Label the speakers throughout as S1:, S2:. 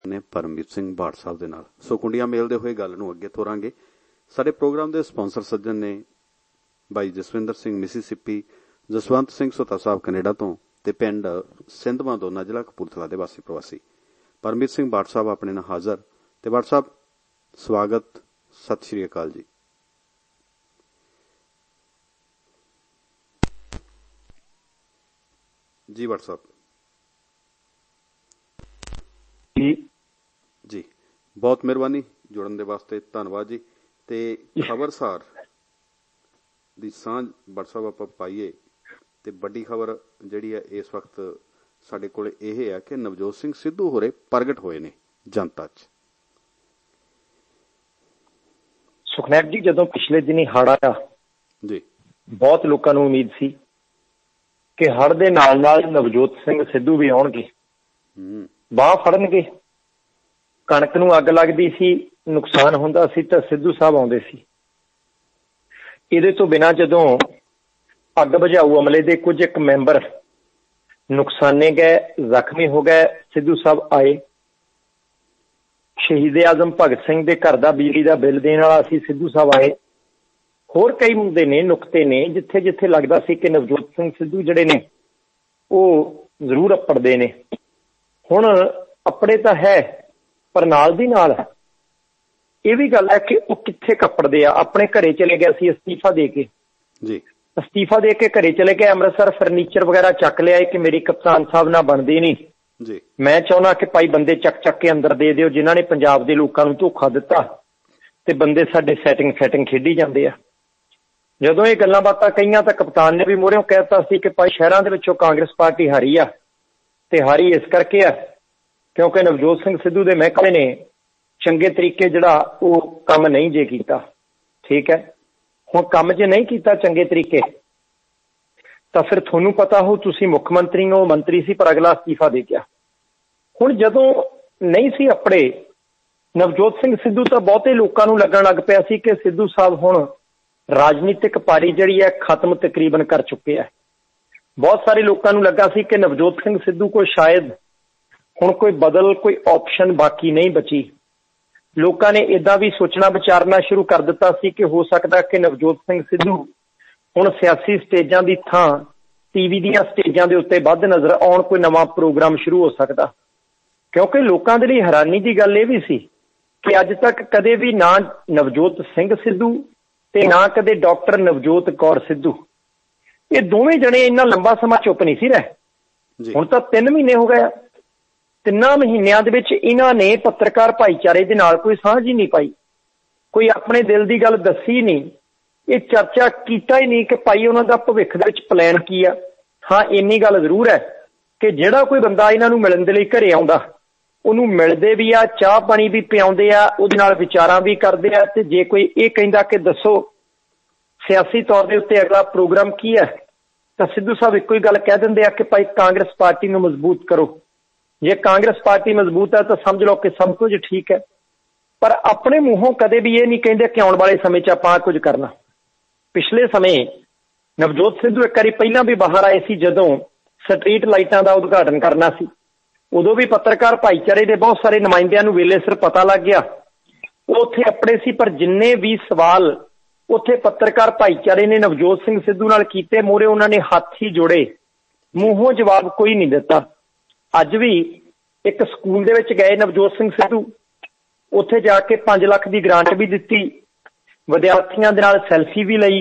S1: ਨੇ ਪਰਮਜੀਤ ਸਿੰਘ ਬਾੜ ਸਾਹਿਬ ਦੇ ਨਾਲ। ਸੋ ਕੁੰਡੀਆਂ ਮੇਲਦੇ ਹੋਏ ਗੱਲ ਨੂੰ ਅੱਗੇ ਤੋਰਾਂਗੇ। ਸਾਡੇ ਪ੍ਰੋਗਰਾਮ ਦੇ ਸਪਾਂਸਰ ਸੱਜਣ ਨੇ ਬਾਈ ਜਸਵਿੰਦਰ ਸਿੰਘ ਮਿਸੀਸਿਪੀ, ਜਸਵੰਤ ਸਿੰਘ ਸੋਤਾ ਸਾਹਿਬ ਕੈਨੇਡਾ ਤੋਂ ਤੇ ਪਿੰਡ ਸਿੰਧਵਾਂ ਦੋਨਾ ਜ਼ਿਲ੍ਹਾ ਕਪੂਰਥਲਾ ਦੇ ਵਾਸੀ ਪ੍ਰਵਾਸੀ ਪਰਮਜੀਤ ਸਿੰਘ ਬਾੜ ਸਾਹਿਬ ਆਪਣੇ ਨਾਲ ਹਾਜ਼ਰ। ਤੇ ਬਾੜ ਸਾਹਿਬ ਸਵਾਗਤ, ਸਤਿ ਸ਼੍ਰੀ ਅਕਾਲ ਜੀ। ਜੀ ਬਾੜ ਸਾਹਿਬ ਜੀ, ਬਹੁਤ ਮਿਹਰਬਾਨੀ ਜੁੜਨ ਦੇ ਵਾਸਤੇ, ਧੰਨਵਾਦ ਜੀ। ਤੇ ਖਬਰਸਾਰ ਦੀ ਸਾਂਝ ਬਾੜ ਸਾਹਿਬ ਆਪਾਂ ਪਾਈਏ ਤੇ ਵੱਡੀ ਖਬਰ ਜਿਹੜੀ ਹੈ ਇਸ ਵਕਤ ਸਾਡੇ ਕੋਲ ਇਹ ਹੈ ਕਿ ਨਵਜੋਤ ਸਿੰਘ ਸਿੱਧੂ ਹੋਰੇ ਪ੍ਰਗਟ ਹੋਏ ਨੇ ਜਨਤਾ 'ਚ।
S2: ਸੁਖਨੈਬ ਜੀ, ਜਦੋਂ ਪਿਛਲੇ ਦਿਨੀ ਹੜ੍ਹ ਆਇਆ ਜੀ, ਬਹੁਤ ਲੋਕਾਂ ਨੂੰ ਉਮੀਦ ਸੀ ਕਿ ਹੜ੍ਹ ਦੇ ਨਾਲ ਨਾਲ ਨਵਜੋਤ ਸਿੰਘ ਸਿੱਧੂ ਵੀ ਆਉਣਗੇ, ਬਾਂਹ ਫੜਨਗੇ। ਕਣਕ ਨੂੰ ਅੱਗ ਲੱਗਦੀ ਸੀ, ਨੁਕਸਾਨ ਹੁੰਦਾ ਸੀ ਤਾਂ ਸਿੱਧੂ ਸਾਹਿਬ ਆਉਂਦੇ ਸੀ। ਇਹਦੇ ਤੋਂ ਬਿਨਾਂ ਜਦੋਂ ਅੱਗ ਬੁਝਾਊ ਅਮਲੇ ਦੇ ਕੁਝ ਇੱਕ ਮੈਂਬਰ ਨੁਕਸਾਨੇ ਗਏ, ਜ਼ਖਮੀ ਹੋ ਗਏ, ਸਿੱਧੂ ਸਾਹਿਬ ਆਏ। ਸ਼ਹੀਦ ਆਜ਼ਮ ਭਗਤ ਸਿੰਘ ਦੇ ਘਰ ਦਾ ਬਿਜਲੀ ਦਾ ਬਿੱਲ ਦੇਣ ਵਾਲਾ ਸੀ, ਸਿੱਧੂ ਸਾਹਿਬ ਆਏ। ਹੋਰ ਕਈ ਮੁੱਦੇ ਨੇ, ਨੁਕਤੇ ਨੇ, ਜਿੱਥੇ ਜਿੱਥੇ ਲੱਗਦਾ ਸੀ ਕਿ ਨਵਜੋਤ ਸਿੰਘ ਸਿੱਧੂ ਜਿਹੜੇ ਨੇ ਉਹ ਜ਼ਰੂਰ ਅੱਪੜਦੇ ਨੇ। ਹੁਣ ਅੱਪੜੇ ਤਾਂ ਹੈ, ਪਰ ਨਾਲ ਦੀ ਨਾਲ ਇਹ ਵੀ ਗੱਲ ਹੈ ਕਿ ਉਹ ਕਿੱਥੇ ਕੱਪੜਦੇ ਆ। ਆਪਣੇ ਘਰੇ ਚਲੇ ਗਏ ਸੀ ਅਸਤੀਫਾ ਦੇ ਕੇ ਜੀ, ਅਸਤੀਫਾ ਦੇ ਕੇ ਘਰੇ ਚਲੇ ਗਏ, ਅੰਮ੍ਰਿਤਸਰ ਫਰਨੀਚਰ ਵਗੈਰਾ ਚੱਕ ਲਿਆਏ ਕਿ ਮੇਰੀ ਕਪਤਾਨ ਸਾਹਿਬ ਨਾਲ ਬਣਦੀ ਨਹੀਂ ਜੀ। ਮੈਂ ਚਾਹੁੰਦਾ ਕਿ ਭਾਈ ਬੰਦੇ ਚੱਕ ਚੱਕ ਕੇ ਅੰਦਰ ਦੇ ਦਿਓ ਜਿਨ੍ਹਾਂ ਨੇ ਪੰਜਾਬ ਦੇ ਲੋਕਾਂ ਨੂੰ ਧੋਖਾ ਦਿੱਤਾ, ਤੇ ਬੰਦੇ ਸਾਡੇ ਸੈਟਿੰਗ ਖੇਡੀ ਜਾਂਦੇ ਆ। ਜਦੋਂ ਇਹ ਗੱਲਾਂ ਬਾਤਾਂ ਕਹੀਆਂ ਤਾਂ ਕਪਤਾਨ ਨੇ ਵੀ ਮੂਹਰਿਓਂ ਕਹਿ ਦਿੱਤਾ ਸੀ ਕਿ ਭਾਈ ਸ਼ਹਿਰਾਂ ਦੇ ਵਿੱਚੋਂ ਕਾਂਗਰਸ ਪਾਰਟੀ ਹਾਰੀ ਆ, ਤੇ ਹਾਰੀ ਇਸ ਕਰਕੇ ਆ ਕਿਉਂਕਿ ਨਵਜੋਤ ਸਿੰਘ ਸਿੱਧੂ ਦੇ ਮਹਿਕਮੇ ਨੇ ਚੰਗੇ ਤਰੀਕੇ ਜਿਹੜਾ ਉਹ ਕੰਮ ਨਹੀਂ ਜੇ ਕੀਤਾ। ਠੀਕ ਹੈ, ਹੁਣ ਕੰਮ ਜੇ ਨਹੀਂ ਕੀਤਾ ਚੰਗੇ ਤਰੀਕੇ ਤਾਂ ਫਿਰ ਤੁਹਾਨੂੰ ਪਤਾ ਹੋ, ਤੁਸੀਂ ਮੁੱਖ ਮੰਤਰੀ ਹੋ, ਮੰਤਰੀ ਸੀ ਪਰ ਅਗਲਾ ਅਸਤੀਫਾ ਦੇ ਗਿਆ। ਹੁਣ ਜਦੋਂ ਨਹੀਂ ਸੀ ਆਪਣੇ ਨਵਜੋਤ ਸਿੰਘ ਸਿੱਧੂ ਤਾਂ ਬਹੁਤੇ ਲੋਕਾਂ ਨੂੰ ਲੱਗਣ ਲੱਗ ਪਿਆ ਸੀ ਕਿ ਸਿੱਧੂ ਸਾਹਿਬ ਹੁਣ ਰਾਜਨੀਤਿਕ ਪਾਰੀ ਜਿਹੜੀ ਹੈ ਖਤਮ ਤਕਰੀਬਨ ਕਰ ਚੁੱਕੇ ਹੈ। ਬਹੁਤ ਸਾਰੇ ਲੋਕਾਂ ਨੂੰ ਲੱਗਾ ਸੀ ਕਿ ਨਵਜੋਤ ਸਿੰਘ ਸਿੱਧੂ ਕੋਲ ਸ਼ਾਇਦ ਹੁਣ ਕੋਈ ਬਦਲ, ਕੋਈ ਆਪਸ਼ਨ ਬਾਕੀ ਨਹੀਂ ਬਚੀ। ਲੋਕਾਂ ਨੇ ਏਦਾਂ ਵੀ ਸੋਚਣਾ ਵਿਚਾਰਨਾ ਸ਼ੁਰੂ ਕਰ ਦਿੱਤਾ ਸੀ ਕਿ ਹੋ ਸਕਦਾ ਕਿ ਨਵਜੋਤ ਸਿੰਘ ਸਿੱਧੂ ਹੁਣ ਸਿਆਸੀ ਸਟੇਜਾਂ ਦੀ ਥਾਂ ਟੀਵੀ ਦੀਆਂ ਸਟੇਜਾਂ ਦੇ ਉੱਤੇ ਵੱਧ ਨਜ਼ਰ ਆਉਣ, ਕੋਈ ਨਵਾਂ ਪ੍ਰੋਗਰਾਮ ਸ਼ੁਰੂ ਹੋ ਸਕਦਾ। ਕਿਉਂਕਿ ਲੋਕਾਂ ਦੇ ਲਈ ਹੈਰਾਨੀ ਦੀ ਗੱਲ ਇਹ ਵੀ ਸੀ ਕਿ ਅੱਜ ਤੱਕ ਕਦੇ ਵੀ ਨਾ ਨਵਜੋਤ ਸਿੰਘ ਸਿੱਧੂ ਤੇ ਨਾ ਕਦੇ ਡਾਕਟਰ ਨਵਜੋਤ ਕੌਰ ਸਿੱਧੂ, ਇਹ ਦੋਵੇਂ ਜਣੇ ਇੰਨਾ ਲੰਬਾ ਸਮਾਂ ਚੁੱਪ ਨਹੀਂ ਸੀ ਰਹੇ। ਹੁਣ ਤਾਂ 3 ਮਹੀਨੇ ਹੋ ਗਏ। 3 ਮਹੀਨਿਆਂ ਦੇ ਵਿੱਚ ਇਹਨਾਂ ਨੇ ਪੱਤਰਕਾਰ ਭਾਈਚਾਰੇ ਦੇ ਨਾਲ ਕੋਈ ਸਾਂਝ ਹੀ ਨਹੀਂ ਪਾਈ, ਕੋਈ ਆਪਣੇ ਦਿਲ ਦੀ ਗੱਲ ਦੱਸੀ ਨਹੀਂ, ਇਹ ਚਰਚਾ ਕੀਤਾ ਹੀ ਨਹੀਂ ਕਿ ਭਾਈ ਉਹਨਾਂ ਦਾ ਭਵਿੱਖ ਦੇ ਵਿੱਚ ਪਲਾਨ ਕੀ ਆ। ਹਾਂ, ਇੰਨੀ ਗੱਲ ਜ਼ਰੂਰ ਹੈ ਕਿ ਜਿਹੜਾ ਕੋਈ ਬੰਦਾ ਇਹਨਾਂ ਨੂੰ ਮਿਲਣ ਦੇ ਲਈ ਘਰੇ ਆਉਂਦਾ ਉਹਨੂੰ ਮਿਲਦੇ ਵੀ ਆ, ਚਾਹ ਪਾਣੀ ਵੀ ਪਿਆਉਂਦੇ ਆ, ਉਹਦੇ ਨਾਲ ਵਿਚਾਰਾਂ ਵੀ ਕਰਦੇ ਆ। ਤੇ ਜੇ ਕੋਈ ਇਹ ਕਹਿੰਦਾ ਕਿ ਦੱਸੋ ਸਿਆਸੀ ਤੌਰ ਦੇ ਉੱਤੇ ਅਗਲਾ ਪ੍ਰੋਗਰਾਮ ਕੀ ਹੈ, ਤਾਂ ਸਿੱਧੂ ਸਾਹਿਬ ਇੱਕੋ ਹੀ ਗੱਲ ਕਹਿ ਦਿੰਦੇ ਆ ਕਿ ਭਾਈ ਕਾਂਗਰਸ ਪਾਰਟੀ ਨੂੰ ਮਜ਼ਬੂਤ ਕਰੋ। ਜੇ ਕਾਂਗਰਸ ਪਾਰਟੀ ਮਜ਼ਬੂਤ ਹੈ ਤਾਂ ਸਮਝ ਲਓ ਕਿ ਸਭ ਕੁਝ ਠੀਕ ਹੈ। ਪਰ ਆਪਣੇ ਮੂੰਹੋਂ ਕਦੇ ਵੀ ਇਹ ਨਹੀਂ ਕਹਿੰਦੇ ਕਿ ਆਉਣ ਵਾਲੇ ਸਮੇਂ 'ਚ ਆਪਾਂ ਕੁਝ ਕਰਨਾ। ਪਿਛਲੇ ਸਮੇਂ ਨਵਜੋਤ ਸਿੱਧੂ ਇੱਕ ਵਾਰੀ ਪਹਿਲਾਂ ਵੀ ਬਾਹਰ ਆਏ ਸੀ ਜਦੋਂ ਸਟਰੀਟ ਲਾਈਟਾਂ ਦਾ ਉਦਘਾਟਨ ਕਰਨਾ ਸੀ। ਉਦੋਂ ਵੀ ਪੱਤਰਕਾਰ ਭਾਈਚਾਰੇ ਦੇ ਬਹੁਤ ਸਾਰੇ ਨੁਮਾਇੰਦਿਆਂ ਨੂੰ ਵੇਲੇ ਸਿਰ ਪਤਾ ਲੱਗ ਗਿਆ, ਉਹ ਉੱਥੇ ਆਪਣੇ ਸੀ। ਪਰ ਜਿੰਨੇ ਵੀ ਸਵਾਲ ਉੱਥੇ ਪੱਤਰਕਾਰ ਭਾਈਚਾਰੇ ਨੇ ਨਵਜੋਤ ਸਿੰਘ ਸਿੱਧੂ ਨਾਲ ਕੀਤੇ, ਮੂਹਰੇ ਉਹਨਾਂ ਨੇ ਹੱਥ ਹੀ ਜੋੜੇ, ਮੂੰਹੋਂ ਜਵਾਬ ਕੋਈ ਨਹੀਂ ਦਿੱਤਾ। ਅੱਜ ਵੀ ਇੱਕ ਸਕੂਲ ਦੇ ਵਿੱਚ ਗਏ ਨਵਜੋਤ ਸਿੰਘ ਸਿੱਧੂ, ਉੱਥੇ ਜਾ ਕੇ 5 ਲੱਖ ਦੀ ਗ੍ਰਾਂਟ ਵੀ ਦਿੱਤੀ, ਵਿਦਿਆਰਥੀਆਂ ਦੇ ਨਾਲ ਸੈਲਫੀ ਵੀ ਲਈ,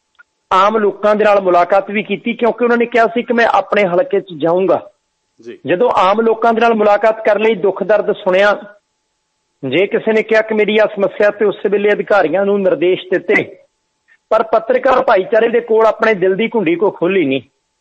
S2: ਆਮ ਲੋਕਾਂ ਦੇ ਨਾਲ ਮੁਲਾਕਾਤ ਵੀ ਕੀਤੀ, ਕਿਉਂਕਿ ਉਹਨਾਂ ਨੇ ਕਿਹਾ ਸੀ ਕਿ ਮੈਂ ਆਪਣੇ ਹਲਕੇ 'ਚ ਜਾਊਂਗਾ। ਜਦੋਂ ਆਮ ਲੋਕਾਂ ਦੇ ਨਾਲ ਮੁਲਾਕਾਤ ਕਰ ਲਈ, ਦੁੱਖ ਦਰਦ ਸੁਣਿਆ, ਜੇ ਕਿਸੇ ਨੇ ਕਿਹਾ ਕਿ ਮੇਰੀ ਆ ਸਮੱਸਿਆ, ਤੇ ਉਸੇ ਵੇਲੇ ਅਧਿਕਾਰੀਆਂ ਨੂੰ ਨਿਰਦੇਸ਼ ਦਿੱਤੇ। ਪਰ ਪੱਤਰਕਾਰ ਭਾਈਚਾਰੇ ਦੇ ਕੋਲ ਆਪਣੇ ਦਿਲ ਦੀ ਘੁੰਡੀ ਕੋ ਖੋਲੀ ਨਹੀਂ।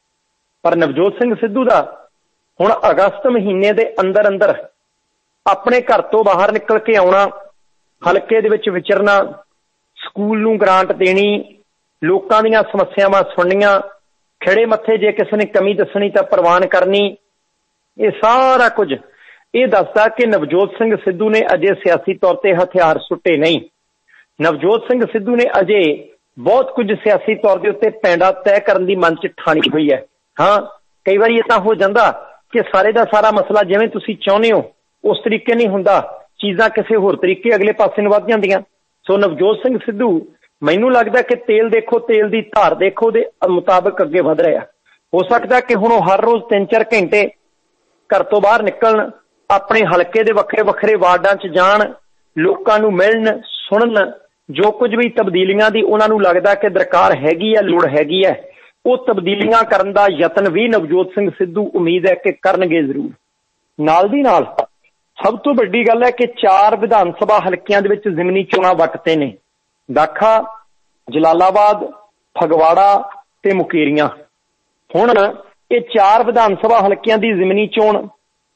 S2: ਪਰ ਨਵਜੋਤ ਸਿੰਘ ਸਿੱਧੂ ਦਾ ਹੁਣ ਅਗਸਤ ਮਹੀਨੇ ਦੇ ਅੰਦਰ ਅੰਦਰ ਆਪਣੇ ਘਰ ਤੋਂ ਬਾਹਰ ਨਿਕਲ ਕੇ ਆਉਣਾ, ਹਲਕੇ ਦੇ ਵਿੱਚ ਵਿਚਰਨਾ, ਸਕੂਲ ਨੂੰ ਗ੍ਰਾਂਟ ਦੇਣੀ, ਲੋਕਾਂ ਦੀਆਂ ਸਮੱਸਿਆਵਾਂ ਸੁਣਨੀਆਂ, ਖਿੜੇ ਮੱਥੇ ਜੇ ਕਿਸੇ ਨੇ ਕਮੀ ਦੱਸਣੀ ਤਾਂ ਪ੍ਰਵਾਨ ਕਰਨੀ, ਇਹ ਸਾਰਾ ਕੁਝ ਇਹ ਦੱਸਦਾ ਕਿ ਨਵਜੋਤ ਸਿੰਘ ਸਿੱਧੂ ਨੇ ਅਜੇ ਸਿਆਸੀ ਤੌਰ ਤੇ ਹਥਿਆਰ ਸੁੱਟੇ ਨਹੀਂ। ਨਵਜੋਤ ਸਿੰਘ ਸਿੱਧੂ ਨੇ ਅਜੇ ਬਹੁਤ ਕੁਝ ਸਿਆਸੀ ਤੌਰ ਦੇ ਉੱਤੇ ਪੈਂਡਾ ਤੈਅ ਕਰਨ ਦੀ ਮਨ 'ਚ ਠਾਣੀ ਹੋਈ ਹੈ। ਹਾਂ, ਕਈ ਵਾਰੀ ਇਹ ਤਾਂ ਹੋ ਜਾਂਦਾ ਕਿ ਸਾਰੇ ਦਾ ਸਾਰਾ ਮਸਲਾ ਜਿਵੇਂ ਤੁਸੀਂ ਚਾਹੁੰਦੇ ਹੋ ਉਸ ਤਰੀਕੇ ਨਹੀਂ ਹੁੰਦਾ, ਚੀਜ਼ਾਂ ਕਿਸੇ ਹੋਰ ਤਰੀਕੇ ਅਗਲੇ ਪਾਸੇ ਨੂੰ ਵੱਧ ਜਾਂਦੀਆਂ। ਸੋ ਨਵਜੋਤ ਸਿੰਘ ਸਿੱਧੂ ਮੈਨੂੰ ਲੱਗਦਾ ਕਿ ਤੇਲ ਦੇਖੋ, ਤੇਲ ਦੀ ਧਾਰ ਦੇਖੋ ਦੇ ਮੁਤਾਬਕ ਅੱਗੇ ਵਧ ਰਿਹਾ। ਹੋ ਸਕਦਾ ਕਿ ਹੁਣ ਉਹ ਹਰ ਰੋਜ਼ 3-4 ਘੰਟੇ ਘਰ ਤੋਂ ਬਾਹਰ ਨਿਕਲਣ, ਆਪਣੇ ਹਲਕੇ ਦੇ ਵੱਖਰੇ ਵੱਖਰੇ ਵਾਰਡਾਂ 'ਚ ਜਾਣ, ਲੋਕਾਂ ਨੂੰ ਮਿਲਣ, ਸੁਣਨ, ਜੋ ਕੁਝ ਵੀ ਤਬਦੀਲੀਆਂ ਦੀ ਉਹਨਾਂ ਨੂੰ ਲੱਗਦਾ ਕਿ ਦਰਕਾਰ ਹੈਗੀ ਹੈ, ਲੋੜ ਹੈਗੀ ਹੈ, ਉਹ ਤਬਦੀਲੀਆਂ ਕਰਨ ਦਾ ਯਤਨ ਵੀ ਨਵਜੋਤ ਸਿੰਘ ਸਿੱਧੂ ਉਮੀਦ ਹੈ ਕਿ ਕਰਨਗੇ ਜ਼ਰੂਰ। ਨਾਲ ਦੀ ਨਾਲ ਸਭ ਤੋਂ ਵੱਡੀ ਗੱਲ ਹੈ ਕਿ 4 ਵਿਧਾਨ ਸਭਾ ਹਲਕਿਆਂ ਦੇ ਵਿੱਚ ਜ਼ਿਮਨੀ ਚੋਣਾਂ ਵਟਤੇ ਨੇ, ਦਾਖਾ, ਜਲਾਲਾਬਾਦ, ਫਗਵਾੜਾ ਤੇ ਮੁਕੇਰੀਆਂ। ਹੁਣ ਇਹ 4 ਵਿਧਾਨ ਸਭਾ ਹਲਕਿਆਂ ਦੀ ਜ਼ਿਮਨੀ ਚੋਣ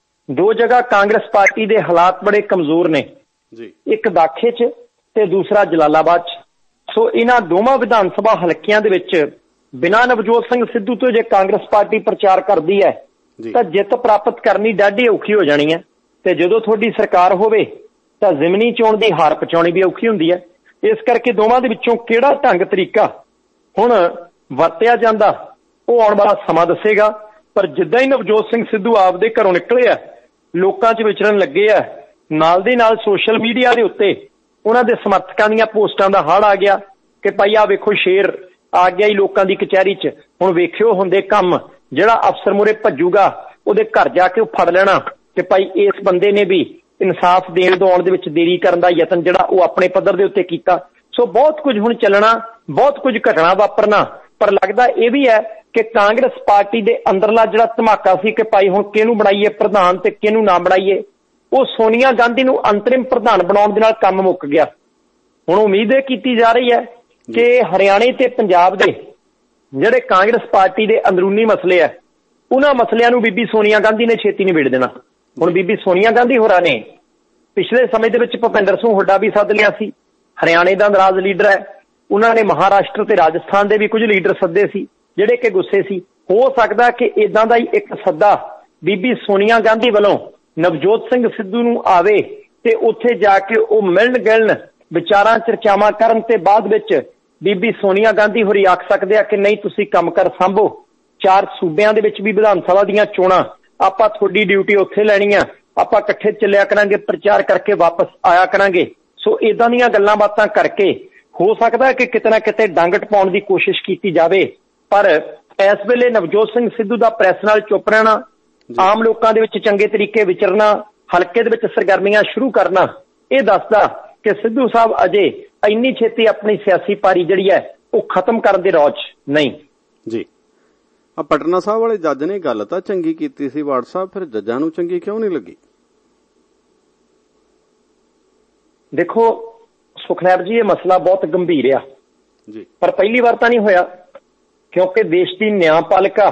S2: 2 ਜਗ੍ਹਾ ਕਾਂਗਰਸ ਪਾਰਟੀ ਦੇ ਹਾਲਾਤ ਬੜੇ ਕਮਜ਼ੋਰ ਨੇ, ਇੱਕ ਦਾਖੇ 'ਚ ਤੇ ਦੂਸਰਾ ਜਲਾਲਾਬਾਦ 'ਚ। ਸੋ ਇਹਨਾਂ ਦੋਵਾਂ ਵਿਧਾਨ ਸਭਾ ਹਲਕਿਆਂ ਦੇ ਵਿੱਚ ਬਿਨਾਂ ਨਵਜੋਤ ਸਿੰਘ ਸਿੱਧੂ ਤੋਂ ਜੇ ਕਾਂਗਰਸ ਪਾਰਟੀ ਪ੍ਰਚਾਰ ਕਰਦੀ ਹੈ ਤਾਂ ਜਿੱਤ ਪ੍ਰਾਪਤ ਕਰਨੀ ਡਾਢੀ ਔਖੀ ਹੋ ਜਾਣੀ ਹੈ, ਤੇ ਜਦੋਂ ਤੁਹਾਡੀ ਸਰਕਾਰ ਹੋਵੇ ਤਾਂ ਜ਼ਿਮਨੀ ਚੋਣ ਦੀ ਹਾਰ ਪਹੁੰਚਾਉਣੀ ਵੀ ਔਖੀ ਹੁੰਦੀ ਹੈ। ਇਸ ਕਰਕੇ ਦੋਵਾਂ ਦੇ ਵਿੱਚੋਂ ਕਿਹੜਾ ਢੰਗ ਤਰੀਕਾ ਹੁਣ ਵਰਤਿਆ ਜਾਂਦਾ ਉਹ ਆਉਣ ਵਾਲਾ ਸਮਾਂ ਦੱਸੇਗਾ। ਪਰ ਜਿੱਦਾਂ ਹੀ ਨਵਜੋਤ ਸਿੰਘ ਸਿੱਧੂ ਆਪਦੇ ਘਰੋਂ ਨਿਕਲੇ ਆ, ਲੋਕਾਂ 'ਚ ਵਿਚਰਨ ਲੱਗੇ ਆ, ਨਾਲ ਦੀ ਨਾਲ ਸੋਸ਼ਲ ਮੀਡੀਆ ਦੇ ਉੱਤੇ ਉਹਨਾਂ ਦੇ ਸਮਰਥਕਾਂ ਦੀਆਂ ਪੋਸਟਾਂ ਦਾ ਹੜ੍ਹ ਆ ਗਿਆ ਕਿ ਭਾਈ ਆ ਵੇਖੋ ਸ਼ੇਰ ਆ ਗਿਆ ਹੀ ਲੋਕਾਂ ਦੀ ਕਚਹਿਰੀ 'ਚ। ਹੁਣ ਵੇਖਿਓ ਹੁੰਦੇ ਕੰਮ, ਜਿਹੜਾ ਅਫਸਰ ਮੂਹਰੇ ਭੱਜੂਗਾ ਉਹਦੇ ਘਰ ਜਾ ਕੇ ਉਹ ਫੜ ਲੈਣਾ ਕਿ ਭਾਈ ਇਸ ਬੰਦੇ ਨੇ ਵੀ ਇਨਸਾਫ ਦੇਣ ਦਵਾਉਣ ਦੇ ਵਿੱਚ ਦੇਰੀ ਕਰਨ ਦਾ ਯਤਨ ਜਿਹੜਾ ਉਹ ਆਪਣੇ ਪੱਧਰ ਦੇ ਉੱਤੇ ਕੀਤਾ। ਸੋ ਬਹੁਤ ਕੁਝ ਹੁਣ ਚੱਲਣਾ, ਬਹੁਤ ਕੁਝ ਘਟਣਾ ਵਾਪਰਨਾ। ਪਰ ਲੱਗਦਾ ਇਹ ਵੀ ਹੈ ਕਿ ਕਾਂਗਰਸ ਪਾਰਟੀ ਦੇ ਅੰਦਰਲਾ ਜਿਹੜਾ ਧਮਾਕਾ ਸੀ ਕਿ ਭਾਈ ਹੁਣ ਕਿਹਨੂੰ ਬਣਾਈਏ ਪ੍ਰਧਾਨ ਤੇ ਕਿਹਨੂੰ ਨਾ ਬਣਾਈਏ, ਉਹ ਸੋਨੀਆ ਗਾਂਧੀ ਨੂੰ ਅੰਤਰਿਮ ਪ੍ਰਧਾਨ ਬਣਾਉਣ ਦੇ ਨਾਲ ਕੰਮ ਮੁੱਕ ਗਿਆ। ਹੁਣ ਉਮੀਦ ਇਹ ਕੀਤੀ ਜਾ ਰਹੀ ਹੈ ਕਿ ਹਰਿਆਣੇ ਤੇ ਪੰਜਾਬ ਦੇ ਜਿਹੜੇ ਕਾਂਗਰਸ ਪਾਰਟੀ ਦੇ ਅੰਦਰੂਨੀ ਮਸਲੇ ਆ, ਉਹਨਾਂ ਮਸਲਿਆਂ ਨੂੰ ਬੀਬੀ ਸੋਨੀਆ ਗਾਂਧੀ ਨੇ ਛੇਤੀ ਨਿਬੇੜ ਦੇਣਾ। ਹੁਣ ਬੀਬੀ ਸੋਨੀਆ ਗਾਂਧੀ ਹੋਰਾਂ ਨੇ ਪਿਛਲੇ ਸਮੇਂ ਦੇ ਵਿੱਚ ਭੁਪਿੰਦਰ ਸਿੰਘ ਹੁੱਡਾ ਵੀ ਸੱਦ ਲਿਆ ਸੀ, ਹਰਿਆਣੇ ਦਾ ਨਾਰਾਜ਼ ਲੀਡਰ ਹੈ। ਉਹਨਾਂ ਨੇ ਮਹਾਰਾਸ਼ਟਰ ਤੇ ਰਾਜਸਥਾਨ ਦੇ ਵੀ ਕੁਝ ਲੀਡਰ ਸੱਦੇ ਸੀ ਜਿਹੜੇ ਕਿ ਗੁੱਸੇ ਸੀ। ਹੋ ਸਕਦਾ ਕਿ ਇਦਾਂ ਦਾ ਹੀ ਇੱਕ ਸੱਦਾ ਬੀਬੀ ਸੋਨੀਆ ਗਾਂਧੀ ਵੱਲੋਂ ਨਵਜੋਤ ਸਿੰਘ ਸਿੱਧੂ ਨੂੰ ਆਵੇ ਤੇ ਉੱਥੇ ਜਾ ਕੇ ਉਹ ਮਿਲਣ ਗਿਲਣ, ਵਿਚਾਰਾਂ ਚਰਚਾਵਾਂ ਕਰਨ ਤੇ ਬਾਅਦ ਵਿੱਚ ਬੀਬੀ ਸੋਨੀਆ ਗਾਂਧੀ ਹੋਰੀ ਆਖ ਸਕਦੇ ਆ ਕਿ ਨਹੀਂ ਤੁਸੀਂ ਕੰਮ ਕਰ ਸੰਭੋ, 4 ਸੂਬਿਆਂ ਦੇ ਵਿੱਚ ਵੀ ਵਿਧਾਨ ਸਭਾ ਦੀਆਂ ਚੋਣਾਂ, ਆਪਾਂ ਤੁਹਾਡੀ ਡਿਊਟੀ ਉੱਥੇ ਲੈਣੀ ਆ, ਆਪਾਂ ਇਕੱਠੇ ਚੱਲਿਆ ਕਰਾਂਗੇ, ਪ੍ਰਚਾਰ ਕਰਕੇ ਵਾਪਸ ਆਇਆ ਕਰਾਂਗੇ। ਸੋ ਇਦਾਂ ਦੀਆਂ ਗੱਲਾਂ ਬਾਤਾਂ ਕਰਕੇ ਹੋ ਸਕਦਾ ਕਿ ਕਿਤੇ ਨਾ ਕਿਤੇ ਡੰਗ ਟਪਾਉਣ ਦੀ ਕੋਸ਼ਿਸ਼ ਕੀਤੀ ਜਾਵੇ। ਪਰ ਇਸ ਵੇਲੇ ਨਵਜੋਤ ਸਿੰਘ ਸਿੱਧੂ ਦਾ ਪ੍ਰੈਸ ਨਾਲ ਚੁੱਪ ਰਹਿਣਾ, ਆਮ ਲੋਕਾਂ ਦੇ ਵਿੱਚ ਚੰਗੇ ਤਰੀਕੇ ਵਿਚਰਨਾ, ਹਲਕੇ ਦੇ ਵਿੱਚ ਸਰਗਰਮੀਆਂ ਸ਼ੁਰੂ ਕਰਨਾ, ਇਹ ਦੱਸਦਾ ਕਿ ਸਿੱਧੂ ਸਾਹਿਬ ਅਜੇ ਇੰਨੀ ਛੇਤੀ ਆਪਣੀ ਸਿਆਸੀ ਪਾਰੀ ਜਿਹੜੀ ਹੈ ਉਹ ਖਤਮ ਕਰਨ ਦੇ ਰੌਚ ਨਹੀਂ।
S1: ਜੀ ਪਟਨਾ ਸਾਹਿਬ ਵਾਲੇ ਜੱਜ ਨੇ ਗੱਲ ਤਾਂ ਚੰਗੀ ਕੀਤੀ ਸੀ ਵਾਰਡ ਸਾਹਿਬ, ਫਿਰ ਜੱਜਾਂ ਨੂੰ ਚੰਗੀ ਕਿਉਂ ਨਹੀਂ ਲੱਗੀ?
S2: ਦੇਖੋ ਸੁਖਨੈਬ ਜੀ, ਇਹ ਮਸਲਾ ਬਹੁਤ ਗੰਭੀਰ ਆ ਜੀ, ਪਰ ਪਹਿਲੀ ਵਾਰ ਤਾਂ ਨਹੀਂ ਹੋਇਆ, ਕਿਉਂਕਿ ਦੇਸ਼ ਦੀ ਨਿਆਂਪਾਲਿਕਾ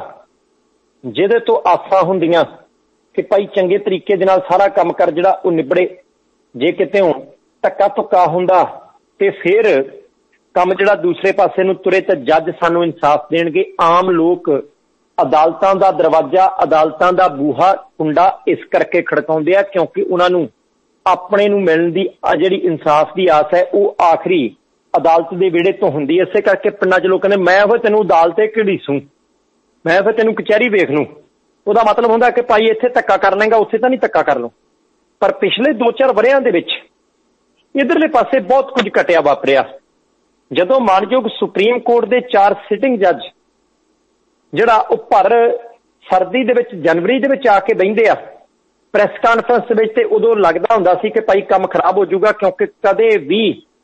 S2: ਜਿਹਦੇ ਤੋਂ ਆਸਾਂ ਹੁੰਦੀਆਂ ਕਿ ਭਾਈ ਚੰਗੇ ਤਰੀਕੇ ਦੇ ਨਾਲ ਸਾਰਾ ਕੰਮ ਕਰ ਜਿਹੜਾ ਉਹ ਨਿਬੜੇ, ਜੇ ਕਿਤੇ ਹੁਣ ਧੱਕਾ ਧੁੱਕਾ ਹੁੰਦਾ ਤੇ ਫਿਰ ਕੰਮ ਜਿਹੜਾ ਦੂਸਰੇ ਪਾਸੇ ਨੂੰ ਤੁਰੇ ਤਾਂ ਜੱਜ ਸਾਨੂੰ ਇਨਸਾਫ ਦੇਣਗੇ। ਆਮ ਲੋਕ ਅਦਾਲਤਾਂ ਦਾ ਦਰਵਾਜ਼ਾ, ਅਦਾਲਤਾਂ ਦਾ ਬੂਹਾ ਕੁੰਡਾ ਇਸ ਕਰਕੇ ਖੜਕਾਉਂਦੇ ਆ ਕਿਉਂਕਿ ਉਹਨਾਂ ਨੂੰ ਆਪਣੇ ਨੂੰ ਮਿਲਣ ਦੀ ਜਿਹੜੀ ਇਨਸਾਫ ਦੀ ਆਸ ਹੈ ਉਹ ਆਖਰੀ ਅਦਾਲਤ ਦੇ ਵਿਹੜੇ ਤੋਂ ਹੁੰਦੀ ਹੈ। ਇਸੇ ਕਰਕੇ ਪਿੰਡਾਂ 'ਚ ਲੋਕ ਕਹਿੰਦੇ ਮੈਂ ਫਿਰ ਤੈਨੂੰ ਅਦਾਲਤੇ ਘੜੀਸੂੰ, ਮੈਂ ਫਿਰ ਤੈਨੂੰ ਕਚਹਿਰੀ ਵੇਖ ਲੂੰ। ਉਹਦਾ ਮਤਲਬ ਹੁੰਦਾ ਕਿ ਭਾਈ ਇੱਥੇ ਧੱਕਾ ਕਰ ਲਏਗਾ, ਉੱਥੇ ਤਾਂ ਨਹੀਂ ਧੱਕਾ ਕਰ ਲਓ। ਪਰ ਪਿਛਲੇ 2-4 ਵਰ੍ਹਿਆਂ ਦੇ ਵਿੱਚ ਇਧਰਲੇ ਪਾਸੇ ਬਹੁਤ ਕੁਝ ਘਟਿਆ ਵਾਪਰਿਆ। ਜਦੋਂ ਮਾਨਯੋਗ ਸੁਪਰੀਮ ਕੋਰਟ ਦੇ 4 ਸਿਟਿੰਗ ਜੱਜ ਜਿਹੜਾ ਉਹ ਭਰ ਸਰਦੀ ਦੇ ਵਿੱਚ ਜਨਵਰੀ ਦੇ ਵਿੱਚ ਆ ਕੇ ਬਹਿੰਦੇ ਆ ਪ੍ਰੈਸ ਕਾਨਫਰੰਸ ਦੇ ਵਿੱਚ, ਤੇ ਉਦੋਂ ਲੱਗਦਾ ਹੁੰਦਾ ਸੀ ਕਿ ਭਾਈ ਕੰਮ ਖਰਾਬ ਹੋ ਜਾਊਗਾ, ਕਿਉਂਕਿ ਕਦੇ ਵੀ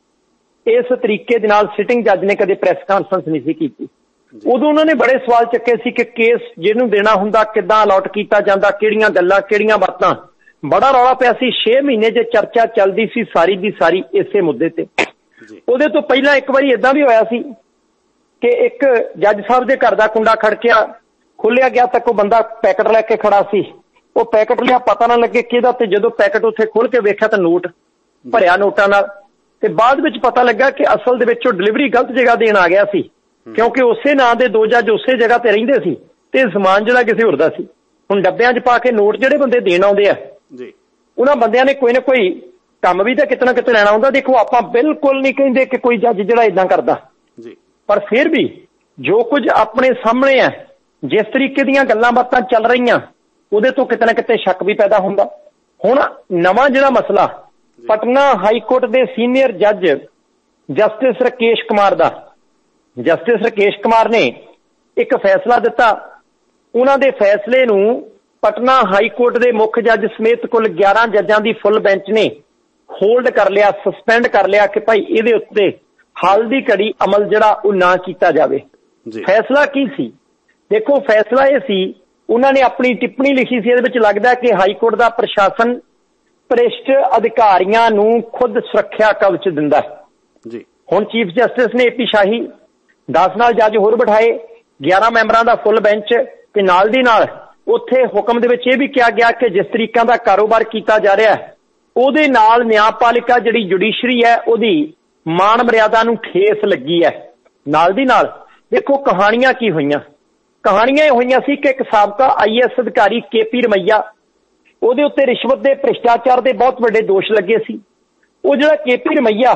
S2: ਇਸ ਤਰੀਕੇ ਦੇ ਨਾਲ ਸਿਟਿੰਗ ਜੱਜ ਨੇ ਕਦੇ ਪ੍ਰੈਸ ਕਾਨਫਰੰਸ ਨਹੀਂ ਸੀ ਕੀਤੀ। ਉਦੋਂ ਉਹਨਾਂ ਨੇ ਬੜੇ ਸਵਾਲ ਚੱਕੇ ਸੀ ਕਿ ਕੇਸ ਜਿਹਨੂੰ ਦੇਣਾ ਹੁੰਦਾ ਕਿੱਦਾਂ ਅਲਾਟ ਕੀਤਾ ਜਾਂਦਾ, ਕਿਹੜੀਆਂ ਗੱਲਾਂ, ਕਿਹੜੀਆਂ ਬਾਤਾਂ। ਬੜਾ ਰੌਲਾ ਪਿਆ ਸੀ। 6 ਮਹੀਨੇ ਜੇ ਚਰਚਾ ਚੱਲਦੀ ਸੀ ਸਾਰੀ ਦੀ ਸਾਰੀ ਇਸੇ ਮੁੱਦੇ ਤੇ। ਉਹਦੇ ਤੋਂ ਪਹਿਲਾਂ ਇੱਕ ਵਾਰੀ ਏਦਾਂ ਵੀ ਹੋਇਆ ਸੀ ਕਿ ਇੱਕ ਜੱਜ ਸਾਹਿਬ ਦੇ ਘਰ ਦਾ ਕੁੰਡਾ ਖੜਕਿਆ, ਖੋਲਿਆ ਗਿਆ ਤਾਂ ਕੋਈ ਬੰਦਾ ਪੈਕਟ ਲੈ ਕੇ ਖੜਾ ਸੀ। ਉਹ ਪੈਕਟ ਲਿਆ, ਪਤਾ ਨਾ ਲੱਗੇ ਕਿਹਦਾ, ਤੇ ਜਦੋਂ ਪੈਕਟ ਉੱਥੇ ਖੋਲ ਕੇ ਵੇਖਿਆ ਤਾਂ ਨੋਟ ਭਰਿਆ ਨੋਟਾਂ ਨਾਲ, ਤੇ ਬਾਅਦ ਵਿੱਚ ਪਤਾ ਲੱਗਾ ਕਿ ਅਸਲ ਦੇ ਵਿੱਚ ਉਹ ਡਿਲੀਵਰੀ ਗਲਤ ਜਗ੍ਹਾ ਦੇਣ ਆ ਗਿਆ ਸੀ, ਕਿਉਂਕਿ ਉਸੇ ਨਾਂ ਦੇ 2 ਜੱਜ ਉਸੇ ਜਗ੍ਹਾ ਤੇ ਰਹਿੰਦੇ ਸੀ ਤੇ ਸਮਾਨ ਜਿਹੜਾ ਕਿਸੇ ਹੋਰ ਦਾ ਸੀ। ਹੁਣ ਡੱਬਿਆਂ 'ਚ ਪਾ ਕੇ ਨੋਟ ਜਿਹੜੇ ਬੰਦੇ ਦੇਣ ਆਉਂਦੇ ਆ ਉਹਨਾਂ ਬੰਦਿਆਂ ਨੇ ਕੋਈ ਨਾ ਕੋਈ ਕੰਮ ਵੀ ਤਾਂ ਕਿਤੇ ਨਾ ਕਿਤੇ ਲੈਣਾ ਹੁੰਦਾ। ਦੇਖੋ ਆਪਾਂ ਬਿਲਕੁਲ ਨਹੀਂ ਕਹਿੰਦੇ ਕਿ ਕੋਈ ਜੱਜ ਜਿਹੜਾ ਏਦਾਂ ਕਰਦਾ, ਪਰ ਫਿਰ ਵੀ ਜੋ ਕੁਝ ਆਪਣੇ ਸਾਹਮਣੇ ਹੈ, ਜਿਸ ਤਰੀਕੇ ਦੀਆਂ ਗੱਲਾਂ ਬਾਤਾਂ ਚੱਲ ਰਹੀਆਂ, ਉਹਦੇ ਤੋਂ ਕਿਤੇ ਨਾ ਕਿਤੇ ਸ਼ੱਕ ਵੀ ਪੈਦਾ ਹੁੰਦਾ। ਹੁਣ ਨਵਾਂ ਜਿਹੜਾ ਮਸਲਾ ਪਟਨਾ ਹਾਈ ਕੋਰਟ ਦੇ ਸੀਨੀਅਰ ਜੱਜ ਜਸਟਿਸ ਰਕੇਸ਼ ਕੁਮਾਰ ਦਾ, ਜਸਟਿਸ ਰਕੇਸ਼ ਕੁਮਾਰ ਨੇ ਇੱਕ ਫੈਸਲਾ ਦਿੱਤਾ। ਉਹਨਾਂ ਦੇ ਫੈਸਲੇ ਨੂੰ ਪਟਨਾ ਹਾਈ ਕੋਰਟ ਦੇ ਮੁੱਖ ਜੱਜ ਸਮੇਤ ਕੁੱਲ 11 ਜੱਜਾਂ ਦੀ ਫੁੱਲ ਬੈਂਚ ਨੇ ਹੋਲਡ ਕਰ ਲਿਆ, ਸਸਪੈਂਡ ਕਰ ਲਿਆ ਕਿ ਭਾਈ ਇਹਦੇ ਉੱਤੇ ਹਾਲ ਦੀ ਘੜੀ ਅਮਲ ਜਿਹੜਾ ਉਹ ਨਾ ਕੀਤਾ ਜਾਵੇ। ਫੈਸਲਾ ਕੀ ਸੀ? ਦੇਖੋ, ਫੈਸਲਾ ਇਹ ਸੀ, ਉਹਨਾਂ ਨੇ ਆਪਣੀ ਟਿੱਪਣੀ ਲਿਖੀ ਸੀ, ਇਹਦੇ ਵਿੱਚ ਲੱਗਦਾ ਕਿ ਹਾਈ ਕੋਰਟ ਦਾ ਪ੍ਰਸ਼ਾਸਨ ਭ੍ਰਿਸ਼ਟ ਅਧਿਕਾਰੀਆਂ ਨੂੰ ਖੁਦ ਸੁਰੱਖਿਆ ਕਵਚ ਦਿੰਦਾ ਹੈ। ਹੁਣ ਚੀਫ ਜਸਟਿਸ ਨੇ AP ਸ਼ਾਹੀ 10 ਨਾਲ ਜੱਜ ਹੋਰ ਬਿਠਾਏ, 11 ਮੈਂਬਰਾਂ ਦਾ ਫੁੱਲ ਬੈਂਚ, ਤੇ ਨਾਲ ਦੀ ਨਾਲ ਉੱਥੇ ਹੁਕਮ ਦੇ ਵਿੱਚ ਇਹ ਵੀ ਕਿਹਾ ਗਿਆ ਕਿ ਜਿਸ ਤਰੀਕਾਂ ਦਾ ਕਾਰੋਬਾਰ ਕੀਤਾ ਜਾ ਰਿਹਾ ਹੈ ਉਹਦੇ ਨਾਲ ਨਿਆਂਪਾਲਿਕਾ ਜਿਹੜੀ ਜੁਡੀਸ਼ਰੀ ਹੈ ਉਹਦੀ ਮਾਣ ਮਰਿਆਦਾ ਨੂੰ ਠੇਸ ਲੱਗੀ ਹੈ। ਨਾਲ ਦੀ ਨਾਲ ਦੇਖੋ ਕਹਾਣੀਆਂ ਕੀ ਹੋਈਆਂ। ਕਹਾਣੀਆਂ ਇਹ ਹੋਈਆਂ ਸੀ ਕਿ ਇੱਕ ਸਾਬਕਾ IAS ਅਧਿਕਾਰੀ KP ਰਮਈਆ, ਉਹਦੇ ਉੱਤੇ ਰਿਸ਼ਵਤ ਦੇ ਭ੍ਰਿਸ਼ਟਾਚਾਰ ਦੇ ਬਹੁਤ ਵੱਡੇ ਦੋਸ਼ ਲੱਗੇ ਸੀ। ਉਹ ਜਿਹੜਾ KP ਰਮਈਆ,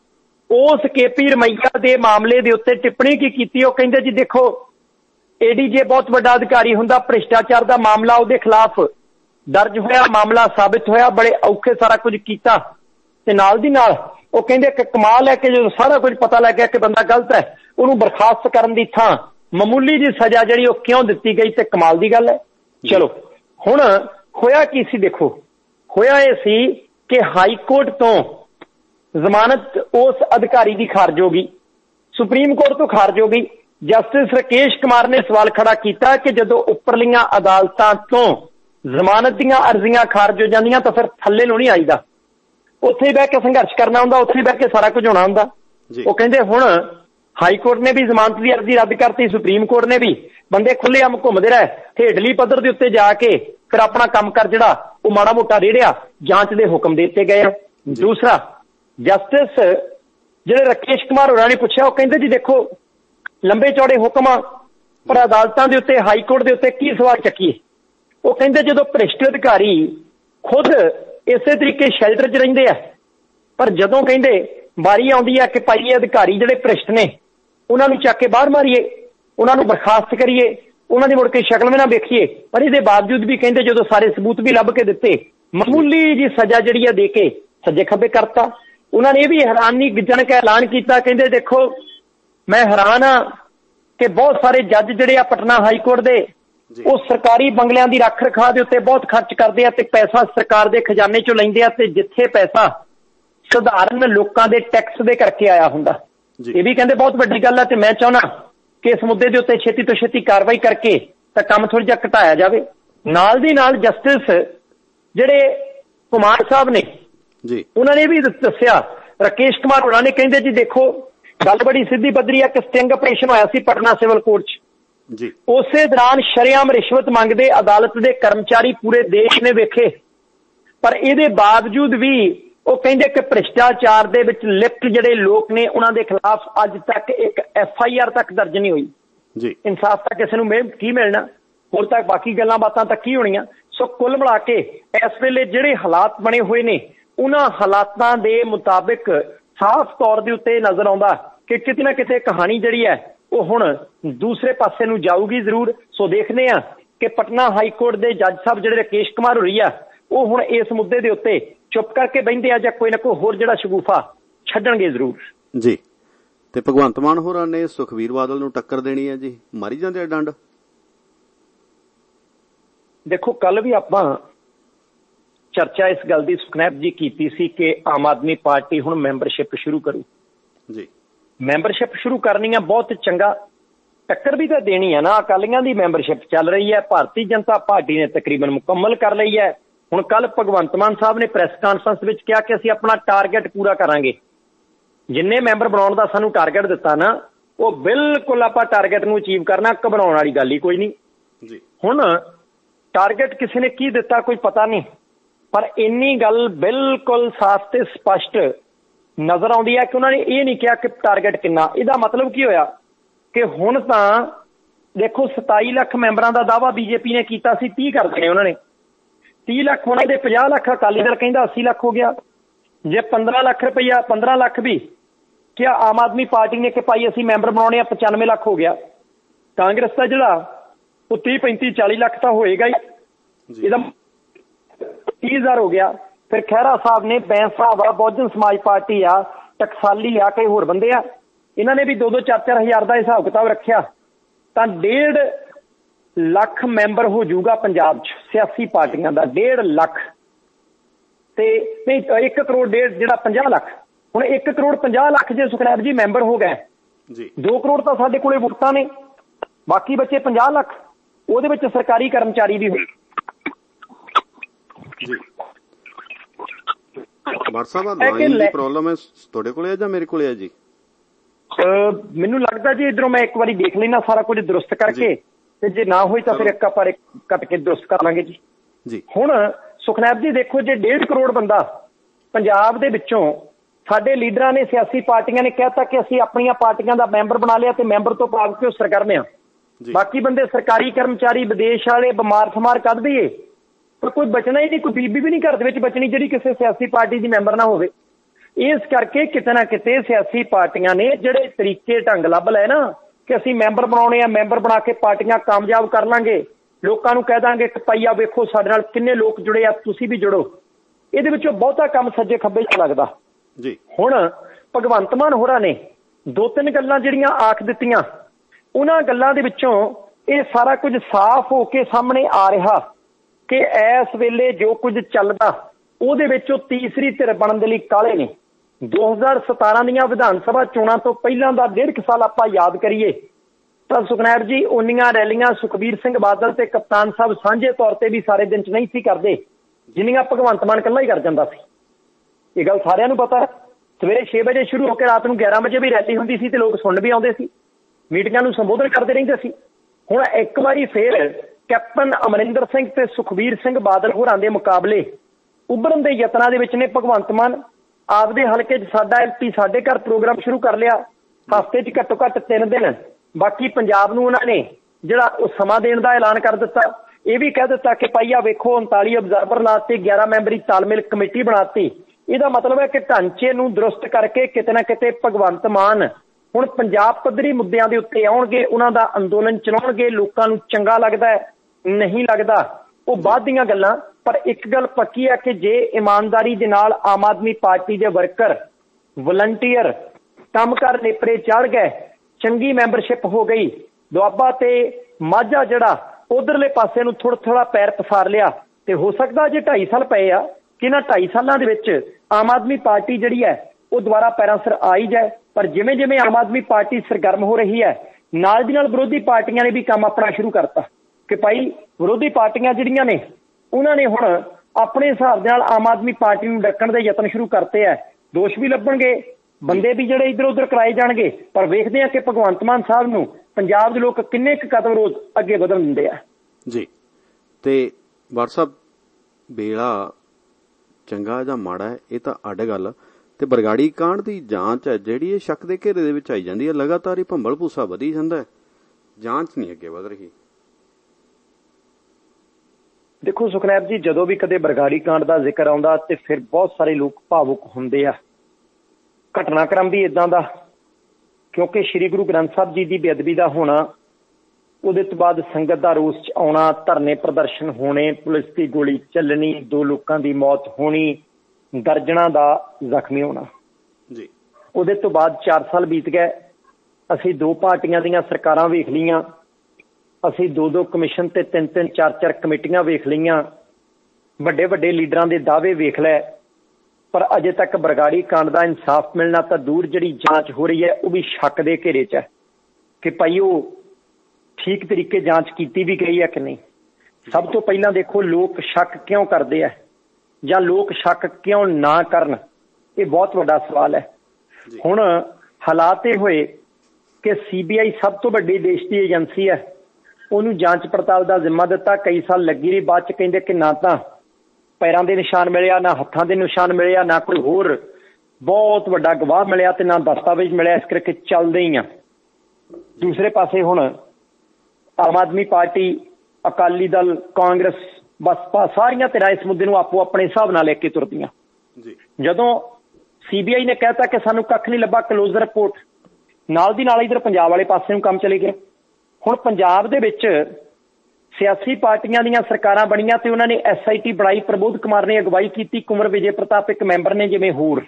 S2: ਉਸ KP ਰਮਈਆ ਦੇ ਮਾਮਲੇ ਦੇ ਉੱਤੇ ਟਿੱਪਣੀ ਕੀ ਕੀਤੀ? ਉਹ ਕਹਿੰਦੇ ਜੀ ਦੇਖੋ ADJ ਬਹੁਤ ਵੱਡਾ ਅਧਿਕਾਰੀ ਹੁੰਦਾ, ਭ੍ਰਿਸ਼ਟਾਚਾਰ ਦਾ ਮਾਮਲਾ ਉਹਦੇ ਖਿਲਾਫ ਦਰਜ ਹੋਇਆ, ਮਾਮਲਾ ਸਾਬਿਤ ਹੋਇਆ, ਬੜੇ ਔਖੇ ਸਾਰਾ ਕੁਝ ਕੀਤਾ। ਤੇ ਨਾਲ ਦੀ ਨਾਲ ਉਹ ਕਹਿੰਦੇ ਕਿ ਕਮਾਲ ਹੈ ਕਿ ਜਦੋਂ ਸਾਰਾ ਕੁਝ ਪਤਾ ਲੱਗ ਗਿਆ ਕਿ ਬੰਦਾ ਗਲਤ ਹੈ, ਉਹਨੂੰ ਬਰਖਾਸਤ ਕਰਨ ਦੀ ਥਾਂ ਮਾਮੂਲੀ ਜਿਹੀ ਸਜ਼ਾ ਜਿਹੜੀ ਉਹ ਕਿਉਂ ਦਿੱਤੀ ਗਈ, ਤੇ ਕਮਾਲ ਦੀ ਗੱਲ ਹੈ। ਚਲੋ ਹੁਣ ਹੋਇਆ ਕੀ ਸੀ? ਦੇਖੋ ਹੋਇਆ ਇਹ ਸੀ ਕਿ ਹਾਈ ਕੋਰਟ ਤੋਂ ਜ਼ਮਾਨਤ ਉਸ ਅਧਿਕਾਰੀ ਦੀ ਖਾਰਜ ਹੋ ਗਈ, ਸੁਪਰੀਮ ਕੋਰਟ ਤੋਂ ਖਾਰਜ ਹੋ ਗਈ। ਜਸਟਿਸ ਰਕੇਸ਼ ਕੁਮਾਰ ਨੇ ਸਵਾਲ ਖੜਾ ਕੀਤਾ ਕਿ ਜਦੋਂ ਉੱਪਰਲੀਆਂ ਅਦਾਲਤਾਂ ਤੋਂ ਜ਼ਮਾਨਤ ਦੀਆਂ ਅਰਜ਼ੀਆਂ ਖਾਰਜ ਹੋ ਜਾਂਦੀਆਂ ਤਾਂ ਫਿਰ ਥੱਲੇ ਨੂੰ ਨਹੀਂ ਆਈਦਾ, ਉੱਥੇ ਹੀ ਬਹਿ ਕੇ ਸੰਘਰਸ਼ ਕਰਨਾ ਹੁੰਦਾ, ਉੱਥੇ ਹੀ ਬਹਿ ਕੇ ਸਾਰਾ ਕੁਝ ਹੋਣਾ ਹੁੰਦਾ। ਉਹ ਕਹਿੰਦੇ ਹੁਣ ਹਾਈ ਕੋਰਟ ਨੇ ਵੀ ਜ਼ਮਾਨਤ ਦੀ ਅਰਜ਼ੀ ਰੱਦ ਕਰਤੀ, ਸੁਪਰੀਮ ਕੋਰਟ ਨੇ ਵੀ, ਬੰਦੇ ਖੁੱਲ੍ਹੇਆਮ ਘੁੰਮਦੇ ਰਹੇ, ਹੇਠਲੀ ਪੱਧਰ ਦੇ ਉੱਤੇ ਜਾ ਕੇ ਫਿਰ ਆਪਣਾ ਕੰਮ ਕਰ ਜਿਹੜਾ ਉਹ ਮਾੜਾ ਮੋਟਾ ਰੇੜਿਆ, ਜਾਂਚ ਦੇ ਹੁਕਮ ਦੇ ਦਿੱਤੇ ਗਏ। ਦੂਸਰਾ, ਜਸਟਿਸ ਜਿਹੜੇ ਰਕੇਸ਼ ਕੁਮਾਰ ਹੋਰਾਂ ਨੇ ਪੁੱਛਿਆ, ਉਹ ਕਹਿੰਦੇ ਜੀ ਦੇਖੋ ਲੰਬੇ ਚੌੜੇ ਹੁਕਮ ਪਰ ਅਦਾਲਤਾਂ ਦੇ ਉੱਤੇ, ਹਾਈ ਕੋਰਟ ਦੇ ਉੱਤੇ ਕੀ ਸਵਾਲ ਚੱਕੀਏ? ਉਹ ਕਹਿੰਦੇ ਜਦੋਂ ਭ੍ਰਿਸ਼ਟ ਅਧਿਕਾਰੀ ਖੁਦ ਇਸੇ ਤਰੀਕੇ ਸ਼ੈਲਟਰ 'ਚ ਰਹਿੰਦੇ ਆ, ਪਰ ਜਦੋਂ ਕਹਿੰਦੇ ਵਾਰੀ ਆਉਂਦੀ ਆ ਕਿ ਭਾਈ ਇਹ ਅਧਿਕਾਰੀ ਜਿਹੜੇ ਭ੍ਰਿਸ਼ਟ ਨੇ ਉਹਨਾਂ ਨੂੰ ਚੱਕ ਕੇ ਬਾਹਰ ਮਾਰੀਏ, ਉਹਨਾਂ ਨੂੰ ਬਰਖਾਸਤ ਕਰੀਏ, ਉਹਨਾਂ ਦੀ ਮੁੜ ਕੇ ਸ਼ਕਲ ਵੀ ਨਾ ਵੇਖੀਏ, ਪਰ ਇਹਦੇ ਬਾਵਜੂਦ ਵੀ ਕਹਿੰਦੇ ਜਦੋਂ ਸਾਰੇ ਸਬੂਤ ਵੀ ਲੱਭ ਕੇ ਦਿੱਤੇ, ਮਾਮੂਲੀ ਜੀ ਸਜ਼ਾ ਜਿਹੜੀ ਆ ਦੇ ਕੇ ਸੱਜੇ ਖੱਬੇ ਕਰਤਾ। ਉਹਨਾਂ ਨੇ ਇਹ ਵੀ ਹੈਰਾਨੀਜਨਕ ਐਲਾਨ ਕੀਤਾ, ਕਹਿੰਦੇ ਦੇਖੋ ਮੈਂ ਹੈਰਾਨ ਹਾਂ ਕਿ ਬਹੁਤ ਸਾਰੇ ਜੱਜ ਜਿਹੜੇ ਆ ਪਟਨਾ ਹਾਈ ਕੋਰਟ ਦੇ, ਉਹ ਸਰਕਾਰੀ ਬੰਗਲਿਆਂ ਦੀ ਰੱਖ ਰਖਾਅ ਦੇ ਉੱਤੇ ਬਹੁਤ ਖਰਚ ਕਰਦੇ ਆ ਤੇ ਪੈਸਾ ਸਰਕਾਰ ਦੇ ਖਜ਼ਾਨੇ ਚੋਂ ਲੈਂਦੇ ਆ, ਤੇ ਜਿੱਥੇ ਪੈਸਾ ਸਧਾਰਨ ਲੋਕਾਂ ਦੇ ਟੈਕਸ ਦੇ ਕਰਕੇ ਆਇਆ ਹੁੰਦਾ। ਇਹ ਵੀ ਕਹਿੰਦੇ ਬਹੁਤ ਵੱਡੀ ਗੱਲ ਹੈ, ਤੇ ਮੈਂ ਚਾਹੁੰਦਾ ਕਿ ਇਸ ਮੁੱਦੇ ਦੇ ਉੱਤੇ ਛੇਤੀ ਤੋਂ ਛੇਤੀ ਕਾਰਵਾਈ ਕਰਕੇ ਤਾਂ ਕੰਮ ਥੋੜ੍ਹਾ ਜਿਹਾ ਘਟਾਇਆ ਜਾਵੇ। ਨਾਲ ਦੀ ਨਾਲ ਜਸਟਿਸ ਜਿਹੜੇ ਕੁਮਾਰ ਸਾਹਿਬ ਨੇ ਉਹਨਾਂ ਨੇ ਵੀ ਦੱਸਿਆ, ਰਕੇਸ਼ ਕੁਮਾਰ ਹੋਰਾਂ ਨੇ, ਕਹਿੰਦੇ ਜੀ ਦੇਖੋ ਗੱਲ ਬੜੀ ਸਿੱਧੀ ਬੱਧਰੀ ਹੈ ਕਿ ਸਟਿੰਗ ਆਪਰੇਸ਼ਨ ਹੋਇਆ ਸੀ ਪਟਨਾ ਸਿਵਲ ਕੋਰਟ 'ਚ, ਉਸੇ ਦੌਰਾਨ ਸ਼ਰੇਆਮ ਰਿਸ਼ਵਤ ਮੰਗਦੇ ਅਦਾਲਤ ਦੇ ਕਰਮਚਾਰੀ ਪੂਰੇ ਦੇਸ਼ ਨੇ ਵੇਖੇ, ਪਰ ਇਹਦੇ ਬਾਵਜੂਦ ਵੀ ਉਹ ਕਹਿੰਦੇ ਕਿ ਭ੍ਰਿਸ਼ਟਾਚਾਰ ਦੇ ਵਿੱਚ ਲਿਪਤ ਜਿਹੜੇ ਲੋਕ ਨੇ ਉਹਨਾਂ ਦੇ ਖਿਲਾਫ ਅੱਜ ਤੱਕ ਇੱਕ FIR ਤੱਕ ਦਰਜ ਨਹੀਂ ਹੋਈ। ਇਨਸਾਫ ਤਾਂ ਕਿਸੇ ਨੂੰ ਕੀ ਮਿਲਣਾ, ਹੋਰ ਤੱਕ ਬਾਕੀ ਗੱਲਾਂ ਬਾਤਾਂ ਤਾਂ ਕੀ ਹੋਣੀਆਂ। ਸੋ ਕੁੱਲ ਮਿਲਾ ਕੇ ਇਸ ਵੇਲੇ ਜਿਹੜੇ ਹਾਲਾਤ ਬਣੇ ਹੋਏ ਨੇ, ਉਹਨਾਂ ਹਾਲਾਤਾਂ ਦੇ ਮੁਤਾਬਿਕ ਸਾਫ਼ ਤੌਰ ਦੇ ਉੱਤੇ ਨਜ਼ਰ ਆਉਂਦਾ ਕਿ ਕਿਤੇ ਨਾ ਕਿਤੇ ਕਹਾਣੀ ਜਿਹੜੀ ਹੈ ਉਹ ਹੁਣ ਦੂਸਰੇ ਪਾਸੇ ਨੂੰ ਜਾਊਗੀ ਜ਼ਰੂਰ। ਸੋ ਦੇਖਦੇ ਹਾਂ ਕਿ ਪਟਨਾ ਹਾਈ ਕੋਰਟ ਦੇ ਜੱਜ ਸਾਹਿਬ ਜਿਹੜੇ ਰਕੇਸ਼ ਕੁਮਾਰ ਹੋਰੀ ਆ, ਉਹ ਹੁਣ ਇਸ ਮੁੱਦੇ ਦੇ ਉੱਤੇ ਚੁੱਪ ਕਰਕੇ ਬਹਿੰਦੇ ਆ ਜਾਂ ਕੋਈ ਨਾ ਕੋਈ ਹੋਰ ਜਿਹੜਾ ਸ਼ਗੂਫਾ ਛੱਡਣਗੇ ਜ਼ਰੂਰ।
S1: ਜੀ, ਤੇ ਭਗਵੰਤ ਮਾਨ ਹੋਰਾਂ ਨੇ ਸੁਖਬੀਰ ਬਾਦਲ ਨੂੰ ਟੱਕਰ ਦੇਣੀ ਹੈ ਜੀ, ਮਾਰੀ ਜਾਂਦੇ ਆ ਡੰਡ।
S2: ਦੇਖੋ ਕੱਲ ਵੀ ਆਪਾਂ ਚਰਚਾ ਇਸ ਗੱਲ ਦੀ ਸੁਖਨੈਬ ਜੀ ਕੀਤੀ ਸੀ ਕਿ ਆਮ ਆਦਮੀ ਪਾਰਟੀ ਹੁਣ ਮੈਂਬਰਸ਼ਿਪ ਸ਼ੁਰੂ ਕਰੂ। ਜੀ, ਮੈਂਬਰਸ਼ਿਪ ਸ਼ੁਰੂ ਕਰਨੀ ਆ, ਬਹੁਤ ਚੰਗਾ, ਟੱਕਰ ਵੀ ਤਾਂ ਦੇਣੀ ਹੈ ਨਾ। ਅਕਾਲੀਆਂ ਦੀ ਮੈਂਬਰਸ਼ਿਪ ਚੱਲ ਰਹੀ ਹੈ, ਭਾਰਤੀ ਜਨਤਾ ਪਾਰਟੀ ਨੇ ਤਕਰੀਬਨ ਮੁਕੰਮਲ ਕਰ ਲਈ ਹੈ। ਹੁਣ ਕੱਲ ਭਗਵੰਤ ਮਾਨ ਸਾਹਿਬ ਨੇ ਪ੍ਰੈਸ ਕਾਨਫਰੰਸ ਵਿੱਚ ਕਿਹਾ ਕਿ ਅਸੀਂ ਆਪਣਾ ਟਾਰਗੇਟ ਪੂਰਾ ਕਰਾਂਗੇ, ਜਿੰਨੇ ਮੈਂਬਰ ਬਣਾਉਣ ਦਾ ਸਾਨੂੰ ਟਾਰਗੇਟ ਦਿੱਤਾ ਨਾ, ਉਹ ਬਿਲਕੁਲ ਆਪਾਂ ਟਾਰਗੇਟ ਨੂੰ ਅਚੀਵ ਕਰਨਾ, ਘਬਰਾਉਣ ਵਾਲੀ ਗੱਲ ਹੀ ਕੋਈ ਨਹੀਂ। ਹੁਣ ਟਾਰਗੇਟ ਕਿਸੇ ਨੇ ਕੀ ਦਿੱਤਾ ਕੋਈ ਪਤਾ ਨਹੀਂ, ਪਰ ਇੰਨੀ ਗੱਲ ਬਿਲਕੁਲ ਸਾਫ਼ ਤੇ ਸਪਸ਼ਟ ਨਜ਼ਰ ਆਉਂਦੀ ਹੈ ਕਿ ਉਹਨਾਂ ਨੇ ਇਹ ਨਹੀਂ ਕਿਹਾ ਕਿ ਟਾਰਗੇਟ ਕਿੰਨਾ। ਇਹਦਾ ਮਤਲਬ ਕੀ ਹੋਇਆ ਕਿ ਹੁਣ ਤਾਂ ਦੇਖੋ 27 ਲੱਖ ਮੈਂਬਰਾਂ ਦਾ ਦਾਅਵਾ BJP ਨੇ ਕੀਤਾ ਸੀ, 30 ਕਰ ਦੇਣੇ ਉਹਨਾਂ ਨੇ, 30 ਲੱਖ ਹੋਣਾ ਤੇ 50 ਲੱਖ ਅਕਾਲੀ ਦਲ ਕਹਿੰਦਾ 80 ਲੱਖ ਹੋ ਗਿਆ। ਜੇ 15 ਲੱਖ ਰੁਪਈਆ 15 ਲੱਖ ਵੀ ਕਿਹਾ ਆਮ ਆਦਮੀ ਪਾਰਟੀ ਨੇ ਕਿ ਭਾਈ ਅਸੀਂ ਮੈਂਬਰ ਬਣਾਉਣੇ ਆ, 95 ਲੱਖ ਹੋ ਗਿਆ। ਕਾਂਗਰਸ ਦਾ ਜਿਹੜਾ ਉਹ 30 35 40 ਲੱਖ ਤਾਂ ਹੋਏਗਾ ਹੀ। ਇਹਦਾ 30,000 ਹੋ ਗਿਆ। ਫਿਰ ਖਹਿਰਾ ਸਾਹਿਬ ਨੇ, ਬੈਂਸ ਸਾਹਿਬ ਆ, ਬਹੁਜਨ ਸਮਾਜ ਪਾਰਟੀ ਆ, ਟਕਸਾਲੀ ਆ, ਕਈ ਹੋਰ ਬੰਦੇ ਆ, ਇਹਨਾਂ ਨੇ ਵੀ 2-2, 4-4 ਹਜ਼ਾਰ ਦਾ ਹਿਸਾਬ ਕਿਤਾਬ ਰੱਖਿਆ। ਤਾਂ 1.5 ਲੱਖ ਮੈਂਬਰ ਹੋ ਜਾਊਗਾ ਪੰਜਾਬ 'ਚ ਸਿਆਸੀ ਪਾਰਟੀਆਂ ਦਾ, 1.5 ਲੱਖ। ਤੇ ਨਹੀਂ 1 ਕਰੋੜ 1.5 ਜਿਹੜਾ 50 ਲੱਖ। ਹੁਣ 1 ਕਰੋੜ 50 ਲੱਖ ਜੇ ਸੁਖਨੈਬ ਜੀ ਮੈਂਬਰ ਹੋ ਗਏ, 2 ਕਰੋੜ ਤਾਂ ਸਾਡੇ ਕੋਲੇ ਵੋਟਾਂ ਨੇ, ਬਾਕੀ ਬੱਚੇ 50 ਲੱਖ, ਉਹਦੇ ਵਿੱਚ ਸਰਕਾਰੀ ਕਰਮਚਾਰੀ ਵੀ ਹੋਏ।
S1: ਪ੍ਰੋਬਲਮ ਹੈ ਤੁਹਾਡੇ ਕੋਲੇ ਜਾਂ ਮੇਰੇ ਕੋਲੇ ਹੈ ਜੀ?
S2: ਮੈਨੂੰ ਲੱਗਦਾ ਜੀ ਇੱਧਰੋਂ ਮੈਂ ਇੱਕ ਵਾਰੀ ਦੇਖ ਲੈਣਾ ਸਾਰਾ ਕੁਝ ਦਰੁਸਤ ਕਰਕੇ, ਤੇ ਜੇ ਨਾ ਹੋਈ ਤਾਂ ਫਿਰ ਇੱਕ ਆਪਾਂ ਕੱਟ ਕੇ ਦਰੁਸਤ ਕਰ ਲਾਂਗੇ ਜੀ। ਹੁਣ ਸੁਖਨੈਬ ਜੀ ਦੇਖੋ, ਜੇ 1.5 ਕਰੋੜ ਬੰਦਾ ਪੰਜਾਬ ਦੇ ਵਿੱਚੋਂ ਸਾਡੇ ਲੀਡਰਾਂ ਨੇ, ਸਿਆਸੀ ਪਾਰਟੀਆਂ ਨੇ ਕਹਿਤਾ ਕਿ ਅਸੀਂ ਆਪਣੀਆਂ ਪਾਰਟੀਆਂ ਦਾ ਮੈਂਬਰ ਬਣਾ ਲਿਆ ਤੇ ਮੈਂਬਰ ਤੋਂ ਭਾਵ ਕਿ ਉਹ ਸਰਗਰਮ ਆ, ਬਾਕੀ ਬੰਦੇ ਸਰਕਾਰੀ ਕਰਮਚਾਰੀ, ਵਿਦੇਸ਼ ਵਾਲੇ, ਬਿਮਾਰ ਠਮਾਰ ਕੱਢ ਦਈਏ, ਪਰ ਕੋਈ ਬਚਣਾ ਹੀ ਨਹੀਂ, ਕੋਈ ਬੀਬੀ ਵੀ ਨਹੀਂ ਘਰ ਦੇ ਵਿੱਚ ਬਚਣੀ ਜਿਹੜੀ ਕਿਸੇ ਸਿਆਸੀ ਪਾਰਟੀ ਦੀ ਮੈਂਬਰ ਨਾ ਹੋਵੇ। ਇਸ ਕਰਕੇ ਕਿਤੇ ਨਾ ਕਿਤੇ ਸਿਆਸੀ ਪਾਰਟੀਆਂ ਨੇ ਜਿਹੜੇ ਤਰੀਕੇ ਢੰਗ ਲੱਭ ਲਏ ਨਾ ਕਿ ਅਸੀਂ ਮੈਂਬਰ ਬਣਾਉਣੇ ਆ, ਮੈਂਬਰ ਬਣਾ ਕੇ ਪਾਰਟੀਆਂ ਕਾਮਯਾਬ ਕਰ ਲਾਂਗੇ, ਲੋਕਾਂ ਨੂੰ ਕਹਿ ਦਾਂਗੇ ਕਿ ਪਈਆ ਵੇਖੋ ਸਾਡੇ ਨਾਲ ਕਿੰਨੇ ਲੋਕ ਜੁੜੇ ਆ, ਤੁਸੀਂ ਵੀ ਜੁੜੋ। ਇਹਦੇ ਵਿੱਚੋਂ ਬਹੁਤਾ ਕੰਮ ਸੱਜੇ ਖੱਬੇ 'ਚ ਲੱਗਦਾ ਜੀ। ਹੁਣ ਭਗਵੰਤ ਮਾਨ ਹੋਰਾਂ ਨੇ 2-3 ਗੱਲਾਂ ਜਿਹੜੀਆਂ ਆਖ ਦਿੱਤੀਆਂ, ਉਹਨਾਂ ਗੱਲਾਂ ਦੇ ਵਿੱਚੋਂ ਇਹ ਸਾਰਾ ਕੁਝ ਸਾਫ਼ ਹੋ ਕੇ ਸਾਹਮਣੇ ਆ ਰਿਹਾ ਕਿ ਇਸ ਵੇਲੇ ਜੋ ਕੁਝ ਚੱਲਦਾ ਉਹਦੇ ਵਿੱਚ ਉਹ ਤੀਸਰੀ ਧਿਰ ਬਣਨ ਦੇ ਲਈ ਕਾਹਲੇ ਨੇ। 2017 ਦੀਆਂ ਵਿਧਾਨ ਸਭਾ ਚੋਣਾਂ ਤੋਂ ਪਹਿਲਾਂ ਦਾ 1.5 ਸਾਲ ਆਪਾਂ ਯਾਦ ਕਰੀਏ ਤਾਂ ਸੁਖਨੈਬ ਜੀ ਉਨੀਆਂ ਰੈਲੀਆਂ ਸੁਖਬੀਰ ਸਿੰਘ ਬਾਦਲ ਤੇ ਕਪਤਾਨ ਸਾਹਿਬ ਸਾਂਝੇ ਤੌਰ ਤੇ ਵੀ ਸਾਰੇ ਦਿਨ 'ਚ ਨਹੀਂ ਸੀ ਕਰਦੇ ਜਿੰਨੀਆਂ ਭਗਵੰਤ ਮਾਨ ਇਕੱਲਾ ਹੀ ਕਰ ਜਾਂਦਾ ਸੀ। ਇਹ ਗੱਲ ਸਾਰਿਆਂ ਨੂੰ ਪਤਾ। ਸਵੇਰੇ 6 ਵਜੇ ਸ਼ੁਰੂ ਹੋ ਕੇ ਰਾਤ ਨੂੰ 11 ਵਜੇ ਵੀ ਰੈਲੀ ਹੁੰਦੀ ਸੀ ਤੇ ਲੋਕ ਸੁਣਨ ਵੀ ਆਉਂਦੇ ਸੀ, ਮੀਟਿੰਗਾਂ ਨੂੰ ਸੰਬੋਧਨ ਕਰਦੇ ਰਹਿੰਦੇ ਸੀ। ਹੁਣ ਇੱਕ ਵਾਰੀ ਫੇਰ ਕੈਪਟਨ ਅਮਰਿੰਦਰ ਸਿੰਘ ਤੇ ਸੁਖਬੀਰ ਸਿੰਘ ਬਾਦਲ ਹੋਰਾਂ ਦੇ ਮੁਕਾਬਲੇ ਉੱਭਰਨ ਦੇ ਯਤਨਾਂ ਦੇ ਵਿੱਚ ਨੇ। ਭਗਵੰਤ ਮਾਨ ਆਪਦੇ ਹਲਕੇ 'ਚ ਸਾਡਾ ਐਮਪੀ ਸਾਡੇ ਘਰ ਪ੍ਰੋਗਰਾਮ ਸ਼ੁਰੂ ਕਰ ਲਿਆ, ਹਫ਼ਤੇ 'ਚ ਘੱਟੋ ਘੱਟ 3 ਦਿਨ। ਬਾਕੀ ਪੰਜਾਬ ਨੂੰ ਉਹਨਾਂ ਨੇ ਜਿਹੜਾ ਉਹ ਸਮਾਂ ਦੇਣ ਦਾ ਐਲਾਨ ਕਰ ਦਿੱਤਾ। ਇਹ ਵੀ ਕਹਿ ਦਿੱਤਾ ਕਿ ਭਾਈ ਆ ਵੇਖੋ 39 ਅਬਜ਼ਰਵਰ ਲਾਤੇ, 11 ਮੈਂਬਰੀ ਤਾਲਮੇਲ ਕਮੇਟੀ ਬਣਾਤੀ। ਇਹਦਾ ਮਤਲਬ ਹੈ ਕਿ ਢਾਂਚੇ ਨੂੰ ਦਰੁਸਤ ਕਰਕੇ ਕਿਤੇ ਨਾ ਕਿਤੇ ਭਗਵੰਤ ਮਾਨ ਹੁਣ ਪੰਜਾਬ ਪੱਧਰੀ ਮੁੱਦਿਆਂ ਦੇ ਉੱਤੇ ਆਉਣਗੇ, ਉਹਨਾਂ ਦਾ ਅੰਦੋਲਨ ਚਲਾਉਣਗੇ। ਲੋਕਾਂ ਨੂੰ ਚੰਗਾ ਲੱਗਦਾ ਨਹੀਂ ਲੱਗਦਾ ਉਹ ਬਾਅਦ ਦੀਆਂ ਗੱਲਾਂ, ਪਰ ਇੱਕ ਗੱਲ ਪੱਕੀ ਹੈ ਕਿ ਜੇ ਇਮਾਨਦਾਰੀ ਦੇ ਨਾਲ ਆਮ ਆਦਮੀ ਪਾਰਟੀ ਦੇ ਵਰਕਰ, ਵਲੰਟੀਅਰ ਕੰਮ ਕਰ ਨੇਪਰੇ ਚੜ੍ਹ ਗਏ, ਚੰਗੀ ਮੈਂਬਰਸ਼ਿਪ ਹੋ ਗਈ, ਦੁਆਬਾ ਤੇ ਮਾਝਾ ਜਿਹੜਾ ਉਧਰਲੇ ਪਾਸੇ ਨੂੰ ਥੋੜਾ ਥੋੜਾ ਪੈਰ ਪਸਾਰ ਲਿਆ, ਤੇ ਹੋ ਸਕਦਾ ਜੇ 2.5 ਸਾਲ ਪਏ ਆ ਕਿ ਇਹਨਾਂ 2.5 ਸਾਲਾਂ ਦੇ ਵਿੱਚ ਆਮ ਆਦਮੀ ਪਾਰਟੀ ਜਿਹੜੀ ਹੈ ਉਹ ਦੁਬਾਰਾ ਪੈਰਾਂ ਸਿਰ ਆ ਹੀ ਜਾਏ। ਪਰ ਜਿਵੇਂ ਜਿਵੇਂ ਆਮ ਆਦਮੀ ਪਾਰਟੀ ਸਰਗਰਮ ਹੋ ਰਹੀ ਹੈ, ਨਾਲ ਦੀ ਨਾਲ ਵਿਰੋਧੀ ਪਾਰਟੀਆਂ ਨੇ ਵੀ ਕੰਮ ਆਪਣਾ ਸ਼ੁਰੂ ਕਰਤਾ ਕਿ ਭਾਈ ਵਿਰੋਧੀ ਪਾਰਟੀਆਂ ਜਿਹੜੀਆਂ ਨੇ ਉਹਨਾਂ ਨੇ ਹੁਣ ਆਪਣੇ ਹਿਸਾਬ ਦੇ ਨਾਲ ਆਮ ਆਦਮੀ ਪਾਰਟੀ ਨੂੰ ਡੱਕਣ ਦੇ ਯਤਨ ਸ਼ੁਰੂ ਕਰਤੇ ਹੈ। ਦੋਸ਼ ਵੀ ਲੱਭਣਗੇ, ਬੰਦੇ ਵੀ ਜਿਹੜੇ ਇੱਧਰ ਉੱਧਰ ਕਰਾਏ ਜਾਣਗੇ, ਪਰ ਵੇਖਦੇ ਆ ਕਿ ਭਗਵੰਤ ਮਾਨ ਸਾਹਿਬ ਨੂੰ ਪੰਜਾਬ ਦੇ ਲੋਕ ਕਿੰਨੇ ਕੁ ਕਦਮ ਰੋਜ਼ ਅੱਗੇ ਵਧਣ ਦਿੰਦੇ ਆ ਜੀ।
S1: ਤੇ ਵਟਸਐਪ ਬੇੜਾ ਚੰਗਾ ਜਾਂ ਮਾੜਾ ਹੈ ਇਹ ਤਾਂ ਅੱਡ ਗੱਲ, ਤੇ ਬਰਗਾੜੀ ਕਾਂਡ ਦੀ ਜਾਂਚ ਹੈ ਜਿਹੜੀ ਇਹ ਸ਼ੱਕ ਦੇ ਘੇਰੇ ਦੇ ਵਿੱਚ ਆਈ ਜਾਂਦੀ ਹੈ। ਲਗਾਤਾਰ ਹੀ ਭੰਬਲ ਭੂਸਾ ਵਧੀ ਜਾਂਦਾ ਹੈ, ਜਾਂਚ ਨਹੀਂ ਅੱਗੇ ਵਧ ਰਹੀ।
S2: ਦੇਖੋ ਸੁਖਨੈਬ ਜੀ, ਜਦੋਂ ਵੀ ਕਦੇ ਬਰਗਾੜੀ ਕਾਂਡ ਦਾ ਜ਼ਿਕਰ ਆਉਂਦਾ ਤੇ ਫਿਰ ਬਹੁਤ ਸਾਰੇ ਲੋਕ ਭਾਵੁਕ ਹੁੰਦੇ ਆ। ਘਟਨਾਕ੍ਰਮ ਵੀ ਇਦਾਂ ਦਾ, ਕਿਉਂਕਿ ਸ਼੍ਰੀ ਗੁਰੂ ਗ੍ਰੰਥ ਸਾਹਿਬ ਜੀ ਦੀ ਬੇਅਦਬੀ ਦਾ ਹੋਣਾ, ਉਹਦੇ ਤੋਂ ਬਾਅਦ ਸੰਗਤ ਦਾ ਰੋਸ 'ਚ ਆਉਣਾ, ਧਰਨੇ ਪ੍ਰਦਰਸ਼ਨ ਹੋਣੇ, ਪੁਲਿਸ ਦੀ ਗੋਲੀ ਚੱਲਣੀ, 2 ਲੋਕਾਂ ਦੀ ਮੌਤ ਹੋਣੀ, ਦਰਜਨਾਂ ਦਾ ਜ਼ਖਮੀ ਹੋਣਾ ਜੀ। ਉਹਦੇ ਤੋਂ ਬਾਅਦ 4 ਸਾਲ ਬੀਤ ਗਏ, ਅਸੀਂ 2 ਪਾਰਟੀਆਂ ਦੀਆਂ ਸਰਕਾਰਾਂ ਵੇਖ ਲਈਆਂ, ਅਸੀਂ 2-2 ਕਮਿਸ਼ਨ ਤੇ 3-3 4-4 ਕਮੇਟੀਆਂ ਵੇਖ ਲਈਆਂ, ਵੱਡੇ ਵੱਡੇ ਲੀਡਰਾਂ ਦੇ ਦਾਅਵੇ ਵੇਖ ਲਏ, ਪਰ ਅਜੇ ਤੱਕ ਬਰਗਾੜੀ ਕਾਂਡ ਦਾ ਇਨਸਾਫ ਮਿਲਣਾ ਤਾਂ ਦੂਰ। ਜਿਹੜੀ ਜਾਂਚ ਹੋ ਰਹੀ ਹੈ ਉਹ ਵੀ ਸ਼ੱਕ ਦੇ ਘੇਰੇ 'ਚ ਹੈ ਕਿ ਭਾਈ ਉਹ ਠੀਕ ਤਰੀਕੇ ਜਾਂਚ ਕੀਤੀ ਵੀ ਗਈ ਹੈ ਕਿ ਨਹੀਂ। ਸਭ ਤੋਂ ਪਹਿਲਾਂ ਦੇਖੋ, ਲੋਕ ਸ਼ੱਕ ਕਿਉਂ ਕਰਦੇ ਆ ਜਾਂ ਲੋਕ ਸ਼ੱਕ ਕਿਉਂ ਨਾ ਕਰਨ, ਇਹ ਬਹੁਤ ਵੱਡਾ ਸਵਾਲ ਹੈ। ਹੁਣ ਹਾਲਾਤ ਇਹ ਹੋਏ ਕਿ CBI ਸਭ ਤੋਂ ਵੱਡੀ ਦੇਸ਼ ਦੀ ਏਜੰਸੀ ਹੈ, ਉਹਨੂੰ ਜਾਂਚ ਪੜਤਾਲ ਦਾ ਜ਼ਿੰਮਾ ਦਿੱਤਾ। ਕਈ ਸਾਲ ਲੱਗੀ ਰਹੀ, ਬਾਅਦ 'ਚ ਕਹਿੰਦੇ ਕਿ ਨਾ ਤਾਂ ਪੈਰਾਂ ਦੇ ਨਿਸ਼ਾਨ ਮਿਲਿਆ, ਨਾ ਹੱਥਾਂ ਦੇ ਨਿਸ਼ਾਨ ਮਿਲਿਆ, ਨਾ ਕੋਈ ਹੋਰ ਬਹੁਤ ਵੱਡਾ ਗਵਾਹ ਮਿਲਿਆ ਤੇ ਨਾ ਦਸਤਾਵੇਜ਼ ਮਿਲਿਆ, ਇਸ ਕਰਕੇ ਚੱਲਦੇ ਹੀ ਆ। ਦੂਸਰੇ ਪਾਸੇ ਹੁਣ ਆਮ ਆਦਮੀ ਪਾਰਟੀ, ਅਕਾਲੀ ਦਲ, ਕਾਂਗਰਸ, ਬਸਪਾ ਸਾਰੀਆਂ ਧਿਰਾਂ ਇਸ ਮੁੱਦੇ ਨੂੰ ਆਪੋ ਆਪਣੇ ਹਿਸਾਬ ਨਾਲ ਲੈ ਕੇ ਤੁਰਦੀਆਂ। ਜਦੋਂ CBI ਨੇ ਕਹਿਤਾ ਕਿ ਸਾਨੂੰ ਕੱਖ ਨਹੀਂ ਲੱਭਾ, ਕਲੋਜ਼ ਰਿਪੋਰਟ, ਨਾਲ ਦੀ ਨਾਲ ਇੱਧਰ ਪੰਜਾਬ ਵਾਲੇ ਪਾਸੇ ਨੂੰ ਕੰਮ ਚਲੇ ਗਏ। ਹੁਣ ਪੰਜਾਬ ਦੇ ਵਿੱਚ ਸਿਆਸੀ ਪਾਰਟੀਆਂ ਦੀਆਂ ਸਰਕਾਰਾਂ ਬਣੀਆਂ ਤੇ ਉਹਨਾਂ ਨੇ SIT ਬਣਾਈ, ਪ੍ਰਬੋਧ ਕੁਮਾਰ ਨੇ ਅਗਵਾਈ ਕੀਤੀ, ਕੁੰਵਰ ਵਿਜੇ ਪ੍ਰਤਾਪ ਇੱਕ ਮੈਂਬਰ ਨੇ ਜਿਵੇਂ ਹੋਰ।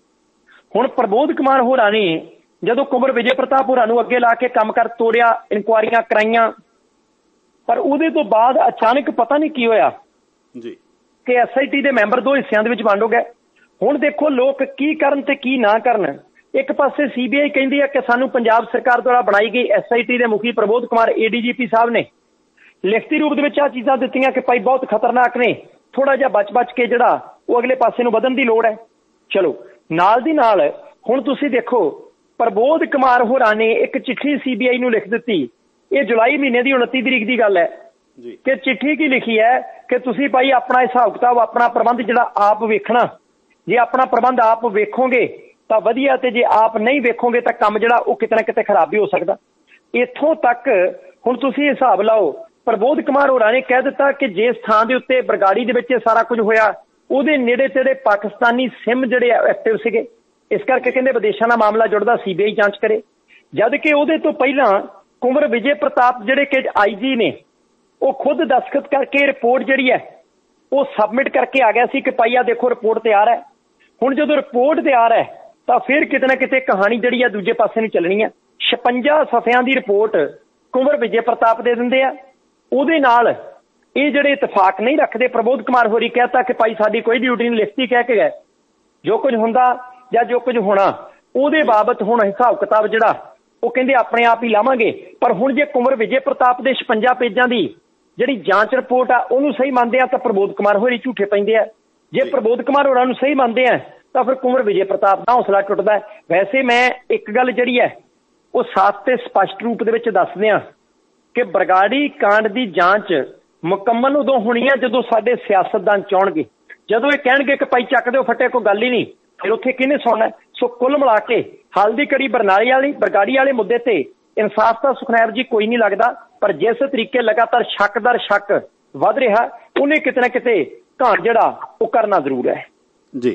S2: ਹੁਣ ਪ੍ਰਬੋਧ ਕੁਮਾਰ ਹੋਰਾਂ ਨੇ ਜਦੋਂ ਕੁੰਵਰ ਵਿਜੇ ਪ੍ਰਤਾਪ ਹੋਰਾਂ ਨੂੰ ਅੱਗੇ ਲਾ ਕੇ ਕੰਮ ਕਰ ਤੋਰਿਆ, ਇਨਕੁਆਰੀਆਂ ਕਰਾਈਆਂ, ਪਰ ਉਹਦੇ ਤੋਂ ਬਾਅਦ ਅਚਾਨਕ ਪਤਾ ਨਹੀਂ ਕੀ ਹੋਇਆ
S1: ਜੀ
S2: ਕਿ SIT ਦੇ ਮੈਂਬਰ 2 ਹਿੱਸਿਆਂ ਦੇ ਵਿੱਚ ਵੰਡ ਹੋ ਗਏ। ਹੁਣ ਦੇਖੋ ਲੋਕ ਕੀ ਕਰਨ ਤੇ ਕੀ ਨਾ ਕਰਨ। ਇੱਕ ਪਾਸੇ CBI ਕਹਿੰਦੀ ਹੈ ਕਿ ਸਾਨੂੰ ਪੰਜਾਬ ਸਰਕਾਰ ਦੁਆਰਾ ਬਣਾਈ ਗਈ SIT ਦੇ ਮੁਖੀ ਪ੍ਰਬੋਧ ਕੁਮਾਰ ADGP ਸਾਹਿਬ ਨੇ ਲਿਖਤੀ ਰੂਪ ਦੇ ਵਿੱਚ ਆਹ ਚੀਜ਼ਾਂ ਦਿੱਤੀਆਂ ਕਿ ਭਾਈ ਬਹੁਤ ਖਤਰਨਾਕ ਨੇ, ਥੋੜਾ ਜਿਹਾ ਬਚ ਕੇ ਜਿਹੜਾ ਉਹ ਅਗਲੇ ਪਾਸੇ ਨੂੰ ਵਧਣ ਦੀ ਲੋੜ ਹੈ। ਚਲੋ ਨਾਲ ਦੀ ਨਾਲ ਹੁਣ ਤੁਸੀਂ ਦੇਖੋ ਪ੍ਰਬੋਧ ਕੁਮਾਰ ਹੋਰਾਂ ਨੇ ਇੱਕ ਚਿੱਠੀ CBI ਨੂੰ ਲਿਖ ਦਿੱਤੀ। ਇਹ ਜੁਲਾਈ ਮਹੀਨੇ ਦੀ 29 ਤਰੀਕ ਦੀ ਗੱਲ ਹੈ ਕਿ ਚਿੱਠੀ ਕੀ ਲਿਖੀ ਹੈ ਕਿ ਤੁਸੀਂ ਭਾਈ ਆਪਣਾ ਹਿਸਾਬ ਕਿਤਾਬ, ਆਪਣਾ ਪ੍ਰਬੰਧ ਜਿਹੜਾ ਆਪ ਵੇਖਣਾ, ਜੇ ਆਪਣਾ ਪ੍ਰਬੰਧ ਆਪ ਵੇਖੋਗੇ ਤਾਂ ਵਧੀਆ, ਤੇ ਜੇ ਆਪ ਨਹੀਂ ਵੇਖੋਗੇ ਤਾਂ ਕੰਮ ਜਿਹੜਾ ਉਹ ਕਿਤੇ ਨਾ ਕਿਤੇ ਖਰਾਬ ਵੀ ਹੋ ਸਕਦਾ। ਇੱਥੋਂ ਤੱਕ ਹੁਣ ਤੁਸੀਂ ਹਿਸਾਬ ਲਾਓ, ਪ੍ਰਬੋਧ ਕੁਮਾਰ ਹੋਰਾਂ ਨੇ ਕਹਿ ਦਿੱਤਾ ਕਿ ਜਿਸ ਥਾਂ ਦੇ ਉੱਤੇ ਬਰਗਾੜੀ ਦੇ ਵਿੱਚ ਸਾਰਾ ਕੁਝ ਹੋਇਆ ਉਹਦੇ ਨੇੜੇ ਤੇੜੇ ਪਾਕਿਸਤਾਨੀ ਸਿਮ ਜਿਹੜੇ ਐਕਟਿਵ ਸੀਗੇ, ਇਸ ਕਰਕੇ ਕਹਿੰਦੇ ਵਿਦੇਸ਼ਾਂ ਦਾ ਮਾਮਲਾ ਜੁੜਦਾ, CBI ਜਾਂਚ ਕਰੇ। ਜਦ ਕਿ ਉਹਦੇ ਤੋਂ ਪਹਿਲਾਂ ਕੁੰਵਰ ਵਿਜੇ ਪ੍ਰਤਾਪ ਜਿਹੜੇ ਕਿ IG ਨੇ ਉਹ ਖੁਦ ਦਸਤਖਤ ਕਰਕੇ ਰਿਪੋਰਟ ਜਿਹੜੀ ਹੈ ਉਹ ਸਬਮਿਟ ਕਰਕੇ ਆ ਗਿਆ ਸੀ ਕਿ ਭਾਈ ਆ ਦੇਖੋ ਰਿਪੋਰਟ ਤਿਆਰ ਹੈ। ਹੁਣ ਜਦੋਂ ਰਿਪੋਰਟ ਤਿਆਰ ਹੈ ਤਾਂ ਫਿਰ ਕਿਤੇ ਨਾ ਕਿਤੇ ਕਹਾਣੀ ਜਿਹੜੀ ਹੈ ਦੂਜੇ ਪਾਸੇ ਨੂੰ ਚੱਲਣੀ ਹੈ। 56 ਸਫ਼ਿਆਂ ਦੀ ਰਿਪੋਰਟ ਕੁੰਵਰ ਵਿਜੇ ਪ੍ਰਤਾਪ ਦੇ ਦਿੰਦੇ ਆ। ਉਹਦੇ ਨਾਲ ਇਹ ਜਿਹੜੇ ਇਤਫਾਕ ਨਹੀਂ ਰੱਖਦੇ, ਪ੍ਰਬੋਧ ਕੁਮਾਰ ਹੋਰੀ ਕਹਿਤਾ ਕਿ ਭਾਈ ਸਾਡੀ ਕੋਈ ਡਿਊਟੀ ਨਹੀਂ, ਲਿਖਤੀ ਕਹਿ ਕੇ ਗਏ ਜੋ ਕੁਝ ਹੁੰਦਾ ਜਾਂ ਜੋ ਕੁਝ ਹੋਣਾ ਉਹਦੇ ਬਾਬਤ ਹੁਣ ਹਿਸਾਬ ਕਿਤਾਬ ਜਿਹੜਾ ਉਹ ਕਹਿੰਦੇ ਆਪਣੇ ਆਪ ਹੀ ਲਾਵਾਂਗੇ। ਪਰ ਹੁਣ ਜੇ ਕੁੰਵਰ ਵਿਜੇ ਪ੍ਰਤਾਪ ਦੇ 56 ਪੇਜਾਂ ਦੀ ਜਿਹੜੀ ਜਾਂਚ ਰਿਪੋਰਟ ਆ ਉਹਨੂੰ ਸਹੀ ਮੰਨਦੇ ਆ ਤਾਂ ਪ੍ਰਬੋਧ ਕੁਮਾਰ ਹੋਰੀ ਝੂਠੇ ਪੈਂਦੇ ਆ। ਜੇ ਪ੍ਰਬੋਧ ਕੁਮਾਰ ਹੋਰਾਂ ਨੂੰ ਸਹੀ ਮੰਨਦੇ ਆ ਤਾਂ ਫਿਰ ਕੁੰਵਰ ਵਿਜੇ ਪ੍ਰਤਾਪ ਦਾ ਹੌਸਲਾ ਟੁੱਟਦਾ ਹੈ। ਵੈਸੇ ਮੈਂ ਇੱਕ ਗੱਲ ਜਿਹੜੀ ਹੈ ਉਹ ਸਾਫ਼ ਤੇ ਸਪਸ਼ਟ ਰੂਪ ਦੇ ਵਿੱਚ ਦੱਸ ਦਿਆਂ ਕਿ ਬਰਗਾੜੀ ਕਾਂਡ ਦੀ ਜਾਂਚ ਮੁਕੰਮਲ ਉਦੋਂ ਹੋਣੀ ਹੈ ਜਦੋਂ ਸਾਡੇ ਸਿਆਸਤਦਾਨ ਚਾਹਣਗੇ। ਜਦੋਂ ਇਹ ਕਹਿਣਗੇ ਕਿ ਭਾਈ ਚੱਕ ਦਿਓ ਫੱਟੇ, ਕੋਈ ਗੱਲ ਹੀ ਨਹੀਂ, ਫਿਰ ਉੱਥੇ ਕਿਹਨੇ ਸੁਣਨਾ। ਸੋ ਕੁੱਲ ਮਿਲਾ ਕੇ ਹਾਲ ਦੀ ਘੜੀ ਬਰਗਾੜੀ ਵਾਲੇ ਮੁੱਦੇ ਤੇ ਇਨਸਾਫ ਤਾਂ ਸੁਖਨੈਬ ਜੀ ਕੋਈ ਨਹੀਂ ਲੱਗਦਾ, ਪਰ ਜਿਸ ਤਰੀਕੇ ਲਗਾਤਾਰ ਸ਼ੱਕ ਦਰ ਸ਼ੱਕ ਵੱਧ ਰਿਹਾ ਉਹਨੇ ਕਿਤੇ ਨਾ ਕਿਤੇ ਘਾਣ ਜਿਹੜਾ ਉਹ ਕਰਨਾ ਜ਼ਰੂਰ ਹੈ
S1: ਜੀ।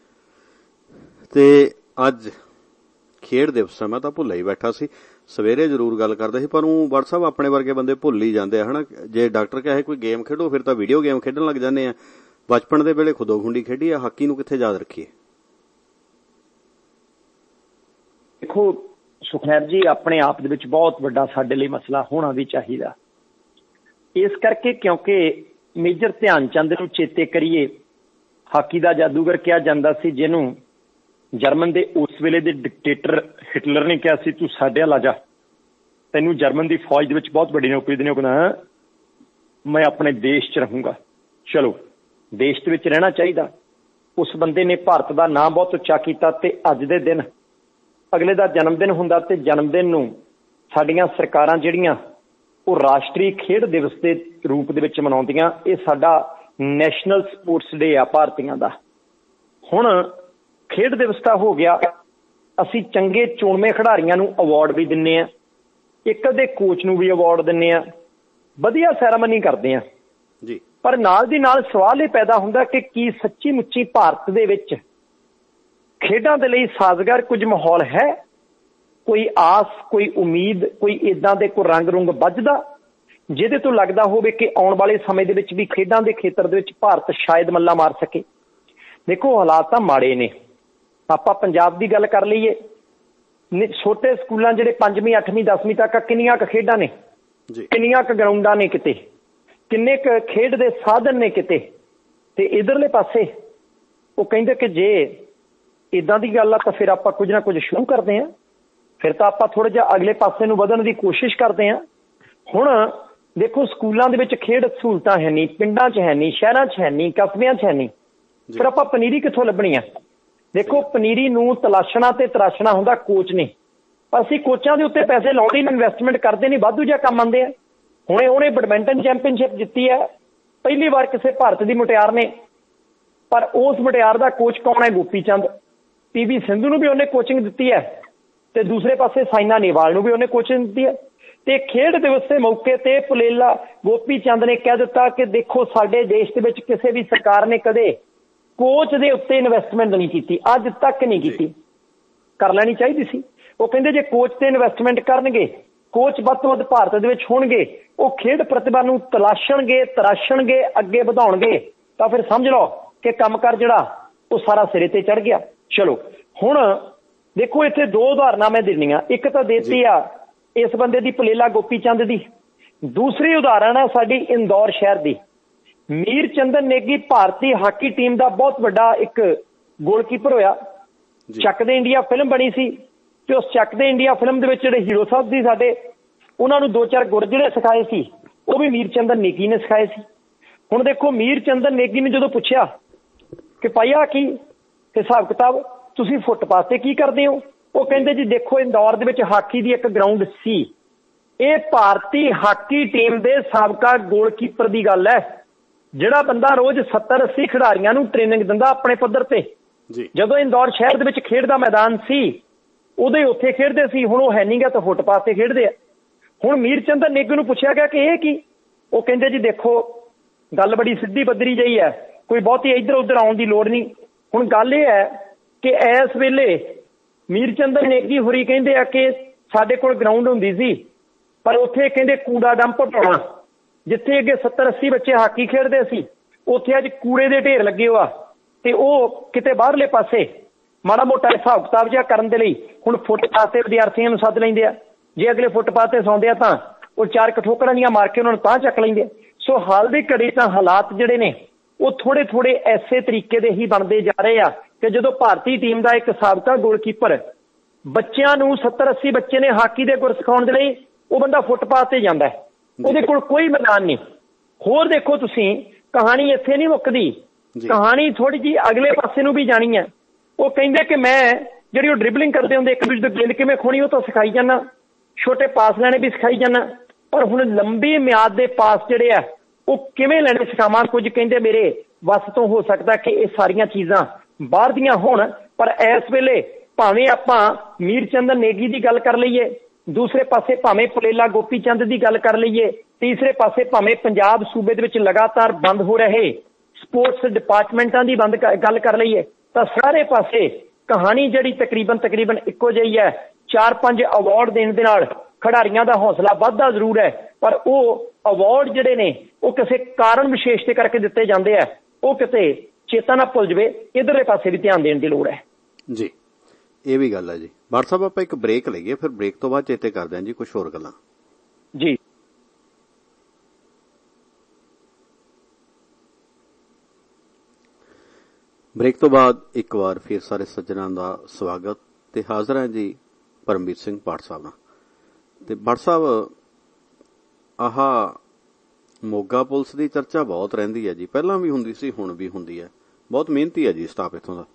S1: ਤੇ ਅੱਜ ਖੇਡ ਦਿਵਸ ਮੈਂ ਤਾਂ ਭੁੱਲ ਹੀ ਬੈਠਾ ਸੀ, ਸਵੇਰੇ ਜ਼ਰੂਰ ਗੱਲ ਕਰਦਾ ਸੀ, ਪਰ ਉਹ WhatsApp ਆਪਣੇ ਵਰਗੇ ਬੰਦੇ ਭੁੱਲ ਹੀ ਜਾਂਦੇ ਆ ਹਨਾ। ਜੇ ਡਾਕਟਰ ਕਹੇ ਕੋਈ ਗੇਮ ਖੇਡੋ ਫਿਰ ਤਾਂ ਵੀਡੀਓ ਗੇਮ ਖੇਡਣ ਲੱਗ ਜਾਂਦੇ ਆ। ਬਚਪਨ ਦੇ ਵੇਲੇ ਖੁੱਦੋ ਖੁੰਡੀ ਖੇਡੀ ਆ, ਹਾਕੀ ਨੂੰ ਕਿੱਥੇ ਯਾਦ ਰੱਖੀਏ।
S2: ਦੇਖੋ ਸੁਖਨੈਬ ਜੀ, ਆਪਣੇ ਆਪ ਦੇ ਵਿੱਚ ਬਹੁਤ ਵੱਡਾ ਸਾਡੇ ਲਈ ਮਸਲਾ ਹੋਣਾ ਵੀ ਚਾਹੀਦਾ, ਇਸ ਕਰਕੇ ਕਿਉਂਕਿ ਮੇਜਰ ਧਿਆਨ ਚੰਦ ਨੂੰ ਚੇਤੇ ਕਰੀਏ। ਹਾਕੀ ਦਾ ਜਾਦੂਗਰ ਕਿਹਾ ਜਾਂਦਾ ਸੀ, ਜਿਹਨੂੰ ਜਰਮਨ ਦੇ ਉਸ ਵੇਲੇ ਦੇ ਡਿਕਟੇਟਰ ਹਿਟਲਰ ਨੇ ਕਿਹਾ ਸੀ ਤੂੰ ਸਾਡੇ ਵੱਲ ਆ ਜਾ, ਤੈਨੂੰ ਜਰਮਨ ਦੀ ਫੌਜ ਦੇ ਵਿੱਚ ਬਹੁਤ ਵੱਡੀ ਨੌਕਰੀ ਦੇਣੀ। ਉਹ ਕਹਿੰਦਾ ਮੈਂ ਆਪਣੇ ਦੇਸ਼ 'ਚ ਰਹੂੰਗਾ। ਚਲੋ ਦੇਸ਼ ਦੇ ਵਿੱਚ ਰਹਿਣਾ ਚਾਹੀਦਾ। ਉਸ ਬੰਦੇ ਨੇ ਭਾਰਤ ਦਾ ਨਾਂ ਬਹੁਤ ਉੱਚਾ ਕੀਤਾ ਤੇ ਅੱਜ ਦੇ ਦਿਨ ਅਗਲੇ ਦਾ ਜਨਮ ਦਿਨ ਹੁੰਦਾ ਤੇ ਜਨਮ ਦਿਨ ਨੂੰ ਸਾਡੀਆਂ ਸਰਕਾਰਾਂ ਜਿਹੜੀਆਂ ਉਹ ਰਾਸ਼ਟਰੀ ਖੇਡ ਦਿਵਸ ਦੇ ਰੂਪ ਦੇ ਵਿੱਚ ਮਨਾਉਂਦੀਆਂ। ਇਹ ਸਾਡਾ ਨੈਸ਼ਨਲ ਸਪੋਰਟਸ ਡੇ ਆ ਭਾਰਤੀਆਂ ਦਾ। ਹੁਣ ਖੇਡ ਦਿਵਸ ਤਾਂ ਹੋ ਗਿਆ, ਅਸੀਂ ਚੰਗੇ ਚੁਣਵੇਂ ਖਿਡਾਰੀਆਂ ਨੂੰ ਅਵਾਰਡ ਵੀ ਦਿੰਦੇ ਆ, ਇੱਕ ਅੱਧੇ ਕੋਚ ਨੂੰ ਵੀ ਅਵਾਰਡ ਦਿੰਦੇ ਆ, ਵਧੀਆ ਸੈਰਾਮਨੀ ਕਰਦੇ ਆ ਜੀ। ਪਰ ਨਾਲ ਦੀ ਨਾਲ ਸਵਾਲ ਇਹ ਪੈਦਾ ਹੁੰਦਾ ਕਿ ਕੀ ਸੱਚੀ ਮੁੱਚੀ ਭਾਰਤ ਦੇ ਵਿੱਚ ਖੇਡਾਂ ਦੇ ਲਈ ਸਾਜ਼ਗਾਰ ਕੁਝ ਮਾਹੌਲ ਹੈ, ਕੋਈ ਆਸ, ਕੋਈ ਉਮੀਦ, ਕੋਈ ਇੱਦਾਂ ਦੇ ਕੋਈ ਰੰਗ ਰੁੰਗ ਵੱਜਦਾ ਜਿਹਦੇ ਤੋਂ ਲੱਗਦਾ ਹੋਵੇ ਕਿ ਆਉਣ ਵਾਲੇ ਸਮੇਂ ਦੇ ਵਿੱਚ ਵੀ ਖੇਡਾਂ ਦੇ ਖੇਤਰ ਦੇ ਵਿੱਚ ਭਾਰਤ ਸ਼ਾਇਦ ਮੱਲਾ ਮਾਰ ਸਕੇ। ਦੇਖੋ ਹਾਲਾਤ ਤਾਂ ਮਾੜੇ ਨੇ। ਆਪਾਂ ਪੰਜਾਬ ਦੀ ਗੱਲ ਕਰ ਲਈਏ, ਛੋਟੇ ਸਕੂਲਾਂ ਜਿਹੜੇ 5ਵੀਂ 8ਵੀਂ 10ਵੀਂ ਤੱਕ ਕਿੰਨੀਆਂ ਕੁ ਖੇਡਾਂ ਨੇ, ਕਿੰਨੀਆਂ ਕੁ ਗਰਾਊਂਡਾਂ ਨੇ, ਕਿਤੇ ਕਿੰਨੇ ਕੁ ਖੇਡ ਦੇ ਸਾਧਨ ਨੇ ਕਿਤੇ। ਤੇ ਇਧਰਲੇ ਪਾਸੇ ਉਹ ਕਹਿੰਦੇ ਕਿ ਜੇ ਇੱਦਾਂ ਦੀ ਗੱਲ ਆ ਤਾਂ ਫਿਰ ਆਪਾਂ ਕੁਝ ਨਾ ਕੁਝ ਸ਼ੁਰੂ ਕਰਦੇ ਹਾਂ, ਫਿਰ ਤਾਂ ਆਪਾਂ ਥੋੜ੍ਹਾ ਜਿਹਾ ਅਗਲੇ ਪਾਸੇ ਨੂੰ ਵਧਣ ਦੀ ਕੋਸ਼ਿਸ਼ ਕਰਦੇ ਹਾਂ। ਹੁਣ ਦੇਖੋ ਸਕੂਲਾਂ ਦੇ ਵਿੱਚ ਖੇਡ ਸਹੂਲਤਾਂ ਹੈ ਨਹੀਂ, ਪਿੰਡਾਂ 'ਚ ਹੈ ਨਹੀਂ, ਸ਼ਹਿਰਾਂ 'ਚ ਹੈ ਨਹੀਂ, ਕਸਬਿਆਂ 'ਚ ਹੈ ਨਹੀਂ, ਫਿਰ ਆਪਾਂ ਪਨੀਰੀ ਕਿੱਥੋਂ ਲੱਭਣੀ ਆ। ਦੇਖੋ ਪਨੀਰੀ ਨੂੰ ਤਲਾਸ਼ਣਾ ਤੇ ਤਰਾਸ਼ਣਾ ਹੁੰਦਾ ਕੋਚ ਨੇ, ਪਰ ਅਸੀਂ ਕੋਚਾਂ ਦੇ ਉੱਤੇ ਪੈਸੇ ਲਾਉਂਦੇ ਨਹੀਂ, ਇਨਵੈਸਟਮੈਂਟ ਕਰਦੇ ਨਹੀਂ, ਵਾਧੂ ਜਿਹਾ ਕੰਮ ਆਉਂਦੇ ਆ। ਹੁਣੇ ਉਹਨੇ ਬੈਡਮਿੰਟਨ ਚੈਂਪੀਅਨਸ਼ਿਪ ਜਿੱਤੀ ਹੈ ਪਹਿਲੀ ਵਾਰ ਕਿਸੇ ਭਾਰਤ ਦੀ ਮੁਟਿਆਰ ਨੇ, ਪਰ ਉਸ ਮੁਟਿਆਰ ਦਾ ਕੋਚ ਕੌਣ ਹੈ? ਗੋਪੀ ਚੰਦ। PV ਸਿੰਧੂ ਨੂੰ ਵੀ ਉਹਨੇ ਕੋਚਿੰਗ ਦਿੱਤੀ ਹੈ ਤੇ ਦੂਸਰੇ ਪਾਸੇ ਸਾਇਨਾ ਨੇਹਵਾਲ ਨੂੰ ਵੀ ਉਹਨੇ ਕੋਚਿੰਗ ਦਿੱਤੀ ਹੈ। ਤੇ ਖੇਡ ਦਿਵਸ ਦੇ ਮੌਕੇ ਤੇ ਪੁਲੇਲਾ ਗੋਪੀ ਚੰਦ ਨੇ ਕਹਿ ਦਿੱਤਾ ਕਿ ਦੇਖੋ ਸਾਡੇ ਦੇਸ਼ ਦੇ ਵਿੱਚ ਕਿਸੇ ਵੀ ਸਰਕਾਰ ਨੇ ਕਦੇ ਕੋਚ ਦੇ ਉੱਤੇ ਇਨਵੈਸਟਮੈਂਟ ਨਹੀਂ ਕੀਤੀ, ਅੱਜ ਤੱਕ ਨਹੀਂ ਕੀਤੀ, ਕਰ ਲੈਣੀ ਚਾਹੀਦੀ ਸੀ। ਉਹ ਕਹਿੰਦੇ ਜੇ ਕੋਚ ਤੇ ਇਨਵੈਸਟਮੈਂਟ ਕਰਨਗੇ ਕੋਚ ਵੱਧ ਤੋਂ ਵੱਧ ਭਾਰਤ ਦੇ ਵਿੱਚ ਹੋਣਗੇ, ਉਹ ਖੇਡ ਪ੍ਰਤਿਭਾ ਨੂੰ ਤਲਾਸ਼ਣਗੇ, ਤਰਾਸ਼ਣਗੇ, ਅੱਗੇ ਵਧਾਉਣਗੇ, ਤਾਂ ਫਿਰ ਸਮਝ ਲਓ ਕਿ ਕੰਮਕਾਰ ਜਿਹੜਾ ਉਹ ਸਾਰਾ ਸਿਰੇ ਤੇ ਚੜ ਗਿਆ। ਚਲੋ ਹੁਣ ਦੇਖੋ, ਇੱਥੇ 2 ਉਦਾਹਰਨਾਂ ਮੈਂ ਦੇਣੀਆਂ। ਇੱਕ ਤਾਂ ਦੇਤੀ ਆ ਇਸ ਬੰਦੇ ਦੀ, ਪਲੇਲਾ ਗੋਪੀ ਚੰਦ ਦੀ। ਦੂਸਰੀ ਉਦਾਹਰਣ ਹੈ ਸਾਡੀ ਇੰਦੌਰ ਸ਼ਹਿਰ ਦੀ। ਮੀਰ ਚੰਦਨ ਨੇਗੀ ਭਾਰਤੀ ਹਾਕੀ ਟੀਮ ਦਾ ਬਹੁਤ ਵੱਡਾ ਇੱਕ ਗੋਲਕੀਪਰ ਹੋਇਆ। ਚੱਕ ਦੇ ਇੰਡੀਆ ਫਿਲਮ ਬਣੀ ਸੀ, ਤੇ ਉਸ ਚੱਕ ਦੇ ਇੰਡੀਆ ਫਿਲਮ ਦੇ ਵਿੱਚ ਜਿਹੜੇ ਹੀਰੋ ਸਾਹਿਬ ਸੀ ਸਾਡੇ, ਉਹਨਾਂ ਨੂੰ 2-4 ਗੁਰ ਜਿਹੜੇ ਸਿਖਾਏ ਸੀ, ਉਹ ਵੀ ਮੀਰ ਚੰਦਨ ਨੇਗੀ ਨੇ ਸਿਖਾਏ ਸੀ। ਹੁਣ ਦੇਖੋ, ਮੀਰ ਚੰਦਨ ਨੇਗੀ ਨੇ ਜਦੋਂ ਪੁੱਛਿਆ ਕਿ ਭਾਈ ਆ ਕੀ ਹਿਸਾਬ ਕਿਤਾਬ, ਤੁਸੀਂ ਫੁੱਟਪਾਥ ਤੇ ਕੀ ਕਰਦੇ ਹੋ? ਉਹ ਕਹਿੰਦੇ ਜੀ ਦੇਖੋ, ਇੰਦੌਰ ਦੇ ਵਿੱਚ ਹਾਕੀ ਦੀ ਇੱਕ ਗਰਾਊਂਡ ਸੀ। ਇਹ ਭਾਰਤੀ ਹਾਕੀ ਟੀਮ ਦੇ ਸਾਬਕਾ ਗੋਲਕੀਪਰ ਦੀ ਗੱਲ ਹੈ, ਜਿਹੜਾ ਬੰਦਾ ਰੋਜ਼ 70-80 ਖਿਡਾਰੀਆਂ ਨੂੰ ਟ੍ਰੇਨਿੰਗ ਦਿੰਦਾ ਆਪਣੇ ਪੱਧਰ ਤੇ। ਜਦੋਂ ਇੰਦੌਰ ਸ਼ਹਿਰ ਦੇ ਵਿੱਚ ਖੇਡ ਦਾ ਮੈਦਾਨ ਸੀ, ਉਦੋਂ ਉੱਥੇ ਖੇਡਦੇ ਸੀ। ਹੁਣ ਉਹ ਹੈ ਨਹੀਂ ਗਾ, ਤਾਂ ਫੁੱਟਪਾਥ ਤੇ ਖੇਡਦੇ ਆ। ਹੁਣ ਮੀਰ ਚੰਦਨ ਨੇਗੀ ਨੂੰ ਪੁੱਛਿਆ ਗਿਆ ਕਿ ਇਹ ਕੀ? ਉਹ ਕਹਿੰਦੇ ਜੀ ਦੇਖੋ, ਗੱਲ ਬੜੀ ਸਿੱਧੀ ਬੱਦਰੀ ਜਿਹੀ ਹੈ, ਕੋਈ ਬਹੁਤੀ ਇੱਧਰ ਉੱਧਰ ਆਉਣ ਦੀ ਲੋੜ ਨਹੀਂ। ਹੁਣ ਗੱਲ ਇਹ ਹੈ ਕਿ ਇਸ ਵੇਲੇ ਮੀਰ ਚੰਦਨ ਨੇਗੀ ਹੋਰੀ ਕਹਿੰਦੇ ਆ ਕਿ ਸਾਡੇ ਕੋਲ ਗਰਾਊਂਡ ਹੁੰਦੀ ਸੀ, ਪਰ ਉੱਥੇ ਕਹਿੰਦੇ ਕੂੜਾ ਡੰਪ ਪਾਉਣਾ, ਜਿੱਥੇ ਅੱਗੇ 70-80 ਬੱਚੇ ਹਾਕੀ ਖੇਡਦੇ ਸੀ, ਉੱਥੇ ਅੱਜ ਕੂੜੇ ਦੇ ਢੇਰ ਲੱਗੇ ਹੋਆ। ਤੇ ਉਹ ਕਿਤੇ ਬਾਹਰਲੇ ਪਾਸੇ ਮਾੜਾ ਮੋਟਾ ਹਿਸਾਬ ਕਿਤਾਬ ਜਿਹਾ ਕਰਨ ਦੇ ਲਈ ਹੁਣ ਫੁੱਟਪਾਥ ਤੇ ਵਿਦਿਆਰਥੀਆਂ ਨੂੰ ਸੱਦ ਲੈਂਦੇ ਆ। ਜੇ ਅਗਲੇ ਫੁੱਟਪਾਥ ਤੇ ਸੌਂਦੇ ਆ ਤਾਂ ਉਹ 4 ਠੋਕਰਾਂ ਦੀਆਂ ਮਾਰ ਕੇ ਉਹਨਾਂ ਨੂੰ ਤਾਂ ਚੱਕ ਲੈਂਦੇ ਆ। ਸੋ ਹਾਲ ਦੀ ਘੜੀ ਤਾਂ ਹਾਲਾਤ ਜਿਹੜੇ ਨੇ ਉਹ ਥੋੜੇ ਐਸੇ ਤਰੀਕੇ ਦੇ ਹੀ ਬਣਦੇ ਜਾ ਰਹੇ ਆ ਕਿ ਜਦੋਂ ਭਾਰਤੀ ਟੀਮ ਦਾ ਇੱਕ ਸਾਬਕਾ ਗੋਲਕੀਪਰ ਬੱਚਿਆਂ ਨੂੰ 70-80 ਬੱਚੇ ਨੇ ਹਾਕੀ ਦੇ ਗੁਰ ਸਿਖਾਉਣ ਦੇ ਲਈ, ਉਹ ਬੰਦਾ ਫੁੱਟਪਾਥ ਤੇ ਜਾਂਦਾ, ਉਹਦੇ ਕੋਲ ਕੋਈ ਮੈਦਾਨ ਨਹੀਂ। ਹੋਰ ਦੇਖੋ ਤੁਸੀਂ, ਕਹਾਣੀ ਇੱਥੇ ਨਹੀਂ ਮੁੱਕਦੀ, ਕਹਾਣੀ ਥੋੜੀ ਜਿਹੀ ਅਗਲੇ ਪਾਸੇ ਨੂੰ ਵੀ ਜਾਣੀ ਹੈ। ਉਹ ਕਹਿੰਦੇ ਕਿ ਮੈਂ ਜਿਹੜੀ ਉਹ ਡਰਿਬਲਿੰਗ ਕਰਦੇ ਹੁੰਦੇ, ਇੱਕ ਦੂਜੇ ਦੀ ਗੇਂਦ ਕਿਵੇਂ ਖੋਣੀ, ਉਹ ਤਾਂ ਸਿਖਾਈ ਜਾਂਦਾ, ਛੋਟੇ ਪਾਸ ਲੈਣੇ ਵੀ ਸਿਖਾਈ ਜਾਂਦਾ, ਪਰ ਹੁਣ ਲੰਬੀ ਮਿਆਦ ਦੇ ਪਾਸ ਜਿਹੜੇ ਆ ਉਹ ਕਿਵੇਂ ਲੈਣੇ ਸਿਖਾਵਾਂ। ਕੁਝ ਕਹਿੰਦੇ ਮੇਰੇ ਵੱਸ ਤੋਂ ਹੋ ਸਕਦਾ ਕਿ ਇਹ ਸਾਰੀਆਂ ਚੀਜ਼ਾਂ ਬਾਹਰ ਦੀਆਂ ਹੋਣ, ਪਰ ਇਸ ਵੇਲੇ ਭਾਵੇਂ ਆਪਾਂ ਮੀਰ ਚੰਦਨ ਨੇਗੀ ਦੀ ਗੱਲ ਕਰ ਲਈਏ, ਦੂਸਰੇ ਪਾਸੇ ਭਾਵੇਂ ਪਲੇਲਾ ਗੋਪੀ ਚੰਦ ਦੀ ਗੱਲ ਕਰ ਲਈਏ, ਤੀਸਰੇ ਪਾਸੇ ਭਾਵੇਂ ਪੰਜਾਬ ਸੂਬੇ ਦੇ ਵਿੱਚ ਲਗਾਤਾਰ ਬੰਦ ਹੋ ਰਹੇ ਸਪੋਰਟਸ ਡਿਪਾਰਟਮੈਂਟਾਂ ਦੀ ਗੱਲ ਕਰ ਲਈਏ, ਤਾਂ ਸਾਰੇ ਪਾਸੇ ਕਹਾਣੀ ਜਿਹੜੀ ਤਕਰੀਬਨ ਇੱਕੋ ਜਿਹੀ ਹੈ। 4-5 ਅਵਾਰਡ ਦੇਣ ਦੇ ਨਾਲ ਖਿਡਾਰੀਆਂ ਦਾ ਹੌਸਲਾ ਵੱਧਦਾ ਜ਼ਰੂਰ ਹੈ, ਪਰ ਉਹ ਅਵਾਰਡ ਜਿਹੜੇ ਨੇ ਉਹ ਕਿਸੇ ਕਾਰਨ ਵਿਸ਼ੇਸ਼ ਤੇ ਕਰਕੇ ਦਿੱਤੇ ਜਾਂਦੇ ਆ, ਉਹ ਕਿਤੇ ਚੇਤਾ ਨਾ ਭੁੱਲ ਜਾਵੇ। ਇਧਰਲੇ ਪਾਸੇ ਵੀ ਧਿਆਨ ਦੇਣ ਦੀ ਲੋੜ ਹੈ
S1: ਜੀ। ਇਹ ਵੀ ਗੱਲ ਹੈ ਜੀ। ਬਾਰ ਸਾਹਿਬ, ਆਪਾਂ ਇੱਕ ਬ੍ਰੇਕ ਲਈਏ, ਫਿਰ ਬ੍ਰੇਕ ਤੋਂ ਬਾਅਦ ਚੇਤੇ ਕਰਦੇ ਹਾਂ ਜੀ ਕੁਝ ਹੋਰ ਗੱਲਾਂ
S2: ਜੀ।
S1: ਬ੍ਰੇਕ ਤੋਂ ਬਾਅਦ ਇੱਕ ਵਾਰ ਫਿਰ ਸਾਰੇ ਸੱਜਣਾਂ ਦਾ ਸਵਾਗਤ, ਤੇ ਹਾਜ਼ਰ ਹੈ ਜੀ ਪਰਮਵੀਰ ਸਿੰਘ ਪਾਠ ਸਾਹਿਬ ਨਾਲ। ਤੇ ਪਾਠ ਸਾਹਿਬ, ਆਹ ਮੋਗਾ ਪੁਲਿਸ ਦੀ ਚਰਚਾ ਬਹੁਤ ਰਹਿੰਦੀ ਹੈ ਜੀ, ਪਹਿਲਾਂ ਵੀ ਹੁੰਦੀ ਸੀ, ਹੁਣ ਵੀ ਹੁੰਦੀ ਹੈ। ਬਹੁਤ ਮਿਹਨਤੀ ਹੈ ਜੀ ਸਟਾਫ ਇੱਥੋਂ ਦਾ।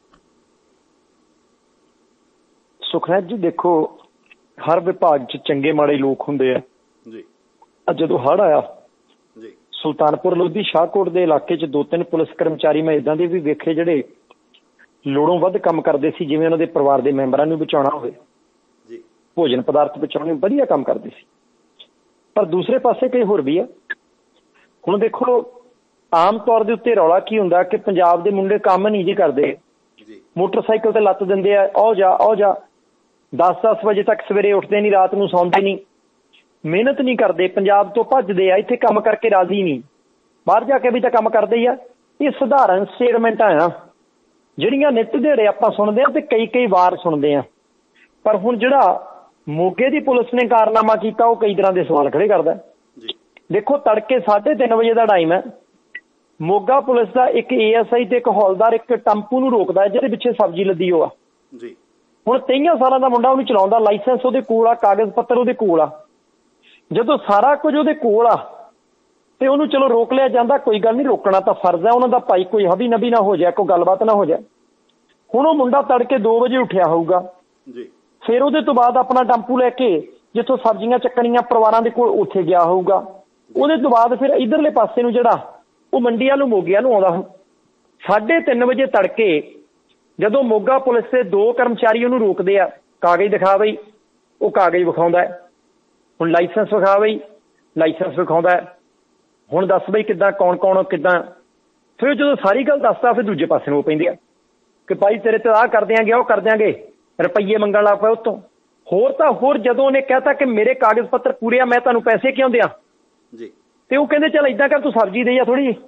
S2: ਸੁਖਰਾਜ ਜੀ, ਦੇਖੋ ਹਰ ਵਿਭਾਗ 'ਚ ਚੰਗੇ ਮਾੜੇ ਲੋਕ ਹੁੰਦੇ ਆ ਜੀ। ਜਦੋਂ ਹੜ੍ਹ ਆਇਆ ਜੀ ਸੁਲਤਾਨਪੁਰ ਲੋਧੀ ਸ਼ਾਹਕੋਟ ਦੇ ਇਲਾਕੇ 'ਚ 2-3 ਪੁਲਿਸ ਕਰਮਚਾਰੀ ਮੈਂ ਇਦਾਂ ਦੇ ਵੀ ਵੇਖੇ ਜਿਹੜੇ ਲੋੜੋਂ ਵੱਧ ਕੰਮ ਕਰਦੇ ਸੀ, ਜਿਵੇਂ ਉਹਨਾਂ ਦੇ ਪਰਿਵਾਰ ਦੇ ਮੈਂਬਰਾਂ ਨੂੰ ਬਚਾਉਣਾ ਹੋਵੇ ਜੀ, ਭੋਜਨ ਪਦਾਰਥ ਬਚਾਉਣੇ, ਵਧੀਆ ਕੰਮ ਕਰਦੇ ਸੀ। ਪਰ ਦੂਸਰੇ ਪਾਸੇ ਕਈ ਹੋਰ ਵੀ ਆ। ਹੁਣ ਦੇਖੋ, ਆਮ ਤੌਰ ਦੇ ਉੱਤੇ ਰੌਲਾ ਕੀ ਹੁੰਦਾ ਕਿ ਪੰਜਾਬ ਦੇ ਮੁੰਡੇ ਕੰਮ ਨਹੀਂ ਜੀ ਕਰਦੇ, ਮੋਟਰਸਾਈਕਲ ਤੇ ਲੱਤ ਦਿੰਦੇ ਆ, ਆਓ ਜਾ 10-10 ਵਜੇ ਤੱਕ ਸਵੇਰੇ ਉੱਠਦੇ ਨਹੀਂ, ਰਾਤ ਨੂੰ ਸੌਂਦੇ ਨਹੀਂ, ਮਿਹਨਤ ਨਹੀਂ ਕਰਦੇ, ਪੰਜਾਬ ਤੋਂ ਭੱਜਦੇ ਆ, ਇੱਥੇ ਕੰਮ ਕਰਕੇ ਰਾਜ਼ੀ ਨਹੀਂ, ਬਾਹਰ ਜਾ ਕੇ ਵੀ ਤਾਂ ਕੰਮ ਕਰਦੇ ਹੀ ਆ। ਇਹ ਸਧਾਰਨ ਸਟੇਟਮੈਂਟਾਂ ਆ ਜਿਹੜੀਆਂ ਨਿੱਤ ਦਿਹਾੜੇ ਆਪਾਂ ਸੁਣਦੇ ਆ ਤੇ ਕਈ ਵਾਰ ਸੁਣਦੇ ਆ। ਪਰ ਹੁਣ ਜਿਹੜਾ ਮੋਗੇ ਦੀ ਪੁਲਿਸ ਨੇ ਕਾਰਨਾਮਾ ਕੀਤਾ, ਉਹ ਕਈ ਤਰ੍ਹਾਂ ਦੇ ਸਵਾਲ ਖੜੇ ਕਰਦਾ। ਦੇਖੋ, ਤੜਕੇ 3:30 ਵਜੇ ਦਾ ਟਾਈਮ ਹੈ, ਮੋਗਾ ਪੁਲਿਸ ਦਾ ਇੱਕ ASI ਤੇ ਇੱਕ ਹੌਲਦਾਰ ਇੱਕ ਟੈਂਪੂ ਨੂੰ ਰੋਕਦਾ, ਜਿਹਦੇ ਪਿੱਛੇ ਸਬਜ਼ੀ ਲੱਦੀ ਹੋ ਆ ਜੀ। ਹੁਣ 23 ਸਾਲਾਂ ਦਾ ਮੁੰਡਾ ਉਹਨੂੰ ਚਲਾਉਂਦਾ, ਲਾਇਸੈਂਸ ਉਹਦੇ ਕੋਲ ਆ, ਕਾਗਜ਼ ਪੱਤਰ ਉਹਦੇ ਕੋਲ ਆ। ਜਦੋਂ ਸਾਰਾ ਕੁਝ ਉਹਦੇ ਕੋਲ ਆ ਤੇ ਉਹਨੂੰ ਚਲੋ ਰੋਕ ਲਿਆ ਜਾਂਦਾ, ਕੋਈ ਗੱਲ ਨਹੀਂ, ਰੋਕਣਾ ਤਾਂ ਫਰਜ਼ ਹੈ ਉਹਨਾਂ ਦਾ, ਭਾਈ ਕੋਈ ਹਬੀ ਨਬੀ ਨਾ ਹੋ ਜਾਏ, ਕੋਈ ਗੱਲਬਾਤ ਨਾ ਹੋ ਜਾਏ। ਹੁਣ ਉਹ ਮੁੰਡਾ ਤੜਕੇ 2 ਵਜੇ ਉੱਠਿਆ ਹੋਊਗਾ ਜੀ, ਫਿਰ ਉਹਦੇ ਤੋਂ ਬਾਅਦ ਆਪਣਾ ਟੈਂਪੂ ਲੈ ਕੇ ਜਿੱਥੋਂ ਸਬਜ਼ੀਆਂ ਚੱਕਣੀਆਂ ਪਰਿਵਾਰਾਂ ਦੇ ਕੋਲ ਉੱਥੇ ਗਿਆ ਹੋਊਗਾ। ਉਹਦੇ ਤੋਂ ਬਾਅਦ ਫਿਰ ਇਧਰਲੇ ਪਾਸੇ ਨੂੰ ਜਿਹੜਾ ਉਹ ਮੰਡੀ ਵੱਲ ਨੂੰ ਮੋਗੇ ਨੂੰ ਆਉਂਦਾ। 3:30 ਵਜੇ ਤੜਕੇ ਜਦੋਂ ਮੋਗਾ ਪੁਲਿਸ ਦੇ 2 ਕਰਮਚਾਰੀ ਉਹਨੂੰ ਰੋਕਦੇ ਆ, ਕਾਗਜ਼ ਦਿਖਾ ਬਈ, ਉਹ ਕਾਗਜ਼ ਵਿਖਾਉਂਦਾ। ਹੁਣ ਲਾਇਸੈਂਸ ਵਿਖਾ ਬਈ, ਲਾਇਸੈਂਸ ਵਿਖਾਉਂਦਾ। ਹੁਣ ਦੱਸ ਬਈ ਕਿੱਦਾਂ, ਕੌਣ ਕਿੱਦਾਂ। ਫਿਰ ਜਦੋਂ ਸਾਰੀ ਗੱਲ ਦੱਸਦਾ, ਫਿਰ ਦੂਜੇ ਪਾਸੇ ਨੂੰ ਉਹ ਪੈਂਦੇ ਆ ਕਿ ਭਾਈ ਤੇਰੇ ਤੇ ਆਹ ਕਰ ਦਿਆਂਗੇ, ਉਹ ਕਰ ਦਿਆਂਗੇ, ਰੁਪਈਏ ਮੰਗਣ ਲੱਗ ਪਏ ਉੱਤੋਂ। ਹੋਰ ਤਾਂ ਹੋਰ ਜਦੋਂ ਉਹਨੇ ਕਹਿਤਾ ਕਿ ਮੇਰੇ ਕਾਗਜ਼ ਪੱਤਰ ਪੂਰੇ ਆ, ਮੈਂ ਤੁਹਾਨੂੰ ਪੈਸੇ ਕਿਉਂ ਦਿਆਂ
S1: ਜੀ, ਤੇ
S2: ਉਹ ਕਹਿੰਦੇ ਚੱਲ ਏਦਾਂ ਕਰ ਤੂੰ ਸਬਜ਼ੀ ਦੇ ਜਾ ਥੋੜੀ ਜਿਹੀ।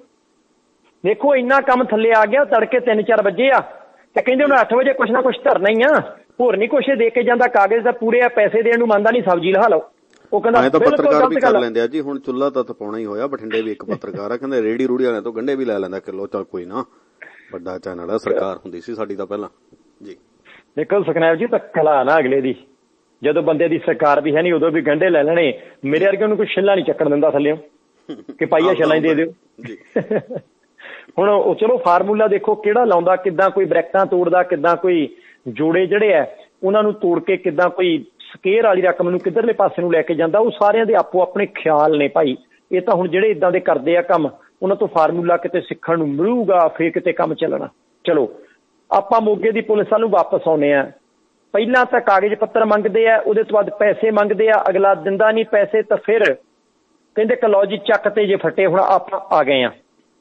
S2: ਦੇਖੋ ਇੰਨਾ ਕੰਮ ਥੱਲੇ ਆ ਗਿਆ, ਤੜਕੇ 3-4 ਵਜੇ ਆ ਤੇ ਕਹਿੰਦੇ ਹੁਣ 8 ਵਜੇ ਕੁਛ ਨਾ ਕੁਛ ਧਰਨਾ ਹੀ ਆ, ਹੋਰ ਨਹੀਂ ਕੁਛ ਦੇ ਕੇ ਜਾਂਦਾ, ਕਾਗਜ਼ ਤਾਂ ਪੂਰੇ ਆ, ਪੈਸੇ ਦੇਣ ਨੂੰ ਮੰਨਦਾ ਨਹੀਂ, ਸਬਜ਼ੀ ਲਹਾ ਲਓ। ਉਹ ਕਹਿੰਦਾ
S1: ਪੱਤਰਕਾਰ ਵੀ ਕਰ ਲੈਂਦੇ ਆ ਜੀ, ਹੁਣ ਚੁੱਲ੍ਹਾ ਤਾਂ ਤਪਾਉਣਾ ਹੀ ਹੋਇਆ। ਬਠਿੰਡੇ ਵੀ ਇੱਕ ਪੱਤਰਕਾਰ ਆ, ਕਹਿੰਦੇ ਰੇੜੀ ਰੂੜੀ ਵਾਲਿਆਂ ਤੋਂ ਗੰਢੇ ਵੀ ਲੈ ਲੈਂਦਾ ਕਿਲੋ। ਚੱਲ ਕੋਈ ਨਾ, ਵੱਡਾ ਚੈਨਲ ਆ, ਸਰਕਾਰ ਹੁੰਦੀ ਸੀ ਸਾਡੀ ਤਾਂ ਪਹਿਲਾਂ ਜੀ।
S2: ਦੇਖੋ ਸੁਖਨੈਬ ਜੀ, ਤਾਂ ਕਲਾ ਨਾ ਅਗਲੇ ਦੀ, ਜਦੋਂ ਬੰਦੇ ਦੀ ਸਰਕਾਰ ਵੀ ਹੈ ਨਹੀਂ ਉਦੋਂ ਵੀ ਗੰਢੇ ਲੈ ਲੈਣੇ। ਮੇਰੇ ਵਰਗੇ ਉਹਨੂੰ ਕੋਈ ਛਿੱਲਾ ਨਹੀਂ ਚੱਕਣ ਦਿੰਦਾ ਥੱਲਿਓ ਕਿ ਪਾਈਆ ਛਿੱਲਾਂ ਹੀ ਦੇ ਦਿਓ। ਹੁਣ ਉਹ ਚਲੋ ਫਾਰਮੂਲਾ ਦੇਖੋ ਕਿਹੜਾ ਲਾਉਂਦਾ, ਕਿੱਦਾਂ ਕੋਈ ਬ੍ਰੈਕਟਾਂ ਤੋੜਦਾ, ਕਿੱਦਾਂ ਕੋਈ ਜੋੜੇ ਜਿਹੜੇ ਆ ਉਹਨਾਂ ਨੂੰ ਤੋੜ ਕੇ ਕਿੱਦਾਂ ਕੋਈ ਸਕੇਅਰ ਵਾਲੀ ਰਕਮ ਨੂੰ ਕਿੱਧਰਲੇ ਪਾਸੇ ਨੂੰ ਲੈ ਕੇ ਜਾਂਦਾ, ਉਹ ਸਾਰਿਆਂ ਦੇ ਆਪੋ ਆਪਣੇ ਖਿਆਲ ਨੇ ਭਾਈ। ਇਹ ਤਾਂ ਹੁਣ ਜਿਹੜੇ ਇਦਾਂ ਦੇ ਕਰਦੇ ਆ ਕੰਮ, ਉਹਨਾਂ ਤੋਂ ਫਾਰਮੂਲਾ ਕਿਤੇ ਸਿੱਖਣ ਨੂੰ ਮਿਲੂਗਾ, ਫੇਰ ਕਿਤੇ ਕੰਮ ਚੱਲਣਾ। ਚਲੋ ਆਪਾਂ ਮੋਗੇ ਦੀ ਪੁਲਿਸ ਵੱਲ ਨੂੰ ਵਾਪਸ ਆਉਂਦੇ ਆ। ਪਹਿਲਾਂ ਤਾਂ ਕਾਗਜ਼ ਪੱਤਰ ਮੰਗਦੇ ਆ, ਉਹਦੇ ਤੋਂ ਬਾਅਦ ਪੈਸੇ ਮੰਗਦੇ ਆ, ਅਗਲਾ ਦਿੰਦਾ ਨਹੀਂ ਪੈਸੇ, ਤਾਂ ਫਿਰ ਕਹਿੰਦੇ ਕਿ ਲਓ ਜੀ ਚੱਕ ਤੇ ਜੇ ਫੱਟੇ, ਹੁਣ ਆਪਾਂ ਆ ਗਏ ਆ।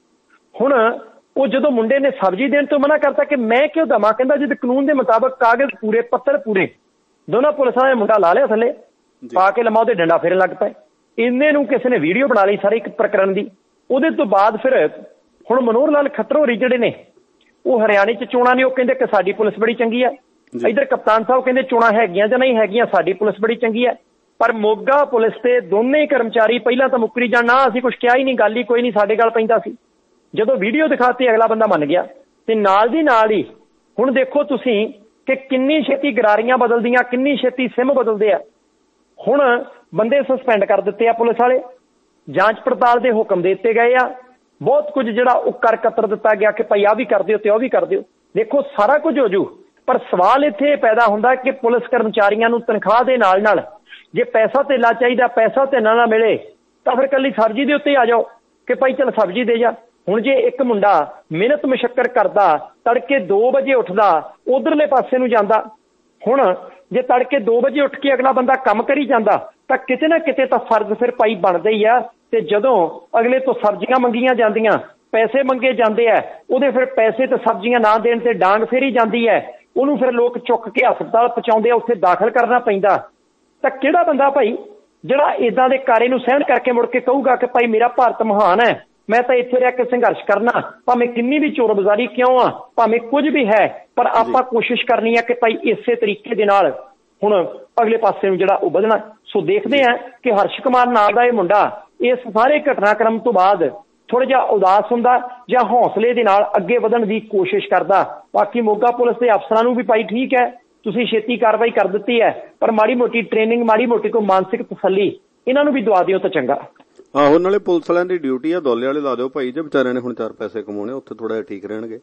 S2: ਹੁਣ ਉਹ ਜਦੋਂ ਮੁੰਡੇ ਨੇ ਸਬਜ਼ੀ ਦੇਣ ਤੋਂ ਮਨਾ ਕਰਤਾ ਕਿ ਮੈਂ ਕਿਉਂ ਦੇਵਾਂ, ਕਹਿੰਦਾ ਜਦ ਕਾਨੂੰਨ ਦੇ ਮੁਤਾਬਕ ਕਾਗਜ਼ ਪੂਰੇ ਪੱਤਰ ਪੂਰੇ, ਦੋਨਾਂ ਪੁਲਿਸਾਂ ਨੇ ਮੁੰਡਾ ਲਾ ਲਿਆ ਥੱਲੇ ਪਾ ਕੇ, ਲੰਮਾ ਉਹਦੇ ਡੰਡਾ ਫੇਰਨ ਲੱਗ ਪਏ। ਇੰਨੇ ਨੂੰ ਕਿਸੇ ਨੇ ਵੀਡੀਓ ਬਣਾ ਲਈ ਸਾਰੇ ਇੱਕ ਪ੍ਰਕਰਨ ਦੀ। ਉਹਦੇ ਤੋਂ ਬਾਅਦ ਫਿਰ ਹੁਣ ਮਨੋਹਰ ਲਾਲ ਖੱਟਰ ਹੋਰੀ ਜਿਹੜੇ ਨੇ ਉਹ ਹਰਿਆਣੇ 'ਚ ਚੋਣਾਂ ਨੇ, ਉਹ ਕਹਿੰਦੇ ਕਿ ਸਾਡੀ ਪੁਲਿਸ ਬੜੀ ਚੰਗੀ ਹੈ। ਇੱਧਰ ਕਪਤਾਨ ਸਾਹਿਬ ਕਹਿੰਦੇ ਚੋਣਾਂ ਹੈਗੀਆਂ ਜਾਂ ਨਹੀਂ ਹੈਗੀਆਂ, ਸਾਡੀ ਪੁਲਿਸ ਬੜੀ ਚੰਗੀ ਹੈ। ਪਰ ਮੋਗਾ ਪੁਲਿਸ ਦੇ ਦੋਨੇ ਹੀ ਕਰਮਚਾਰੀ ਪਹਿਲਾਂ ਤਾਂ ਮੁੱਕਰੀ ਜਾਣ, ਨਾ ਅਸੀਂ ਕੁਛ ਕਿਹਾ ਹੀ ਨਹੀਂ, ਗੱਲ ਹੀ ਕੋਈ ਨਹੀਂ, ਸਾਡੇ ਗੱਲ ਪੈਂਦਾ ਸੀ। ਜਦੋਂ ਵੀਡੀਓ ਦਿਖਾਤੀ ਅਗਲਾ ਬੰਦਾ ਮੰਨ ਗਿਆ, ਤੇ ਨਾਲ ਦੀ ਨਾਲ ਹੀ ਹੁਣ ਦੇਖੋ ਤੁਸੀਂ ਕਿ ਕਿੰਨੀ ਛੇਤੀ ਗਰਾਰੀਆਂ ਬਦਲਦੀਆਂ, ਕਿੰਨੀ ਛੇਤੀ ਸਿਮ ਬਦਲਦੇ ਆ। ਹੁਣ ਬੰਦੇ ਸਸਪੈਂਡ ਕਰ ਦਿੱਤੇ ਆ ਪੁਲਿਸ ਵਾਲੇ, ਜਾਂਚ ਪੜਤਾਲ ਦੇ ਹੁਕਮ ਦੇ ਦਿੱਤੇ ਗਏ ਆ, ਬਹੁਤ ਕੁਝ ਜਿਹੜਾ ਉਹ ਕਰ ਕਤਰ ਦਿੱਤਾ ਗਿਆ ਕਿ ਭਾਈ ਆਹ ਵੀ ਕਰ ਦਿਓ ਤੇ ਉਹ ਵੀ ਕਰ ਦਿਓ। ਦੇਖੋ ਸਾਰਾ ਕੁਝ ਹੋ ਜੂ, ਪਰ ਸਵਾਲ ਇੱਥੇ ਪੈਦਾ ਹੁੰਦਾ ਕਿ ਪੁਲਿਸ ਕਰਮਚਾਰੀਆਂ ਨੂੰ ਤਨਖਾਹ ਦੇ ਨਾਲ ਨਾਲ ਜੇ ਪੈਸਾ ਧੇਲਾ ਚਾਹੀਦਾ, ਪੈਸਾ ਧੇਲਾ ਨਾ ਮਿਲੇ ਤਾਂ ਫਿਰ ਇਕੱਲੀ ਸਬਜ਼ੀ ਦੇ ਉੱਤੇ ਆ ਜਾਓ ਕਿ ਭਾਈ ਚੱਲ ਸਬਜ਼ੀ ਦੇ ਜਾ। ਹੁਣ ਜੇ ਇੱਕ ਮੁੰਡਾ ਮਿਹਨਤ ਮੁਸ਼ੱਕਰ ਕਰਦਾ, ਤੜਕੇ 2 ਵਜੇ ਉੱਠਦਾ, ਉਧਰਲੇ ਪਾਸੇ ਨੂੰ ਜਾਂਦਾ, ਹੁਣ ਜੇ ਤੜਕੇ 2 ਵਜੇ ਉੱਠ ਕੇ ਅਗਲਾ ਬੰਦਾ ਕੰਮ ਕਰੀ ਜਾਂਦਾ ਤਾਂ ਕਿਤੇ ਨਾ ਕਿਤੇ ਤਾਂ ਫਰਜ਼ ਫਿਰ ਭਾਈ ਬਣਦਾ ਹੀ ਆ। ਤੇ ਜਦੋਂ ਅਗਲੇ ਤੋਂ ਸਬਜ਼ੀਆਂ ਮੰਗੀਆਂ ਜਾਂਦੀਆਂ, ਪੈਸੇ ਮੰਗੇ ਜਾਂਦੇ ਆ, ਉਹਦੇ ਫਿਰ ਪੈਸੇ ਤੇ ਸਬਜ਼ੀਆਂ ਨਾ ਦੇਣ ਤੇ ਡਾਂਗ ਫੇਰੀ ਜਾਂਦੀ ਹੈ, ਉਹਨੂੰ ਫਿਰ ਲੋਕ ਚੁੱਕ ਕੇ ਹਸਪਤਾਲ ਪਹੁੰਚਾਉਂਦੇ ਆ, ਉੱਥੇ ਦਾਖਲ ਕਰਨਾ ਪੈਂਦਾ। ਤਾਂ ਕਿਹੜਾ ਬੰਦਾ ਭਾਈ ਜਿਹੜਾ ਇਦਾਂ ਦੇ ਕਾਰੇ ਨੂੰ ਸਹਿਣ ਕਰਕੇ ਮੁੜ ਕੇ ਕਹੂਗਾ ਕਿ ਭਾਈ ਮੇਰਾ ਭਾਰਤ ਮਹਾਨ ਹੈ, ਮੈਂ ਤਾਂ ਇੱਥੇ ਰਹਿ ਕੇ ਸੰਘਰਸ਼ ਕਰਨਾ, ਭਾਵੇਂ ਕਿੰਨੀ ਵੀ ਚੋਰ ਬਜ਼ਾਰੀ ਕਿਉਂ ਆ, ਭਾਵੇਂ ਕੁਝ ਵੀ ਹੈ, ਪਰ ਆਪਾਂ ਕੋਸ਼ਿਸ਼ ਕਰਨੀ ਹੈ ਕਿ ਭਾਈ ਇਸੇ ਤਰੀਕੇ ਦੇ ਨਾਲ ਹੁਣ ਅਗਲੇ ਪਾਸੇ ਨੂੰ ਜਿਹੜਾ ਉਹ ਵਧਣਾ। ਸੋ ਦੇਖਦੇ ਆ ਕਿ ਹਰਸ਼ ਕੁਮਾਰ ਨਾਂ ਦਾ ਇਹ ਮੁੰਡਾ ਇਸ ਸਾਰੇ ਘਟਨਾਕ੍ਰਮ ਤੋਂ ਬਾਅਦ ਥੋੜਾ ਜਿਹਾ ਉਦਾਸ ਹੁੰਦਾ ਜਾਂ ਹੌਸਲੇ ਦੇ ਨਾਲ ਅੱਗੇ ਵਧਣ ਦੀ ਕੋਸ਼ਿਸ਼ ਕਰਦਾ। ਬਾਕੀ ਮੋਗਾ ਪੁਲਿਸ ਦੇ ਅਫਸਰਾਂ ਨੂੰ ਵੀ ਭਾਈ ਠੀਕ ਹੈ, ਤੁਸੀਂ ਛੇਤੀ ਕਾਰਵਾਈ ਕਰ ਦਿੱਤੀ ਹੈ, ਪਰ ਮਾੜੀ ਮੋਟੀ ਟ੍ਰੇਨਿੰਗ, ਮਾੜੀ ਮੋਟੀ ਕੋਈ ਮਾਨਸਿਕ ਤਸੱਲੀ ਇਹਨਾਂ ਨੂੰ ਵੀ ਦਵਾ ਦਿਓ ਤਾਂ ਚੰਗਾ।
S1: ਆਹੋ, ਨਾਲੇ ਪੁਲਿਸ ਵਾਲਿਆਂ ਦੀ ਡਿਊਟੀ ਆ, ਦੌਲੇ ਵਾਲੇ ਲਾ ਦਿਓ ਭਾਈ, ਜੇ ਵਿਚਾਰਿਆਂ ਨੇ ਹੁਣ 4 ਪੈਸੇ ਕਮਾਉਣੇ, ਉੱਥੇ ਥੋੜਾ ਜਿਹਾ ਠੀਕ ਰਹਿਣਗੇ।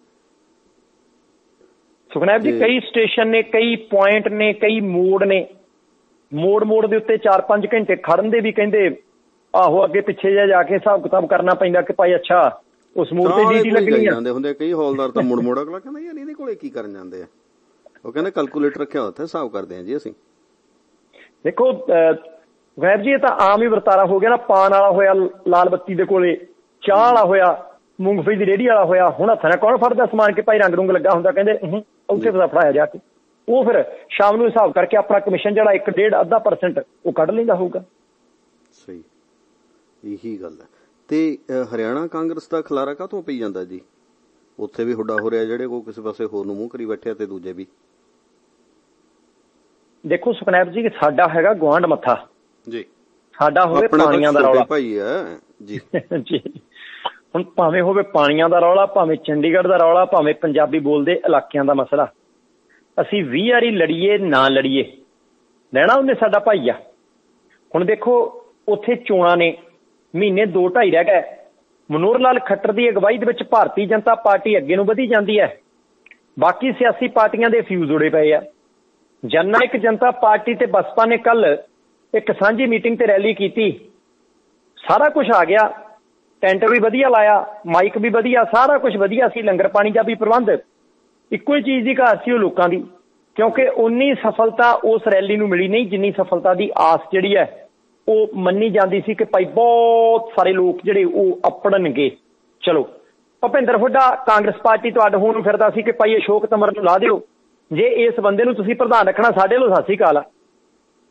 S2: ਸੁਖਨੈਬ ਜੀ ਕਈ ਸਟੇਸ਼ਨ ਨੇ, ਕਈ ਪੁਆਇੰਟ ਨੇ, ਕਈ ਮੋੜ ਨੇ, ਮੋੜ ਦੇ ਉੱਤੇ 4-5 ਘੰਟੇ ਖੜਨ ਦੇ ਵੀ ਕਹਿੰਦੇ ਆਹੋ ਅੱਗੇ ਪਿੱਛੇ ਜਾ ਕੇ ਹਿਸਾਬ ਕਿਤਾਬ ਕਰਨਾ ਪੈਂਦਾ ਕਿ ਭਾਈ ਅੱਛਾ ਉਸ ਮੋੜ ਤੇ ਡਿਊਟੀ ਲੱਗਣੀ ਆ।
S1: ਹੁੰਦੇ ਕਈ ਹੌਲਦਾਰ ਤਾਂ ਮੁੜ ਅਗਲਾ ਕਹਿੰਦਾ ਯਾਰ ਇਹਦੇ ਕੋਲੇ ਕੀ ਕਰਨ ਜਾਂਦੇ ਆ, ਉਹ ਕਹਿੰਦੇ ਕੈਲਕੂਲੇਟਰ ਰੱਖਿਆ ਉੱਥੇ ਹਿਸਾਬ ਕਰਦੇ ਆ ਜੀ ਅਸੀਂ। ਦੇਖੋ
S2: ਵੈਬ ਜੀ ਇਹ ਤਾਂ ਆਮ ਹੀ ਵਰਤਾਰਾ ਹੋ ਗਿਆ ਨਾ, ਪਾਨ ਵਾਲਾ ਹੋਇਆ ਲਾਲ ਬੱਤੀ ਦੇ ਕੋਲੇ, ਚਾਹ ਵਾਲਾ ਹੋਇਆ, ਮੂੰਗਫਲੀ ਦੀ ਰੇਹੜੀ ਵਾਲਾ ਹੋਇਆ, ਹੁਣ ਹੱਥਾਂ ਨਾਲ ਕੌਣ ਫੜਦਾ ਸਮਾਨ ਕਿ ਭਾਈ ਰੰਗ ਰੁੰਗ ਲੱਗਾ ਹੁੰਦਾ, ਕਹਿੰਦੇ ਉੱਥੇ ਫੜਾਇਆ ਜਾ ਕੇ, ਉਹ ਫਿਰ ਸ਼ਾਮ ਨੂੰ ਹਿਸਾਬ ਕਰਕੇ ਆਪਣਾ ਕਮਿਸ਼ਨ ਜਿਹੜਾ 1.5-1.5% ਉਹ ਕੱਢ ਲੈਂਦਾ ਹੋਊਗਾ।
S1: ਸਹੀ, ਇਹੀ ਗੱਲ ਹੈ। ਤੇ ਹਰਿਆਣਾ ਕਾਂਗਰਸ ਦਾ ਖਲਾਰਾ ਕਾਹਤੋਂ ਪਈ ਜਾਂਦਾ ਜੀ? ਉੱਥੇ ਵੀ ਹੁੱਡਾ ਹੋ ਰਿਹਾ, ਜਿਹੜੇ ਕੋਈ ਕਿਸੇ ਪਾਸੇ ਹੋਰ ਨੂੰ ਮੂੰਹ ਕਰੀ ਬੈਠੇ ਤੇ ਦੂਜੇ ਵੀ।
S2: ਦੇਖੋ ਸੁਖਨੈਬ ਜੀ ਸਾਡਾ ਹੈਗਾ ਗੁਆਂਢ ਮੱਥਾ
S1: ਜੀ,
S2: ਸਾਡਾ ਹੋਵੇ ਪਾਣੀਆਂ ਦਾ ਰੌਲਾ
S1: ਭਾਈ ਹੈ ਜੀ
S2: ਜੀ। ਹੁਣ ਭਾਵੇਂ ਹੋਵੇ ਪਾਣੀਆਂ ਦਾ ਰੌਲਾ, ਭਾਵੇਂ ਚੰਡੀਗੜ੍ਹ ਦਾ ਰੌਲਾ, ਭਾਵੇਂ ਪੰਜਾਬੀ ਬੋਲਦੇ ਇਲਾਕਿਆਂ ਦਾ ਮਸਲਾ, ਅਸੀਂ 20 ਵਾਰੀ ਲੜੀਏ ਨਾ ਲੜੀਏ, ਲੈਣਾ ਉਹਨੇ ਸਾਡਾ ਭਾਈ ਆ। ਹੁਣ ਦੇਖੋ ਉੱਥੇ ਚੋਣਾਂ ਨੇ, ਮਹੀਨੇ 2-2.5 ਰਹਿ ਗਏ, ਮਨੋਹਰ ਲਾਲ ਖੱਟਰ ਦੀ ਅਗਵਾਈ ਦੇ ਵਿੱਚ ਭਾਰਤੀ ਜਨਤਾ ਪਾਰਟੀ ਅੱਗੇ ਨੂੰ ਵਧੀ ਜਾਂਦੀ ਹੈ, ਬਾਕੀ ਸਿਆਸੀ ਪਾਰਟੀਆਂ ਦੇ ਫਿਊਜ਼ ਉੜੇ ਪਏ ਆ। ਜਨਨਾਇਕ ਜਨਤਾ ਪਾਰਟੀ ਤੇ ਬਸਪਾ ਨੇ ਕੱਲ ਇੱਕ ਸਾਂਝੀ ਮੀਟਿੰਗ ਤੇ ਰੈਲੀ ਕੀਤੀ, ਸਾਰਾ ਕੁਝ ਆ ਗਿਆ, ਟੈਂਟ ਵੀ ਵਧੀਆ ਲਾਇਆ, ਮਾਈਕ ਵੀ ਵਧੀਆ, ਸਾਰਾ ਕੁਝ ਵਧੀਆ ਸੀ, ਲੰਗਰ ਪਾਣੀ ਦਾ ਵੀ ਪ੍ਰਬੰਧ। ਇੱਕੋ ਹੀ ਚੀਜ਼ ਦੀ ਘਾਟ ਸੀ ਉਹ ਲੋਕਾਂ ਦੀ, ਕਿਉਂਕਿ ਉਨੀ ਸਫਲਤਾ ਉਸ ਰੈਲੀ ਨੂੰ ਮਿਲੀ ਨਹੀਂ ਜਿੰਨੀ ਸਫਲਤਾ ਦੀ ਆਸ ਜਿਹੜੀ ਹੈ ਉਹ ਮੰਨੀ ਜਾਂਦੀ ਸੀ ਕਿ ਭਾਈ ਬਹੁਤ ਸਾਰੇ ਲੋਕ ਜਿਹੜੇ ਉਹ ਆਪਣਨਗੇ। ਚਲੋ ਭੁਪਿੰਦਰ ਹੁੱਡਾ ਕਾਂਗਰਸ ਪਾਰਟੀ ਤੋਂ ਅੱਡ ਹੋਣ ਨੂੰ ਫਿਰਦਾ ਸੀ ਕਿ ਭਾਈ ਅਸ਼ੋਕ ਤੰਵਰ ਨੂੰ ਲਾ ਦਿਓ, ਜੇ ਇਸ ਬੰਦੇ ਨੂੰ ਤੁਸੀਂ ਪ੍ਰਧਾਨ ਰੱਖਣਾ ਸਾਡੇ ਲੋ ਸਤਿ ਸ੍ਰੀ ਅਕਾਲ ਆ।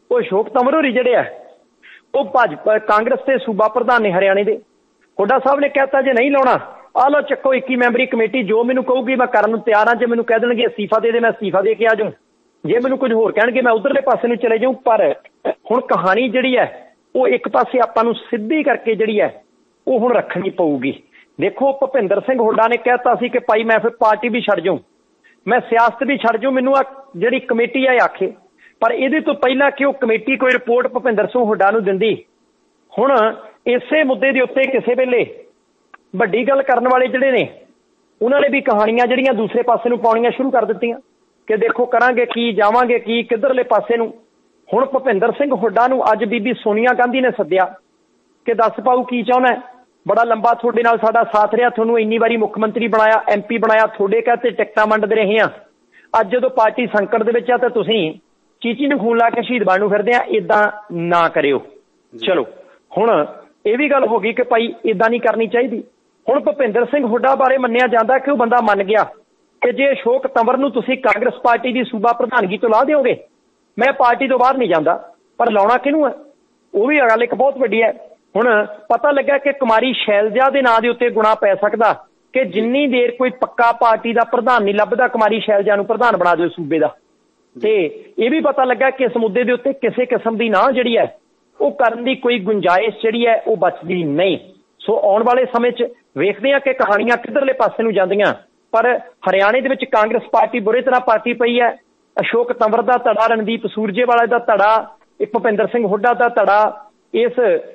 S2: ਉਹ ਅਸ਼ੋਕ ਤੰਵਰ ਹੋਰੀ ਜਿਹੜੇ ਆ ਉਹ ਭਾਜਪਾ ਕਾਂਗਰਸ ਦੇ ਸੂਬਾ ਪ੍ਰਧਾਨ ਨੇ ਹਰਿਆਣੇ ਦੇ। ਹੁੱਡਾ ਸਾਹਿਬ ਨੇ ਕਹਿਤਾ ਜੇ ਨਹੀਂ ਲਾਉਣਾ ਆਹ ਲਓ ਚੱਕੋ 21 ਮੈਂਬਰੀ ਕਮੇਟੀ, ਜੋ ਮੈਨੂੰ ਕਹੂਗੀ ਮੈਂ ਕਰਨ ਨੂੰ ਤਿਆਰ ਹਾਂ। ਜੇ ਮੈਨੂੰ ਕਹਿ ਦੇਣਗੇ ਅਸਤੀਫਾ ਦੇ ਮੈਂ ਅਸਤੀਫਾ ਦੇ ਕੇ ਆ ਜਾਊਂ, ਜੇ ਮੈਨੂੰ ਕੁਝ ਹੋਰ ਕਹਿਣਗੇ ਮੈਂ ਉਧਰਲੇ ਪਾਸੇ ਨੂੰ ਚਲੇ ਜਾਊਂ। ਪਰ ਹੁਣ ਕਹਾਣੀ ਜਿਹੜੀ ਹੈ ਉਹ ਇੱਕ ਪਾਸੇ ਆਪਾਂ ਨੂੰ ਸਿੱਧੀ ਕਰਕੇ ਜਿਹੜੀ ਹੈ ਉਹ ਹੁਣ ਰੱਖਣੀ ਪਊਗੀ। ਦੇਖੋ ਭੁਪਿੰਦਰ ਸਿੰਘ ਹੁੱਡਾ ਨੇ ਕਹਿਤਾ ਸੀ ਕਿ ਭਾਈ ਮੈਂ ਫਿਰ ਪਾਰਟੀ ਵੀ ਛੱਡ ਜਾਊਂ, ਮੈਂ ਸਿਆਸਤ ਵੀ ਛੱਡ ਜਾਊਂ, ਮੈਨੂੰ ਆ ਜਿਹੜੀ ਕਮੇਟੀ ਆ ਆਖੇ। ਪਰ ਇਹਦੇ ਤੋਂ ਪਹਿਲਾਂ ਕਿ ਉਹ ਕਮੇਟੀ ਕੋਈ ਰਿਪੋਰਟ ਭੁਪਿੰਦਰ ਸਿੰਘ ਹੁੱਡਾ ਨੂੰ ਦਿੰਦੀ, ਹੁਣ ਇਸੇ ਮੁੱਦੇ ਦੇ ਉੱਤੇ ਕਿਸੇ ਵੇਲੇ ਵੱਡੀ ਗੱਲ ਕਰਨ ਵਾਲੇ ਜਿਹੜੇ ਨੇ ਉਹਨਾਂ ਨੇ ਵੀ ਕਹਾਣੀਆਂ ਜਿਹੜੀਆਂ ਦੂਸਰੇ ਪਾਸੇ ਨੂੰ ਪਾਉਣੀਆਂ ਸ਼ੁਰੂ ਕਰ ਦਿੱਤੀਆਂ ਕਿ ਦੇਖੋ ਕਰਾਂਗੇ ਕੀ, ਜਾਵਾਂਗੇ ਕੀ, ਕਿੱਧਰਲੇ ਪਾਸੇ ਨੂੰ। ਹੁਣ ਭੁਪਿੰਦਰ ਸਿੰਘ ਹੁੱਡਾ ਨੂੰ ਅੱਜ ਬੀਬੀ ਸੋਨੀਆ ਗਾਂਧੀ ਨੇ ਸੱਦਿਆ ਕਿ ਦੱਸ ਪਾਊ ਕੀ ਚਾਹੁੰਦਾ, ਬੜਾ ਲੰਬਾ ਤੁਹਾਡੇ ਨਾਲ ਸਾਡਾ ਸਾਥ ਰਿਹਾ, ਤੁਹਾਨੂੰ ਇੰਨੀ ਵਾਰੀ ਮੁੱਖ ਮੰਤਰੀ ਬਣਾਇਆ, MP ਬਣਾਇਆ, ਤੁਹਾਡੇ ਕਹਤੇ ਟਿਕਟਾਂ ਵੰਡਦੇ ਰਹੇ ਹਾਂ। ਅੱਜ ਜਦੋਂ ਪਾਰਟੀ ਸੰਕਟ ਦੇ ਵਿੱਚ ਆ ਤਾਂ ਤੁਸੀਂ ਚੀਚੀ ਨੂੰ ਖੂਨ ਲਾ ਕੇ ਸ਼ਹੀਦ ਬਣਨ ਨੂੰ ਫਿਰਦੇ ਆ, ਇਦਾਂ ਨਾ ਕਰਿਓ। ਚਲੋ ਹੁਣ ਇਹ ਵੀ ਗੱਲ ਹੋ ਗਈ ਕਿ ਭਾਈ ਇਦਾਂ ਨਹੀਂ ਕਰਨੀ ਚਾਹੀਦੀ। ਹੁਣ ਭੁਪਿੰਦਰ ਸਿੰਘ ਹੁੱਡਾ ਬਾਰੇ ਮੰਨਿਆ ਜਾਂਦਾ ਕਿ ਉਹ ਬੰਦਾ ਮੰਨ ਗਿਆ ਕਿ ਜੇ ਅਸ਼ੋਕ ਤੰਵਰ ਨੂੰ ਤੁਸੀਂ ਕਾਂਗਰਸ ਪਾਰਟੀ ਦੀ ਸੂਬਾ ਪ੍ਰਧਾਨਗੀ ਤੋਂ ਲਾ ਦਿਓਗੇ ਮੈਂ ਪਾਰਟੀ ਤੋਂ ਬਾਹਰ ਨਹੀਂ ਜਾਂਦਾ। ਪਰ ਲਾਉਣਾ ਕਿਹਨੂੰ ਹੈ ਉਹ ਵੀ ਗੱਲ ਇੱਕ ਬਹੁਤ ਵੱਡੀ ਹੈ। ਹੁਣ ਪਤਾ ਲੱਗਾ ਕਿ ਕੁਮਾਰੀ ਸ਼ੈਲਜਾ ਦੇ ਨਾਂ ਦੇ ਉੱਤੇ ਗੁਣਾ ਪੈ ਸਕਦਾ ਕਿ ਜਿੰਨੀ ਦੇਰ ਕੋਈ ਪੱਕਾ ਪਾਰਟੀ ਦਾ ਪ੍ਰਧਾਨ ਨਹੀਂ ਲੱਭਦਾ ਕੁਮਾਰੀ ਸ਼ੈਲਜਾ ਨੂੰ ਪ੍ਰਧਾਨ ਬਣਾ ਦਿਓ ਸੂਬੇ ਦਾ। ਤੇ ਇਹ ਵੀ ਪਤਾ ਲੱਗਾ ਕਿ ਇਸ ਮੁੱਦੇ ਦੇ ਉੱਤੇ ਕਿਸੇ ਕਿਸਮ ਦੀ ਨਾ ਜਿਹੜੀ ਹੈ ਉਹ ਕਰਨ ਦੀ ਕੋਈ ਗੁੰਜਾਇਸ਼ ਜਿਹੜੀ ਹੈ ਉਹ ਬਚਦੀ ਨਹੀਂ। ਸੋ ਆਉਣ ਵਾਲੇ ਸਮੇਂ 'ਚ ਵੇਖਦੇ ਹਾਂ ਕਿ ਕਹਾਣੀਆਂ ਕਿੱਧਰਲੇ ਪਾਸੇ ਨੂੰ ਜਾਂਦੀਆਂ। ਪਰ ਹਰਿਆਣੇ ਦੇ ਵਿੱਚ ਕਾਂਗਰਸ ਪਾਰਟੀ ਬੁਰੀ ਤਰ੍ਹਾਂ ਪਾਰਟੀ ਪਈ ਹੈ। ਅਸ਼ੋਕ ਤੰਵਰ ਦਾ ਧੜਾ, ਰਣਦੀਪ ਸੂਰਜੇਵਾਲਾ ਦਾ ਧੜਾ, ਇੱਕ ਭੁਪਿੰਦਰ ਸਿੰਘ ਹੁੱਡਾ ਦਾ ਧੜਾ, ਇਸ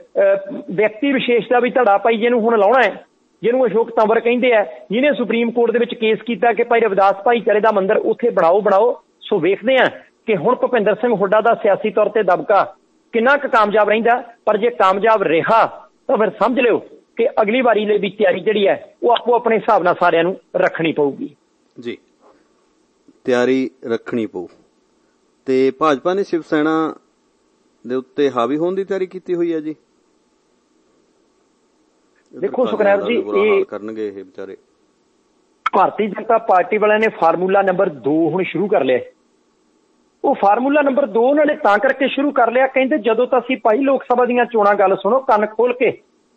S2: ਵਿਅਕਤੀ ਵਿਸ਼ੇਸ਼ ਦਾ ਵੀ ਧੜਾ ਪਾਈ ਜਿਹਨੂੰ ਹੁਣ ਲਾਉਣਾ ਹੈ, ਜਿਹਨੂੰ ਅਸ਼ੋਕ ਤੰਵਰ ਕਹਿੰਦੇ ਆ, ਜਿਹਨੇ ਸੁਪਰੀਮ ਕੋਰਟ ਦੇ ਵਿੱਚ ਕੇਸ ਕੀਤਾ ਕਿ ਭਾਈ ਰਵਿਦਾਸ ਭਾਈਚਾਰੇ ਦਾ ਮੰਦਿਰ ਉੱਥੇ ਬਣਾਓ। ਸੋ ਵੇਖਦੇ ਹਾਂ ਕਿ ਹੁਣ ਭੁਪਿੰਦਰ ਸਿੰਘ ਹੁੱਡਾ ਦਾ ਸਿਆਸੀ ਤੌਰ ਤੇ ਦਬਕਾ ਕਿੰਨਾ ਕੁ ਕਾਮਯਾਬ ਰਹਿੰਦਾ। ਪਰ ਜੇ ਕਾਮਯਾਬ ਰਿਹਾ ਤਾਂ ਫਿਰ ਸਮਝ ਲਿਓ ਕਿ ਅਗਲੀ ਵਾਰੀ ਲਈ ਵੀ ਤਿਆਰੀ ਜਿਹੜੀ ਹੈ ਉਹ ਆਪੋ ਆਪਣੇ ਹਿਸਾਬ ਨਾਲ ਸਾਰਿਆਂ ਨੂੰ ਰੱਖਣੀ ਪਊਗੀ।
S1: ਜੀ, ਤਿਆਰੀ ਰੱਖਣੀ ਪਊ। ਤੇ ਭਾਜਪਾ ਨੇ ਸ਼ਿਵ ਸੈਨਾ ਦੇ ਉੱਤੇ ਹਾਵੀ ਹੋਣ ਦੀ ਤਿਆਰੀ ਕੀਤੀ ਹੋਈ ਹੈ ਜੀ।
S2: ਦੇਖੋ ਸੁਖਨੈਬ ਜੀ, ਇਹ
S1: ਕਰਨਗੇ ਇਹ ਵਿਚਾਰੇ।
S2: ਭਾਰਤੀ ਜਨਤਾ ਪਾਰਟੀ ਵਾਲਿਆਂ ਨੇ ਫਾਰਮੂਲਾ ਨੰਬਰ 2 ਹੁਣ ਸ਼ੁਰੂ ਕਰ ਲਿਆ। ਉਹ ਫਾਰਮੂਲਾ ਨੰਬਰ 2 ਉਹਨਾਂ ਨੇ ਤਾਂ ਕਰਕੇ ਸ਼ੁਰੂ ਕਰ ਲਿਆ, ਕਹਿੰਦੇ ਜਦੋਂ ਤਾਂ ਅਸੀਂ ਭਾਈ ਲੋਕ ਸਭਾ ਦੀਆਂ ਚੋਣਾਂ, ਗੱਲ ਸੁਣੋ ਕੰਨ ਖੋਲ ਕੇ,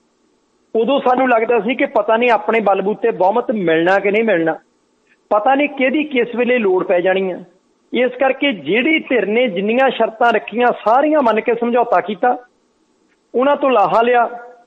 S2: ਉਦੋਂ ਸਾਨੂੰ ਲੱਗਦਾ ਸੀ ਕਿ ਪਤਾ ਨਹੀਂ ਆਪਣੇ ਬਲਬੂਤੇ ਬਹੁਮਤ ਮਿਲਣਾ ਕਿ ਨਹੀਂ ਮਿਲਣਾ, ਪਤਾ ਨਹੀਂ ਕਿਹਦੀ ਕਿਸ ਵੇਲੇ ਲੋੜ ਪੈ ਜਾਣੀ ਆ। ਇਸ ਕਰਕੇ ਜਿਹੜੀ ਧਿਰ ਨੇ ਜਿੰਨੀਆਂ ਸ਼ਰਤਾਂ ਰੱਖੀਆਂ ਸਾਰੀਆਂ ਮੰਨ ਕੇ ਸਮਝੌਤਾ ਕੀਤਾ, ਉਹਨਾਂ ਤੋਂ ਲਾਹਾ ਲਿਆ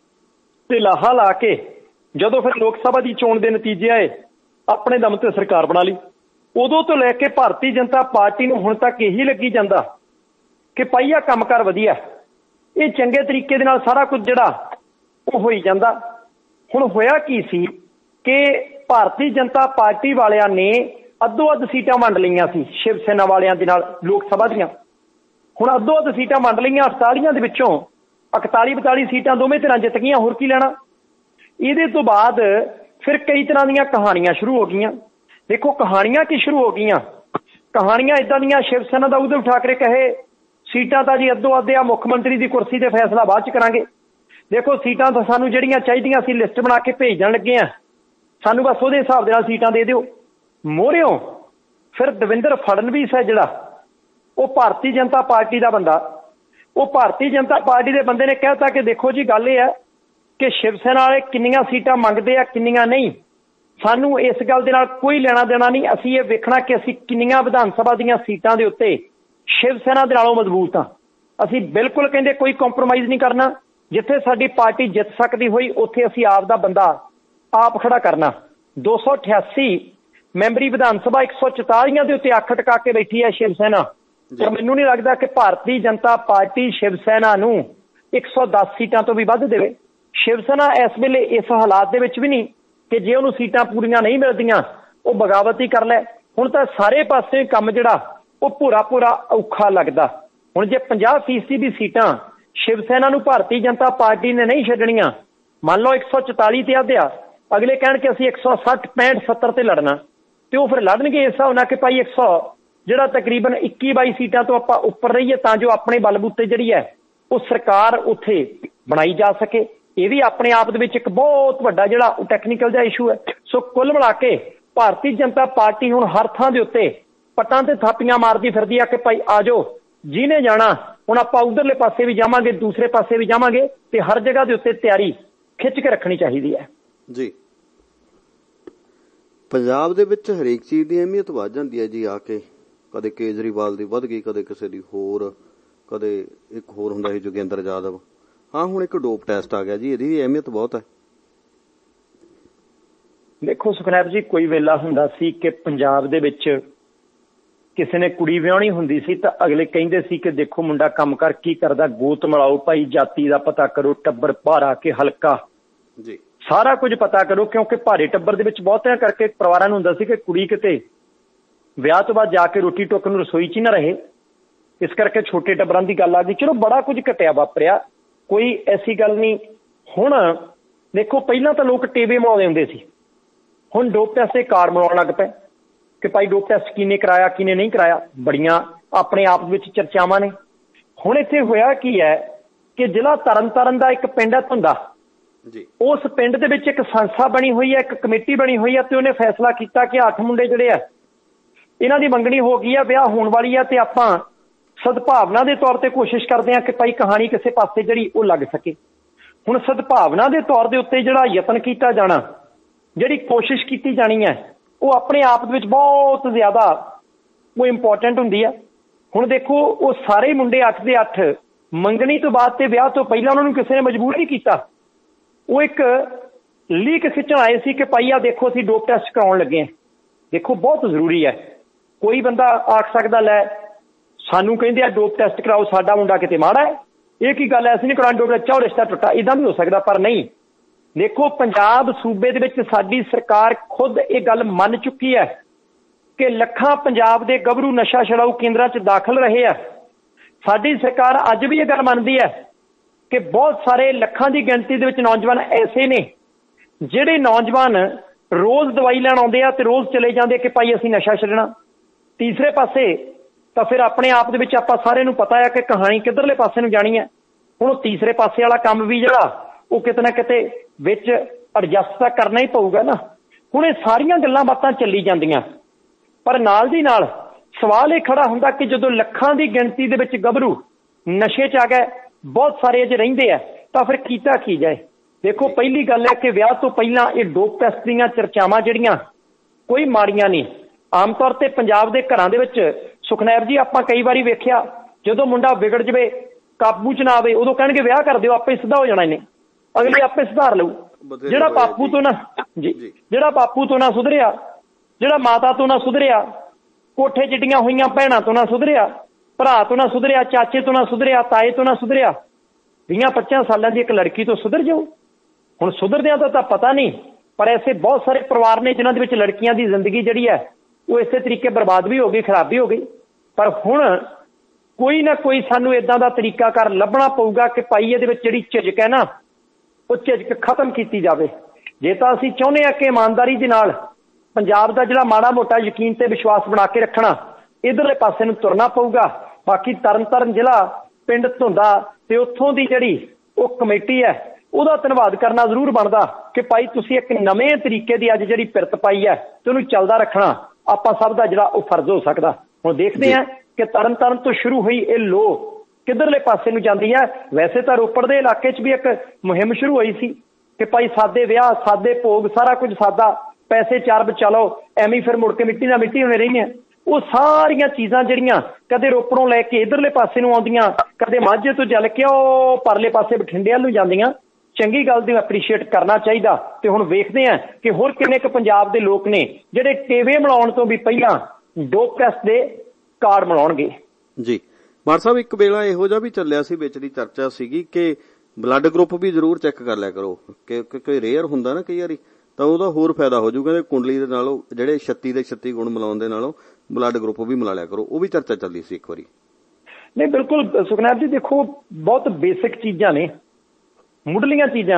S2: ਤੇ ਲਾਹਾ ਲਾ ਕੇ ਜਦੋਂ ਫਿਰ ਲੋਕ ਸਭਾ ਦੀ ਚੋਣ ਦੇ ਨਤੀਜੇ ਆਏ ਆਪਣੇ ਦਮ ਤੇ ਸਰਕਾਰ ਬਣਾ ਲਈ। ਉਦੋਂ ਤੋਂ ਲੈ ਕੇ ਭਾਰਤੀ ਜਨਤਾ ਪਾਰਟੀ ਨੂੰ ਹੁਣ ਤੱਕ ਇਹੀ ਲੱਗੀ ਜਾਂਦਾ ਕਿ ਭਾਈ ਆ ਕੰਮਕਾਰ ਵਧੀਆ, ਇਹ ਚੰਗੇ ਤਰੀਕੇ ਦੇ ਨਾਲ ਸਾਰਾ ਕੁਝ ਜਿਹੜਾ ਉਹ ਹੋਈ ਜਾਂਦਾ। ਹੁਣ ਹੋਇਆ ਕੀ ਸੀ ਕਿ ਭਾਰਤੀ ਜਨਤਾ ਪਾਰਟੀ ਵਾਲਿਆਂ ਨੇ ਅੱਧੋ ਅੱਧ ਸੀਟਾਂ ਵੰਡ ਲਈਆਂ ਸੀ ਸ਼ਿਵ ਸੈਨਾ ਵਾਲਿਆਂ ਦੇ ਨਾਲ ਲੋਕ ਸਭਾ ਦੀਆਂ। ਹੁਣ ਅੱਧੋ ਅੱਧ ਸੀਟਾਂ ਵੰਡ ਲਈਆਂ, 48 ਦੇ ਵਿੱਚੋਂ 41-42 ਸੀਟਾਂ ਦੋਵੇਂ ਧਿਰਾਂ ਜਿੱਤ ਗਈਆਂ, ਹੋਰ ਕੀ ਲੈਣਾ। ਇਹਦੇ ਤੋਂ ਬਾਅਦ ਫਿਰ ਕਈ ਤਰ੍ਹਾਂ ਦੀਆਂ ਕਹਾਣੀਆਂ ਸ਼ੁਰੂ ਹੋ ਗਈਆਂ। ਦੇਖੋ ਕਹਾਣੀਆਂ ਕੀ ਸ਼ੁਰੂ ਹੋ ਗਈਆਂ, ਕਹਾਣੀਆਂ ਇਦਾਂ ਦੀਆਂ, ਸ਼ਿਵ ਸੈਨਾ ਦਾ ਉद्धਵ ਠਾਕਰੇ ਕਹੇ ਸੀਟਾਂ ਤਾਂ ਜੀ ਅੱਧੋ ਅੱਧ ਆ, ਮੁੱਖ ਮੰਤਰੀ ਦੀ ਕੁਰਸੀ ਤੇ ਫੈਸਲਾ ਬਾਅਦ 'ਚ ਕਰਾਂਗੇ। ਦੇਖੋ ਸੀਟਾਂ ਤਾਂ ਸਾਨੂੰ ਜਿਹੜੀਆਂ ਚਾਹੀਦੀਆਂ ਅਸੀਂ ਲਿਸਟ ਬਣਾ ਕੇ ਭੇਜਣ ਲੱਗੇ ਆ, ਸਾਨੂੰ ਬਸ ਉਹਦੇ ਹਿਸਾਬ ਦੇ ਨਾਲ ਸੀਟਾਂ ਦੇ ਦਿਓ। ਮੋਹਰਿਓਂ ਫਿਰ ਦਵਿੰਦਰ ਫੜਨਵੀਸ ਹੈ ਜਿਹੜਾ, ਉਹ ਭਾਰਤੀ ਜਨਤਾ ਪਾਰਟੀ ਦਾ ਬੰਦਾ, ਉਹ ਭਾਰਤੀ ਜਨਤਾ ਪਾਰਟੀ ਦੇ ਬੰਦੇ ਨੇ ਕਹਿਤਾ ਕਿ ਦੇਖੋ ਜੀ ਗੱਲ ਇਹ ਹੈ ਕਿ ਸ਼ਿਵ ਸੈਨਾ ਵਾਲੇ ਕਿੰਨੀਆਂ ਸੀਟਾਂ ਮੰਗਦੇ ਆ ਕਿੰਨੀਆਂ ਨਹੀਂ, ਸਾਨੂੰ ਇਸ ਗੱਲ ਦੇ ਨਾਲ ਕੋਈ ਲੈਣਾ ਦੇਣਾ ਨਹੀਂ। ਅਸੀਂ ਇਹ ਵੇਖਣਾ ਕਿ ਅਸੀਂ ਕਿੰਨੀਆਂ ਵਿਧਾਨ ਸਭਾ ਦੀਆਂ ਸੀਟਾਂ ਦੇ ਉੱਤੇ ਸ਼ਿਵ ਸੈਨਾ ਦੇ ਨਾਲੋਂ ਮਜ਼ਬੂਤ ਹਾਂ। ਅਸੀਂ ਬਿਲਕੁਲ ਕਹਿੰਦੇ ਕੋਈ ਕੰਪਰੋਮਾਈਜ਼ ਨਹੀਂ ਕਰਨਾ, ਜਿੱਥੇ ਸਾਡੀ ਪਾਰਟੀ ਜਿੱਤ ਸਕਦੀ ਹੋਈ ਉੱਥੇ ਅਸੀਂ ਆਪ ਦਾ ਬੰਦਾ ਆਪ ਖੜਾ ਕਰਨਾ। 288 ਮੈਂਬਰੀ ਵਿਧਾਨ ਸਭਾ 144 ਦੇ ਉੱਤੇ ਅੱਖ ਟਿਕਾ ਕੇ ਬੈਠੀ ਹੈ ਸ਼ਿਵ ਸੈਨਾ। ਪਰ ਮੈਨੂੰ ਨਹੀਂ ਲੱਗਦਾ ਕਿ ਭਾਰਤੀ ਜਨਤਾ ਪਾਰਟੀ ਸ਼ਿਵ ਸੈਨਾ ਨੂੰ 110 ਸੀਟਾਂ ਤੋਂ ਵੀ ਵੱਧ ਦੇਵੇ। ਸ਼ਿਵ ਸੈਨਾ ਇਸ ਵੇਲੇ ਇਸ ਹਾਲਾਤ ਦੇ ਵਿੱਚ ਵੀ ਨਹੀਂ ਕਿ ਜੇ ਉਹਨੂੰ ਸੀਟਾਂ ਪੂਰੀਆਂ ਨਹੀਂ ਮਿਲਦੀਆਂ ਉਹ ਬਗਾਵਤ ਹੀ ਕਰ ਲੈ। ਹੁਣ ਤਾਂ ਸਾਰੇ ਪਾਸੇ ਕੰਮ ਜਿਹੜਾ ਉਹ ਪੂਰਾ ਔਖਾ ਲੱਗਦਾ। ਹੁਣ ਜੇ 50% ਦੀ ਸੀਟਾਂ ਸ਼ਿਵ ਸੈਨਾ ਨੂੰ ਭਾਰਤੀ ਜਨਤਾ ਪਾਰਟੀ ਨੇ ਨਹੀਂ ਛੱਡਣੀਆਂ, ਮੰਨ ਲਓ 144 ਤੇ ਅੱਧਿਆ, ਅਗਲੇ ਕਹਿਣ ਕਿ ਅਸੀਂ 160, 65, 70 ਤੇ ਲੜਨਾ, ਤੇ ਉਹ ਫਿਰ ਲੜਨਗੇ ਇਸ ਹਿਸਾਬ ਨਾਲ ਕਿ ਭਾਈ 100 ਜਿਹੜਾ ਤਕਰੀਬਨ 21-22 ਸੀਟਾਂ ਤੋਂ ਆਪਾਂ ਉੱਪਰ ਰਹੀਏ ਤਾਂ ਜੋ ਆਪਣੇ ਬਲਬੂਤੇ ਜਿਹੜੀ ਹੈ ਉਹ ਸਰਕਾਰ ਉੱਥੇ ਬਣਾਈ ਜਾ ਸਕੇ। ਇਹ ਵੀ ਆਪਣੇ ਆਪ ਦੇ ਵਿੱਚ ਇੱਕ ਬਹੁਤ ਵੱਡਾ ਜਿਹੜਾ ਉਹ ਟੈਕਨੀਕਲ ਜਿਹਾ ਇਸ਼ੂ ਹੈ। ਸੋ ਕੁੱਲ ਮਿਲਾ ਕੇ ਭਾਰਤੀ ਜਨਤਾ ਪਾਰਟੀ ਹੁਣ ਹਰ ਥਾਂ ਦੇ ਉੱਤੇ ਪੱਟਾਂ ਤੇ ਥਾਪੀਆਂ ਮਾਰਦੀ ਫਿਰਦੀ ਆ ਕਿ ਭਾਈ ਆ ਜਾਓ, ਜਿਹਨੇ ਜਾਣਾ ਹੁਣ ਆਪਾਂ ਉਧਰਲੇ ਪਾਸੇ ਵੀ ਜਾਵਾਂਗੇ, ਦੂਸਰੇ ਪਾਸੇ ਵੀ ਜਾਵਾਂਗੇ, ਤੇ ਹਰ ਜਗ੍ਹਾ ਦੇ ਉੱਤੇ ਤਿਆਰੀ ਖਿੱਚ ਕੇ ਰੱਖਣੀ ਚਾਹੀਦੀ ਹੈ
S1: ਜੀ। ਪੰਜਾਬ ਦੇ ਵਿੱਚ ਹਰੇਕ ਚੀਜ਼ ਦੀ ਅਹਿਮੀਅਤ ਵੱਧ ਜਾਂਦੀ ਹੈ ਜੀ। ਆ ਕੇ ਕਦੇ ਕੇਜਰੀਵਾਲ ਦੀ ਵੱਧ ਗਈ, ਕਦੇ ਕਿਸੇ ਦੀ ਹੋਰ, ਕਦੇ ਇੱਕ ਹੋਰ ਹੁੰਦਾ ਸੀ ਜੋਗਿੰਦਰ ਯਾਦਵ। ਹਾਂ, ਹੁਣ ਇੱਕ ਡੋਪ ਟੈਸਟ ਆ ਗਿਆ ਜੀ, ਇਹਦੀ ਵੀ ਅਹਿਮੀਅਤ ਬਹੁਤ ਹੈ।
S2: ਦੇਖੋ ਸੁਖਨੈਬ ਜੀ, ਕੋਈ ਵੇਲਾ ਹੁੰਦਾ ਸੀ ਕਿ ਪੰਜਾਬ ਦੇ ਵਿੱਚ ਕਿਸੇ ਨੇ ਕੁੜੀ ਵਿਆਹਣੀ ਹੁੰਦੀ ਸੀ ਤਾਂ ਅਗਲੇ ਕਹਿੰਦੇ ਸੀ ਕਿ ਦੇਖੋ ਮੁੰਡਾ ਕੰਮ ਕਰ ਕੀ ਕਰਦਾ, ਗੋਤ ਮਿਲਾਓ ਭਾਈ, ਜਾਤੀ ਦਾ ਪਤਾ ਕਰੋ, ਟੱਬਰ ਭਾਰਾ ਕੇ ਹਲਕਾ
S1: ਜੀ,
S2: ਸਾਰਾ ਕੁਝ ਪਤਾ ਕਰੋ, ਕਿਉਂਕਿ ਭਾਰੇ ਟੱਬਰ ਦੇ ਵਿੱਚ ਬਹੁਤਿਆਂ ਕਰਕੇ ਪਰਿਵਾਰਾਂ ਨੂੰ ਹੁੰਦਾ ਸੀ ਕਿ ਕੁੜੀ ਕਿਤੇ ਵਿਆਹ ਤੋਂ ਬਾਅਦ ਜਾ ਕੇ ਰੋਟੀ ਟੁੱਕ ਨੂੰ ਰਸੋਈ 'ਚ ਹੀ ਨਾ ਰਹੇ, ਇਸ ਕਰਕੇ ਛੋਟੇ ਟੱਬਰਾਂ ਦੀ ਗੱਲ ਆ ਗਈ। ਚਲੋ ਬੜਾ ਕੁਝ ਘਟਿਆ ਵਾਪਰਿਆ, ਕੋਈ ਐਸੀ ਗੱਲ ਨਹੀਂ। ਹੁਣ ਦੇਖੋ ਪਹਿਲਾਂ ਤਾਂ ਲੋਕ ਟੇਵੇ ਬਣਾਉਂਦੇ ਹੁੰਦੇ ਸੀ, ਹੁਣ ਡੋਪ ਟੈਸਟ ਦੇ ਕਾਰਡ ਬਣਾਉਣ ਲੱਗ ਪਏ ਕਿ ਭਾਈ ਡੋਪ ਟੈਸਟ ਕਿਹਨੇ ਕਰਾਇਆ ਕਿਹਨੇ ਨਹੀਂ ਕਰਾਇਆ। ਬੜੀਆਂ ਆਪਣੇ ਆਪ ਵਿੱਚ ਚਰਚਾਵਾਂ ਨੇ। ਹੁਣ ਇੱਥੇ ਹੋਇਆ ਕੀ ਹੈ ਕਿ ਜ਼ਿਲ੍ਹਾ ਤਰਨਤਾਰਨ ਦਾ ਇੱਕ ਪਿੰਡ ਹੈ ਧੁੰਦਾ
S1: ਜੀ,
S2: ਉਸ ਪਿੰਡ ਦੇ ਵਿੱਚ ਇੱਕ ਸੰਸਥਾ ਬਣੀ ਹੋਈ ਹੈ, ਇੱਕ ਕਮੇਟੀ ਬਣੀ ਹੋਈ ਹੈ, ਤੇ ਉਹਨੇ ਫੈਸਲਾ ਕੀਤਾ ਕਿ 8 ਮੁੰਡੇ ਜਿਹੜੇ ਆ ਇਹਨਾਂ ਦੀ ਮੰਗਣੀ ਹੋ ਗਈ ਹੈ, ਵਿਆਹ ਹੋਣ ਵਾਲੀ ਹੈ, ਤੇ ਆਪਾਂ ਸਦਭਾਵਨਾ ਦੇ ਤੌਰ ਤੇ ਕੋਸ਼ਿਸ਼ ਕਰਦੇ ਹਾਂ ਕਿ ਭਾਈ ਕਹਾਣੀ ਕਿਸੇ ਪਾਸੇ ਜਿਹੜੀ ਉਹ ਲੱਗ ਸਕੇ। ਹੁਣ ਸਦਭਾਵਨਾ ਦੇ ਤੌਰ ਦੇ ਉੱਤੇ ਜਿਹੜਾ ਯਤਨ ਕੀਤਾ ਜਾਣਾ, ਜਿਹੜੀ ਕੋਸ਼ਿਸ਼ ਕੀਤੀ ਜਾਣੀ ਹੈ, ਉਹ ਆਪਣੇ ਆਪ ਦੇ ਵਿੱਚ ਬਹੁਤ ਜ਼ਿਆਦਾ ਉਹ ਇੰਪੋਰਟੈਂਟ ਹੁੰਦੀ ਹੈ। ਹੁਣ ਦੇਖੋ ਉਹ ਸਾਰੇ ਮੁੰਡੇ 8 ਦੇ 8 ਮੰਗਣੀ ਤੋਂ ਬਾਅਦ ਤੇ ਵਿਆਹ ਤੋਂ ਪਹਿਲਾਂ ਉਹਨਾਂ ਨੂੰ ਕਿਸੇ ਨੇ ਮਜਬੂਰ ਨਹੀਂ ਕੀਤਾ। ਉਹ ਇੱਕ ਲੀਕ ਖਿੱਚਣ ਆਏ ਸੀ ਕਿ ਭਾਈ ਆ ਦੇਖੋ ਅਸੀਂ ਡੋਪ ਟੈਸਟ ਕਰਾਉਣ ਲੱਗੇ ਹਾਂ। ਦੇਖੋ ਬਹੁਤ ਜ਼ਰੂਰੀ ਹੈ। ਕੋਈ ਬੰਦਾ ਆਖ ਸਕਦਾ ਲੈ ਸਾਨੂੰ ਕਹਿੰਦੇ ਆ ਡੋਪ ਟੈਸਟ ਕਰਾਓ, ਸਾਡਾ ਮੁੰਡਾ ਕਿਤੇ ਮਾੜਾ ਹੈ, ਇਹ ਕੀ ਗੱਲ ਹੈ, ਅਸੀਂ ਨਹੀਂ ਕਰਾਉਣਾ ਡੋਪ ਟੈਸਟ, ਚਾਹੋ ਰਿਸ਼ਤਾ ਟੁੱਟਾ, ਇੱਦਾਂ ਵੀ ਹੋ ਸਕਦਾ। ਪਰ ਨਹੀਂ, ਦੇਖੋ ਪੰਜਾਬ ਸੂਬੇ ਦੇ ਵਿੱਚ ਸਾਡੀ ਸਰਕਾਰ ਖੁਦ ਇਹ ਗੱਲ ਮੰਨ ਚੁੱਕੀ ਹੈ ਕਿ ਲੱਖਾਂ ਪੰਜਾਬ ਦੇ ਗੱਭਰੂ ਨਸ਼ਾ ਛਡਾਊ ਕੇਂਦਰਾਂ 'ਚ ਦਾਖਲ ਰਹੇ ਆ। ਸਾਡੀ ਸਰਕਾਰ ਅੱਜ ਵੀ ਇਹ ਗੱਲ ਮੰਨਦੀ ਹੈ ਕਿ ਬਹੁਤ ਸਾਰੇ ਲੱਖਾਂ ਦੀ ਗਿਣਤੀ ਦੇ ਵਿੱਚ ਨੌਜਵਾਨ ਐਸੇ ਨੇ ਜਿਹੜੇ ਨੌਜਵਾਨ ਰੋਜ਼ ਦਵਾਈ ਲੈਣ ਆਉਂਦੇ ਆ ਤੇ ਰੋਜ਼ ਚਲੇ ਜਾਂਦੇ ਕਿ ਭਾਈ ਅਸੀਂ ਨਸ਼ਾ ਛੱਡਣਾ। ਤੀਸਰੇ ਪਾਸੇ ਤਾਂ ਫਿਰ ਆਪਣੇ ਆਪ ਦੇ ਵਿੱਚ ਆਪਾਂ ਸਾਰਿਆਂ ਨੂੰ ਪਤਾ ਹੈ ਕਿ ਕਹਾਣੀ ਕਿੱਧਰਲੇ ਪਾਸੇ ਨੂੰ ਜਾਣੀ ਹੈ। ਹੁਣ ਉਹ ਤੀਸਰੇ ਪਾਸੇ ਵਾਲਾ ਕੰਮ ਵੀ ਜਿਹੜਾ ਉਹ ਕਿਤੇ ਨਾ ਕਿਤੇ ਵਿੱਚ ਐਡਜਸਟ ਤਾਂ ਕਰਨਾ ਹੀ ਪਊਗਾ ਨਾ। ਹੁਣ ਇਹ ਸਾਰੀਆਂ ਗੱਲਾਂ ਬਾਤਾਂ ਚੱਲੀ ਜਾਂਦੀਆਂ, ਪਰ ਨਾਲ ਦੀ ਨਾਲ ਸਵਾਲ ਇਹ ਖੜਾ ਹੁੰਦਾ ਕਿ ਜਦੋਂ ਲੱਖਾਂ ਦੀ ਗਿਣਤੀ ਦੇ ਵਿੱਚ ਗੱਭਰੂ ਨਸ਼ੇ 'ਚ ਆ ਗਏ, ਬਹੁਤ ਸਾਰੇ ਅਜੇ ਰਹਿੰਦੇ ਆ, ਤਾਂ ਫਿਰ ਕੀਤਾ ਕੀ ਜਾਏ। ਦੇਖੋ ਪਹਿਲੀ ਗੱਲ ਹੈ ਕਿ ਵਿਆਹ ਤੋਂ ਪਹਿਲਾਂ ਇਹ ਡੋਪ ਟੈਸਟ ਦੀਆਂ ਚਰਚਾਵਾਂ ਜਿਹੜੀਆਂ ਕੋਈ ਮਾੜੀਆਂ ਨਹੀਂ। ਆਮ ਤੌਰ ਤੇ ਪੰਜਾਬ ਦੇ ਘਰਾਂ ਦੇ ਵਿੱਚ ਸੁਖਨੈਬ ਜੀ ਆਪਾਂ ਕਈ ਵਾਰੀ ਵੇਖਿਆ, ਜਦੋਂ ਮੁੰਡਾ ਵਿਗੜ ਜਵੇ, ਕਾਬੂ 'ਚ ਨਾ ਆਵੇ, ਉਦੋਂ ਕਹਿਣਗੇ ਵਿਆਹ ਕਰ ਦਿਓ, ਆਪੇ ਸਿੱਧਾ ਹੋ ਜਾਣਾ ਇਹਨੇ, ਅਗਲੇ ਆਪੇ ਸੁਧਾਰ ਲਊ। ਜਿਹੜਾ ਬਾਪੂ ਤੋਂ ਨਾ ਸੁਧਰਿਆ, ਜਿਹੜਾ ਮਾਤਾ ਤੋਂ ਨਾ ਸੁਧਰਿਆ, ਕੋਠੇ ਚਿੱਟੀਆਂ ਹੋਈਆਂ ਭੈਣਾਂ ਤੋਂ ਨਾ ਸੁਧਰਿਆ, ਭਰਾ ਤੋਂ ਨਾ ਸੁਧਰਿਆ, ਚਾਚੇ ਤੋਂ ਨਾ ਸੁਧਰਿਆ, ਤਾਏ ਤੋਂ ਨਾ ਸੁਧਰਿਆ, 20-25 ਸਾਲਾਂ ਦੀ ਇੱਕ ਲੜਕੀ ਤੋਂ ਸੁਧਰ ਜਾਊ। ਹੁਣ ਸੁਧਰਦਿਆਂ ਦਾ ਤਾਂ ਪਤਾ ਨਹੀਂ, ਪਰ ਐਸੇ ਬਹੁਤ ਸਾਰੇ ਪਰਿਵਾਰ ਨੇ ਜਿਨ੍ਹਾਂ ਦੇ ਵਿੱਚ ਲੜਕੀਆਂ ਦੀ ਜ਼ਿੰਦਗੀ ਜਿਹੜੀ ਹੈ ਉਹ ਇਸੇ ਤਰੀਕੇ ਬਰਬਾਦ ਵੀ ਹੋ ਗਈ, ਖਰਾਬ ਵੀ ਹੋ ਗਈ। ਪਰ ਹੁਣ ਕੋਈ ਨਾ ਕੋਈ ਸਾਨੂੰ ਇੱਦਾਂ ਦਾ ਤਰੀਕਾਕਾਰ ਲੱਭਣਾ ਪਊਗਾ ਕਿ ਭਾਈ ਇਹਦੇ ਵਿੱਚ ਜਿਹੜੀ ਝਿਜਕ ਹੈ ਨਾ, ਉਹ ਝਿਜਕ ਖਤਮ ਕੀਤੀ ਜਾਵੇ। ਜੇ ਤਾਂ ਅਸੀਂ ਚਾਹੁੰਦੇ ਹਾਂ ਕਿ ਇਮਾਨਦਾਰੀ ਦੇ ਨਾਲ ਪੰਜਾਬ ਦਾ ਜਿਹੜਾ ਮਾੜਾ ਮੋਟਾ ਯਕੀਨ ਤੇ ਵਿਸ਼ਵਾਸ ਬਣਾ ਕੇ ਰੱਖਣਾ, ਇੱਧਰਲੇ ਪਾਸੇ ਨੂੰ ਤੁਰਨਾ ਪਊਗਾ। ਬਾਕੀ ਤਰਨਤਾਰਨ ਜ਼ਿਲ੍ਹਾ ਪਿੰਡ ਧੁੰਦਾ ਤੇ ਉੱਥੋਂ ਦੀ ਜਿਹੜੀ ਉਹ ਕਮੇਟੀ ਹੈ ਉਹਦਾ ਧੰਨਵਾਦ ਕਰਨਾ ਜ਼ਰੂਰ ਬਣਦਾ ਕਿ ਭਾਈ ਤੁਸੀਂ ਇੱਕ ਨਵੇਂ ਤਰੀਕੇ ਦੀ ਅੱਜ ਜਿਹੜੀ ਪਿਰਤ ਪਾਈ ਹੈ ਤੇ ਉਹਨੂੰ ਚੱਲਦਾ ਰੱਖਣਾ ਆਪਾਂ ਸਭ ਦਾ ਜਿਹੜਾ ਉਹ ਫਰਜ਼ ਹੋ ਸਕਦਾ। ਹੁਣ ਦੇਖਦੇ ਹਾਂ ਕਿ ਤਰਨਤਾਰਨ ਤੋਂ ਸ਼ੁਰੂ ਹੋਈ ਇਹ ਲੋ ਕਿੱਧਰਲੇ ਪਾਸੇ ਨੂੰ ਜਾਂਦੀ ਹੈ। ਵੈਸੇ ਤਾਂ ਰੋਪੜ ਦੇ ਇਲਾਕੇ 'ਚ ਵੀ ਇੱਕ ਮੁਹਿੰਮ ਸ਼ੁਰੂ ਹੋਈ ਸੀ ਕਿ ਭਾਈ ਸਾਦੇ ਵਿਆਹ, ਸਾਦੇ ਭੋਗ, ਸਾਰਾ ਕੁਝ ਸਾਦਾ, ਪੈਸੇ 4 ਬਚਾ ਲਓ, ਐਵੇਂ ਫਿਰ ਮੁੜ ਕੇ ਮਿੱਟੀ ਨਾਲ ਮਿੱਟੀ ਹੋਣੇ ਰਹੀਆਂ। ਉਹ ਸਾਰੀਆਂ ਚੀਜ਼ਾਂ ਜਿਹੜੀਆਂ ਕਦੇ ਰੋਪੜੋਂ ਲੈ ਕੇ ਇੱਧਰਲੇ ਪਾਸੇ ਨੂੰ ਆਉਂਦੀਆਂ, ਕਦੇ ਮਾਝੇ ਤੋਂ ਚੱਲ ਕੇ ਉਹ ਪਰਲੇ ਪਾਸੇ ਬਠਿੰਡੇ ਵੱਲ ਨੂੰ ਜਾਂਦੀਆਂ, ਚੰਗੀ ਗੱਲ ਦੀ ਐਪਰੀਸ਼ੀਏਟ ਕਰਨਾ ਚਾਹੀਦਾ। ਤੇ ਹੁਣ ਵੇਖਦੇ ਹਾਂ ਕਿ ਹੋਰ ਕਿੰਨੇ ਕੁ ਪੰਜਾਬ ਦੇ ਲੋਕ ਨੇ ਜਿਹੜੇ ਟੇਵੇ ਬਣਾਉਣ ਤੋਂ ਵੀ ਪਹਿਲਾਂ ਡੋਪ ਟੈਸਟ ਦੇ ਕਾਰਡ ਬਣਾਉਣਗੇ।
S1: ਜੀ ਮਾਨ ਸਾਹਿਬ, ਇੱਕ ਵੇਲਾ ਇਹੋ ਜਿਹਾ ਵੀ ਚੱਲਿਆ ਸੀ, ਵਿੱਚ ਦੀ ਚਰਚਾ ਸੀਗੀ ਕਿ ਬਲੱਡ ਗਰੁੱਪ ਵੀ ਜ਼ਰੂਰ ਚੈੱਕ ਕਰ ਲਿਆ ਕਰੋ, ਕਿ ਕੋਈ ਰੇਅਰ ਹੁੰਦਾ ਨਾ ਕਈ ਵਾਰੀ, ਤਾਂ ਉਹਦਾ ਹੋਰ ਫਾਇਦਾ ਹੋ ਜਾਊਗਾ। ਕਹਿੰਦੇ ਕੁੰਡਲੀ ਦੇ ਨਾਲੋਂ ਜਿਹੜੇ 36 ਦੇ 36 ਗੁਣ ਮਿਲਾਉਣ ਦੇ ਨਾਲੋਂ ਬਲੱਡ ਗਰੁੱਪ ਵੀ ਮਿਲਾ ਲਿਆ ਕਰੋ। ਉਹ ਵੀ ਚਰਚਾ ਚੱਲੀ ਸੀ ਇੱਕ ਵਾਰੀ।
S2: ਨਹੀਂ ਬਿਲਕੁਲ ਸੁਖਨੈਬ ਜੀ, ਦੇਖੋ ਬਹੁਤ ਬੇਸਿਕ ਚੀਜ਼ਾਂ ਨੇ, ਮੁੱਢਲੀਆਂ ਚੀਜ਼ਾਂ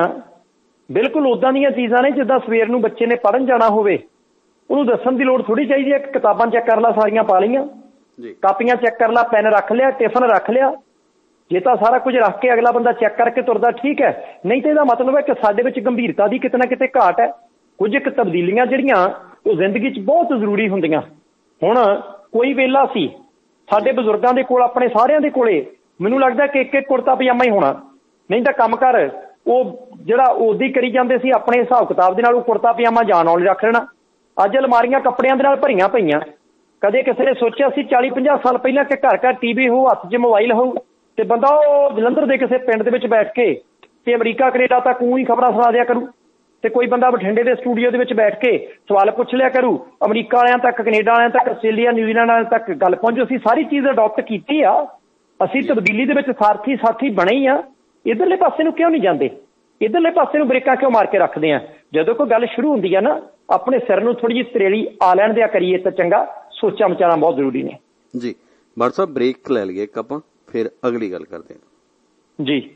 S2: ਬਿਲਕੁਲ ਉੱਦਾਂ ਦੀਆਂ ਚੀਜ਼ਾਂ ਨੇ ਜਿੱਦਾਂ ਸਵੇਰ ਨੂੰ ਬੱਚੇ ਨੇ ਪੜ੍ਹਨ ਜਾਣਾ ਹੋਵੇ, ਉਹਨੂੰ ਦੱਸਣ ਦੀ ਲੋੜ ਥੋੜ੍ਹੀ ਚਾਹੀਦੀ ਹੈ। ਕਿਤਾਬਾਂ ਚੈੱਕ ਕਰ ਲਾ, ਸਾਰੀਆਂ ਪਾ ਲਈਆਂ, ਕਾਪੀਆਂ ਚੈੱਕ ਕਰ ਲਾ, ਪੈਨ ਰੱਖ ਲਿਆ, ਟਿਫਨ ਰੱਖ ਲਿਆ। ਜੇ ਤਾਂ ਸਾਰਾ ਕੁਝ ਰੱਖ ਕੇ ਅਗਲਾ ਬੰਦਾ ਚੈੱਕ ਕਰਕੇ ਤੁਰਦਾ ਠੀਕ ਹੈ, ਨਹੀਂ ਤਾਂ ਇਹਦਾ ਮਤਲਬ ਹੈ ਕਿ ਸਾਡੇ ਵਿੱਚ ਗੰਭੀਰਤਾ ਦੀ ਕਿਤੇ ਨਾ ਕਿਤੇ ਘਾਟ ਹੈ। ਕੁਝ ਇੱਕ ਤਬਦੀਲੀਆਂ ਜਿਹੜੀਆਂ ਉਹ ਜ਼ਿੰਦਗੀ 'ਚ ਬਹੁਤ ਜ਼ਰੂਰੀ ਹੁੰਦੀਆਂ। ਹੁਣ ਕੋਈ ਵੇਲਾ ਸੀ ਸਾਡੇ ਬਜ਼ੁਰਗਾਂ ਦੇ ਕੋਲ, ਆਪਣੇ ਸਾਰਿਆਂ ਦੇ ਕੋਲੇ ਮੈਨੂੰ ਲੱਗਦਾ ਕਿ ਇੱਕ ਕੁੜਤਾ ਪਜਾਮਾ ਹੀ ਹੋਣਾ, ਨਹੀਂ ਤਾਂ ਕੰਮ ਕਰ ਉਹ ਜਿਹੜਾ ਉਦੋਂ ਕਰੀ ਜਾਂਦੇ ਸੀ ਆਪਣੇ ਹਿਸਾਬ ਕਿਤਾਬ ਦੇ ਨਾਲ, ਉਹ ਕੁੜਤਾ ਪਜਾਮਾ ਜਾਣ ਵਾਲੇ ਰੱਖ ਲੈਣਾ। ਅੱਜ ਅਲਮਾਰੀਆਂ ਕੱਪੜਿਆਂ ਦੇ ਨਾਲ ਭਰੀਆਂ ਪਈਆਂ। ਕਦੇ ਕਿਸੇ ਨੇ ਸੋਚਿਆ ਸੀ 40-50 ਸਾਲ ਪਹਿਲਾਂ ਕਿ ਘਰ ਘਰ TV ਹੋਊ, ਹੱਥ 'ਚ ਮੋਬਾਈਲ ਹੋਊ, ਤੇ ਬੰਦਾ ਉਹ ਜਲੰਧਰ ਦੇ ਕਿਸੇ ਪਿੰਡ ਦੇ ਵਿੱਚ ਬੈਠ ਕੇ ਤੇ ਅਮਰੀਕਾ ਕੈਨੇਡਾ ਤੱਕ ਹੀ ਖਬਰਾਂ ਸੁਣਾ ਦਿਆ ਕਰੂ, ਤੇ ਕੋਈ ਬੰਦਾ ਬਠਿੰਡੇ ਦੇ ਸਟੂਡੀਓ ਦੇ ਵਿੱਚ ਬੈਠ ਕੇ ਸਵਾਲ ਪੁੱਛ ਲਿਆ ਕਰੂ। ਅਮਰੀਕਾ ਵਾਲਿਆਂ ਤੱਕ, ਕੈਨੇਡਾ ਵਾਲਿਆਂ ਤੱਕ, ਆਸਟ੍ਰੇਲੀਆ, ਨਿਊਜ਼ੀਲੈਂਡ ਵਾਲਿਆਂ ਤੱਕ ਗੱਲ ਪਹੁੰਚੋ। ਅਸੀਂ ਸਾਰੀ ਚੀਜ਼ ਅਡੋਪਟ ਕੀਤੀ ਆ, ਅਸੀਂ ਤਬਦੀਲੀ ਦੇ ਵਿੱਚ ਸਾਥੀ ਬਣੇ ਹੀ ਆ। ਇੱਧਰਲੇ ਪਾਸੇ ਨੂੰ ਕਿਉਂ ਨਹੀਂ ਜਾਂਦੇ? ਇੱਧਰਲੇ ਪਾਸੇ ਨੂੰ ਬ੍ਰੇਕਾਂ ਕਿਉਂ ਮਾਰ ਕੇ ਰੱਖਦੇ ਆ? ਜਦੋਂ ਕੋਈ ਗੱਲ ਸ਼ੁਰੂ ਹੁੰਦੀ ਆ ਨਾ, ਆਪਣੇ ਸਿਰ ਨੂੰ ਥੋੜੀ ਜਿਹੀ ਤਰੇਲੀ ਆ ਲੈਣ ਦਿਆ ਕਰੀਏ ਤਾਂ ਚੰਗਾ। ਸੋਚਾਂ ਵਿਚਾਰਾਂ ਬਹੁਤ ਜ਼ਰੂਰੀ ਨੇ
S1: ਜੀ। ਬਾੜ ਸਾਹਿਬ ਬ੍ਰੇਕ ਲੈ ਲਈਏ ਇੱਕ ਆਪਾਂ, ਫਿਰ ਅਗਲੀ ਗੱਲ ਕਰਦੇ ਹਾਂ
S2: ਜੀ।